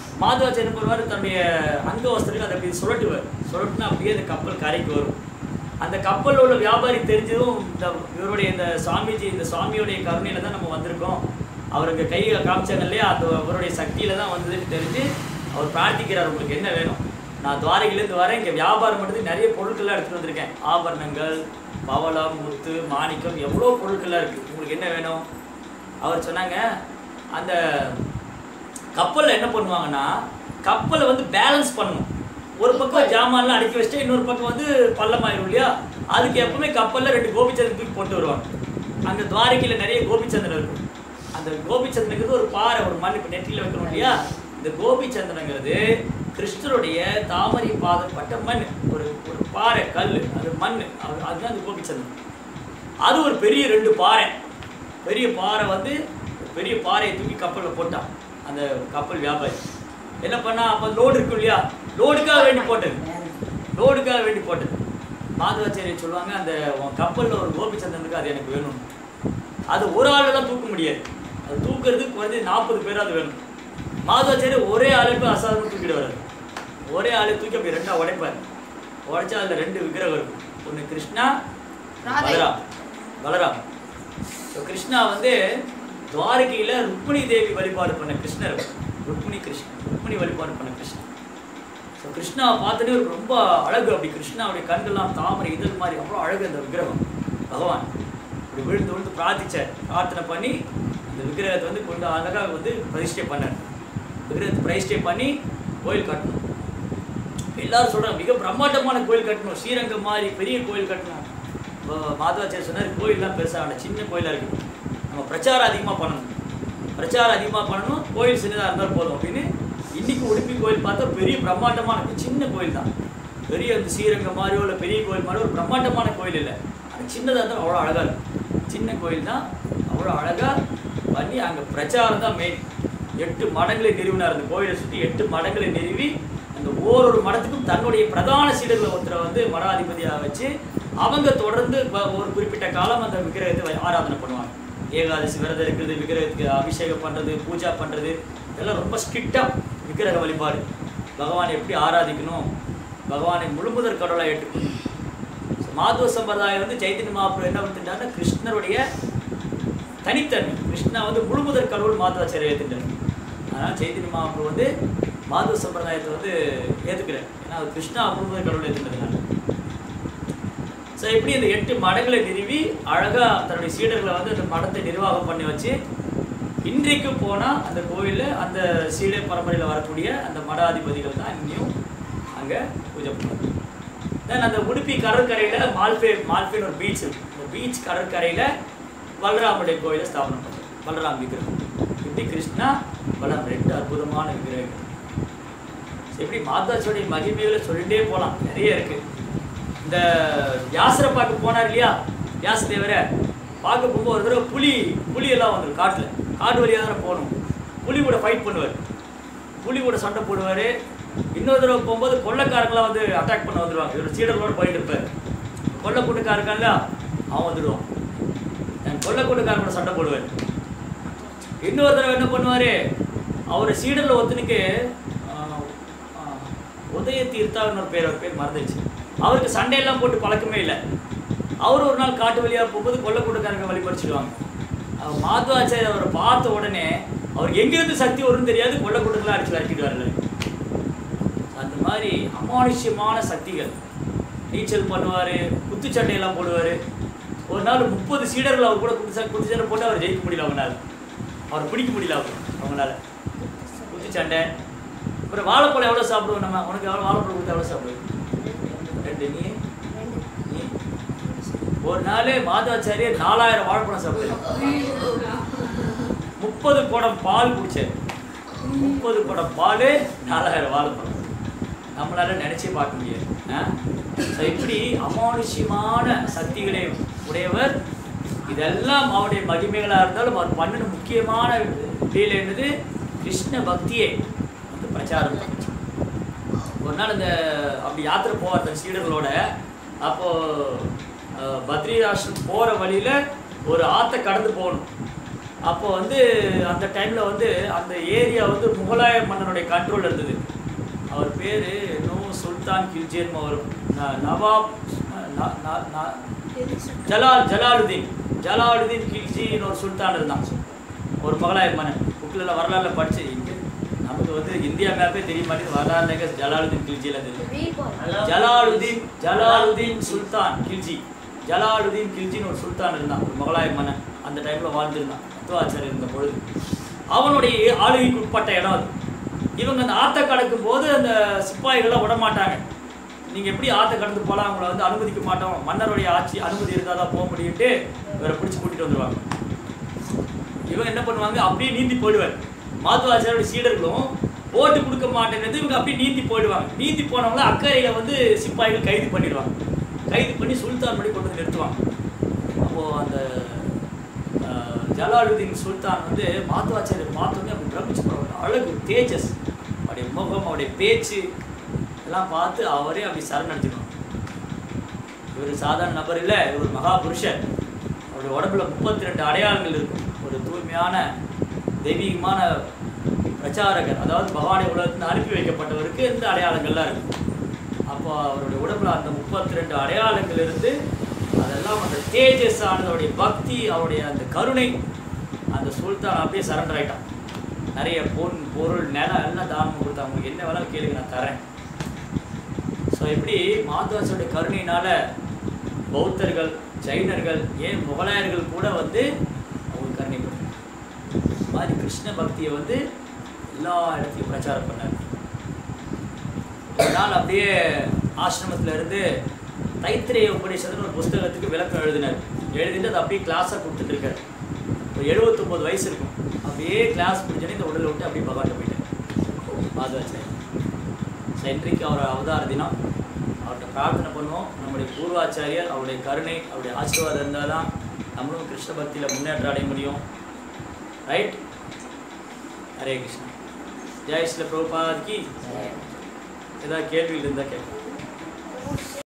[SPEAKER 1] மாதவாச்சாரி என்ன பண்ணுவார்? தன்னுடைய அங்க வஸ்திரங்கள் அதை அப்படி சுழட்டுவார். சுழட்டுனா அப்படியே அந்த கப்பல் கரைக்கு வரும். அந்த கப்பலில் உள்ள வியாபாரி தெரிஞ்சதும் இந்த இவருடைய இந்த சாமிஜி இந்த சுவாமியுடைய கருணையில தான் நம்ம வந்திருக்கோம், அவருக்கு கையை காமிச்சாங்க இல்லையா, அந்த அவருடைய சக்தியில தான் வந்ததுன்னு தெரிஞ்சு அவர் பிரார்த்திக்கிறார், உங்களுக்கு என்ன வேணும், நான் துவாரகையிலேருந்து வரேன், இங்கே வியாபாரம் பண்ணுறதுக்கு நிறைய பொருட்கள்லாம் எடுத்துகிட்டு வந்திருக்கேன், ஆபரணங்கள் பவளம் முத்து மாணிக்கம் எவ்வளோ பொருட்கள்லாம் இருக்குது, உங்களுக்கு என்ன வேணும். அவர் சொன்னாங்க அந்த கப்பலில் என்ன பண்ணுவாங்கன்னா கப்பலை வந்து பேலன்ஸ் பண்ணணும், ஒரு பக்கம் ஜாமான்லாம் அடுக்கி வச்சுட்டு இன்னொரு பக்கம் வந்து பள்ளமாயிரும் இல்லையா, அதுக்கு எப்பவுமே கப்பலில் ரெண்டு கோபிச்சந்திரன் தூக்கி போட்டு வருவாங்க. அங்கே துவாரகையில் நிறைய கோபிச்சந்திரன் இருக்கும், அந்த கோபிச்சந்திரனுங்கிறது ஒரு பாறை ஒரு மண் இப்போ நெற்றியில் வைக்கணும் இல்லையா, இந்த கோபிச்சந்திரங்கிறது கிருஷ்ணருடைய தாமரை பாதப்பட்ட மண், ஒரு ஒரு பாறை கல், அது மண், அதுதான் அந்த கோபிச்சந்திரன். அது ஒரு பெரிய ரெண்டு பாறை, பெரிய பாறை வந்து பெரிய பாறையை தூக்கி கப்பலில் போட்டான் அந்த கப்பல் வியாபாரி. என்ன பண்ணா, அப்போ லோடு இருக்கும் இல்லையா, லோடுக்காக வேண்டி போட்டது, லோடுக்காக வேண்டி போட்டது. மாதவாச்சாரியர் சொல்லுவாங்க, அந்த கப்பலில் ஒரு கோபிச்சந்திரன் இருக்கு, அது எனக்கு வேணும். அது ஒரு ஆளெல்லாம் தூக்க முடியாது, அது தூக்குறதுக்கு குறைஞ்சது நாற்பது பேராது வேணும். மாதவாச்சாரியர் ஒரே ஆளுக்கு அசாதாரணம் தூக்கிட்டு வர்றாரு, ஒரே ஆளு தூக்கி அப்படி ரெண்டா உடைப்பார், உடைச்சா அதில் ரெண்டு விக்கிரகம் இருக்கும், ஒன்று கிருஷ்ணா பலராம் பலராம். ஸோ கிருஷ்ணா வந்து துவாரகையில் ருக்மிணி தேவி வழிபாடு பண்ண கிருஷ்ணர், ருக்மிணி கிருஷ்ணன் ருக்மிணி வழிபாடு பண்ண கிருஷ்ணன். ஸோ கிருஷ்ணாவை பார்த்துட்டு ரொம்ப அழகு, அப்படி கிருஷ்ணாவுடைய கண்கள்லாம் தாமரை இதழ் மாதிரி அவ்வளோ அழகு அந்த விக்கிரகம். பகவான் இப்படி விழுந்து விழுந்து பிரார்த்திச்சார், பிரார்த்தனை பண்ணி அந்த விக்கிரகத்தை வந்து கொண்டு அழகாக வந்து பிரதிஷ்டை பண்ணார். விக்கிரகத்தை பிரதிஷ்டை பண்ணி கோயில் கட்டணும். எல்லாரும் சொல்கிறாங்க மிக பிரம்மாண்டமான கோயில் கட்டணும், ஸ்ரீரங்கம் மாதிரி பெரிய கோயில் கட்டணும். மாதவாச்சாரியர் சொன்னார், கோயிலெலாம் பெருசாக சின்ன கோயிலாக இருக்குது, நம்ம பிரச்சாரம் அதிகமாக பண்ணணும், பிரச்சாரம் அதிகமாக பண்ணணும், கோயில் சின்னதாக இருந்தால் போதும் அப்படின்னு. இன்றைக்கி உடுப்பி கோயில் பார்த்தா பெரிய பிரம்மாண்டமான சின்ன கோயில் தான், பெரிய அந்த ஸ்ரீரங்கம் மாதிரியோ இல்லை பெரிய கோயில் மாதிரி ஒரு பிரம்மாண்டமான கோயில் இல்லை, அது சின்னதாக இருந்தால் அவ்வளோ அழகாக இருக்கும். சின்ன கோயில் தான் அவ்வளோ அழகாக பண்ணி அங்கே பிரச்சாரம் தான் மெயின். எட்டு மடங்களை நிறுவினார், அந்த கோயிலை சுற்றி எட்டு மடங்களை நிறுவி அந்த ஓரொரு மடத்துக்கும் தன்னுடைய பிரதான சீடர்களை ஒருத்தரை வந்து மடாதிபதியாக வச்சு அவங்க தொடர்ந்து ஒரு குறிப்பிட்ட காலம் அந்த விக்கிரகத்தை ஆராதனை பண்ணுவாங்க. ஏகாதசி விரதம் இருக்கிறது, விக்கிரகத்துக்கு அபிஷேகம் பண்ணுறது, பூஜா பண்ணுறது, இதெல்லாம் ரொம்ப ஸ்ட்ரிக்டாக விக்கிரக வழிபாடு. பகவானை எப்படி ஆராதிக்கணும், பகவானை முழுமுதற் கடவுளாக ஏற்றுக்கணும். மாதவ சம்பிரதாயம் வந்து சைத்தன்ய மகாபிரபு என்ன பண்ணிட்டாருன்னா கிருஷ்ணருடைய தனித்தன்மை, கிருஷ்ணா வந்து முழுமுதற் கடவுள் மாதவாச்சாரியர் ஏற்றுட்டார். அதனால் சைத்தன்ய மகாபிரபு வந்து மாதவ சம்பிரதாயத்தை வந்து ஏற்றுக்கிறார், ஏன்னா அது கிருஷ்ணா முழுமுதற் கடவுள் ஏற்றுக்கிறதுனால. ஸோ இப்படி இந்த எட்டு மடங்களை நிறுவி அழகாக தன்னுடைய சீடர்களை வந்து அந்த மடத்தை நிர்வாகம் பண்ணி வச்சு இன்றைக்கு போனால் அந்த கோயிலில் அந்த சீடர் பரம்பரையில் வரக்கூடிய அந்த மடாதிபதிகள் தான் இன்னும் அங்கே பூஜை பண்ணுவாங்க. தென் அந்த உடுப்பி கடற்கரையில் மால்பே மால்பேன்னு ஒரு பீச் இருக்குது, அந்த பீச் கடற்கரையில் பலராமுடைய கோயிலை ஸ்தாபனம் பண்ணுறது, பலராம் விக்கிரகம். இப்படி கிருஷ்ணா பலராம் ரெண்டு அற்புதமான விக்கிரகங்கள். எப்படி மாதாஜியோடைய மகிமைகளை சொல்லிகிட்டே போகலாம், நிறைய இருக்குது. இந்த வியாசரை பார்க்க போனார் இல்லையா, வியாசதேவரை பார்க்க போகும்போது ஒரு தடவை புலி புலியெல்லாம் வந்துடும் காட்டில், காட்டு வழியாக தானே போகணும், புலி கூட ஃபைட் பண்ணுவார், புலி கூட சண்டை போடுவார். இன்னொரு தடவை போகும்போது கொள்ளைக்காரங்களாம் வந்து அட்டாக் பண்ண வந்துடுவாங்க, இவர் சீடர்களோடு போயிட்டு இருப்பார், கொள்ளை கூட்டுக்காரங்கல்ல அவன் வந்துடுவான், கொள்ளை கூட்டுக்காரங்களோட சண்டை போடுவார். இன்னொரு தடவை என்ன பண்ணுவார், அவரை சீடரில் ஒருத்தனுக்கு உதய தீர்த்தான்னு ஒரு பேர், அவர் பேர் மறந்துச்சு, அவருக்கு சண்டையெல்லாம் போட்டு பழக்கமே இல்லை. அவர் ஒரு நாள் காட்டு வழியாக போகும்போது கொள்ளக்கூட்டக்காரங்க வழிபடிச்சிடுவாங்க. அவர் மாதவாச்சாரியர் அவரை பார்த்த உடனே அவருக்கு எங்கேருந்து சக்தி வரும்னு தெரியாது, கொள்ளக்கூட்டங்களாம் அடிச்சு விரட்டிடுவார்கள். அந்த மாதிரி அமானுஷ்யமான சக்திகள். நீச்சல் பண்ணுவார், குத்துச்சண்டையெல்லாம் போடுவார். ஒரு நாள் முப்பது சீடர்கள் அவர் கூட குத்து குத்துச்சண்டை போட்டு அவர் ஜெயிக்க முடியல, அவங்களால அவர் பிடிக்க முடியல, அவர் அவங்களால குத்துச்சண்டை. அப்புறம் வாழைப்பழம் எவ்வளோ சாப்பிடுவோம் நம்ம, உனக்கு எவ்வளோ வாழைப்பழம் கொடுத்து எவ்வளோ சாப்பிடுவோம், ரெண்டு. நீ நீ ஒரு நாள் மாதவாச்சாரியர் நாலாயிரம் வாழைப்பழம் சாப்பிடுறாரு, முப்பது குடம் பால் குடிச்சார், முப்பது குடம் பால் நாலாயிரம் வாழைப்பழம், நம்மளால நினைச்சே பார்க்க முடியாது. இப்படி அமானுஷ்யமான சக்திகளை உடையவர். இதெல்லாம் அவருடைய மகிமைகளாக இருந்தாலும் அவர் பண்ணின முக்கியமான வேலை என்னது, கிருஷ்ண பக்தியை வந்து பிரச்சாரம் பண்ணுச்சு. ஒரு நாள் இந்த அப்படி யாத்திரை போவார் தன் சீடர்களோட. அப்போது பத்ரிராஷ்டிரம் போகிற வழியில் ஒரு ஆற்றை கடந்து போகணும். அப்போ வந்து அந்த டைமில் வந்து அந்த ஏரியா வந்து முகலாய மன்னனுடைய கண்ட்ரோல் இருந்தது. அவர் பேர் நோ சுல்தான் கில்ஜியன் வரும், நவாப் ஜலால் ஜலாலுதீன் ஜலாலுதீன் கில்ஜின்னு ஒரு சுல்தான் இருந்தான். ஒரு முகலாய மன்னன். புக்கில் வரலாறுல படிச்சு இங்கே நமக்கு வந்து இந்தியா மேப்பே தெரிய மாட்டேங்குது. வரலாறுல ஜலாலுதீன் கில்ஜியில் தெரியும். ஜலாலுதீன் ஜலாலுதீன் சுல்தான் கில்ஜி ஜலாலுதீன் கில்ஜின்னு ஒரு சுல்தான் இருந்தான், ஒரு முகலாய மன்னன். அந்த டைமில் வாழ்ந்துருந்தான் மத்துவாச்சாரியர் இருந்த பொழுது. அவனுடைய ஆளுகைக்கு உட்பட்ட இடம் அது. இவங்க அந்த ஆற்றை கடக்கும் போது அந்த சிப்பாய்கள்லாம் விட மாட்டாங்க. நீங்கள் எப்படி ஆற்றை கடந்து போகலாம், அவங்கள வந்து அனுமதிக்க மாட்டோம், மன்னருடைய ஆட்சி அனுமதி இருந்தால் தான் போக முடியும்ட்டு இவரை பிடிச்சி கூட்டிகிட்டு வந்துடுவாங்க. இவங்க என்ன பண்ணுவாங்க, அப்படியே நீந்தி போயிடுவார். மாத்துவாச்சாரியோட சீடர்களும் போட்டு கொடுக்க மாட்டேங்கிறது, இவங்க அப்படியே நீந்தி போயிடுவாங்க. நீந்தி போனவங்கள அக்கறையில் வந்து சிப்பாய்கள் கைது பண்ணிடுவாங்க. கைது பண்ணி சுல்தான் படி கொண்டு வந்து நிறுத்துவாங்க. அப்போது அந்த ஜலாலுதீன் சுல்தான் வந்து மாத்துவாச்சாரியர் பார்த்தோன்னே அப்படி பிரமிச்சு போடுவாங்க. அழகு, தேஜஸ், அவருடைய முகம், அவருடைய பேச்சு எல்லாம் பார்த்து அவரே அப்படி சரணடைஞ்சிடுவாங்க. இவர் சாதாரண நபர் இல்லை, இவர் ஒரு மகா புருஷர். அவருடைய உடம்புல முப்பத்தி ரெண்டு அடையாளங்கள் இருக்கும். ஒரு தூய்மையான தெய்வீகமான பிரச்சாரகர், அதாவது பகவானுடைய உலகத்தில் அனுப்பி வைக்கப்பட்டவருக்கு இந்த அடையாளங்கள்லாம் இருக்கும். அப்போ அவருடைய உடம்புல அந்த முப்பத்தி ரெண்டு அடையாளங்கள் இருந்து அதெல்லாம் அந்த தேஜஸ் ஆனது, அவருடைய பக்தி, அவருடைய அந்த கருணை, அந்த சுல்தான் அப்படியே சரண்டர் ஆகிட்டான். நிறைய பொன் பொருள் நிலம் எல்லாம் தானம் கொடுத்தா, அவங்களுக்கு என்ன வேணாலும் கேளுங்க நான் தரேன். ஸோ இப்படி மாத்துவாசனுடைய கருணையினால பௌத்தர்கள், ஜைனர்கள், ஏன் முகலாயர்கள் கூட வந்து அவங்க கருணைப்படுறாங்க. இந்த மாதிரி கிருஷ்ண பக்தியை வந்து எல்லா இடத்துலையும் பிரச்சாரம் பண்ணார். ஒரு நாள் அப்படியே ஆசிரமத்தில் இருந்து தைத்திரேய உபநிஷத்துன்னு ஒரு புஸ்தகத்துக்கு விளக்கம் எழுதினார். எழுதிட்டு அதை அப்படியே கிளாஸாக கொடுத்துட்டு இருக்கார். ஒரு எழுபத்தொம்போது வயசு இருக்கும். அப்படியே கிளாஸ் முடிஞ்சோன்னே இந்த உடலை விட்டு அப்படியே பகவான் போயிட்டார் மாதுவாச்சாரியர். ஸோ இன்றைக்கு அவர் அவதார தினம். அவர்கிட்ட பிரார்த்தனை பண்ணுவோம், நம்முடைய பூர்வாச்சாரியர் அவருடைய கருணை, அவருடைய ஆசீர்வாதம் இருந்தால் தான் நம்மளும் கிருஷ்ண பக்தியில் முன்னேற்றம் அடைய முடியும். ரைட்? ஹரே கிருஷ்ணா. ஜெய் ஸ்ரீல பிரபுபாத் கி. ஏதாவது கேள்விகள் இருந்தால் கேட்கலாம்.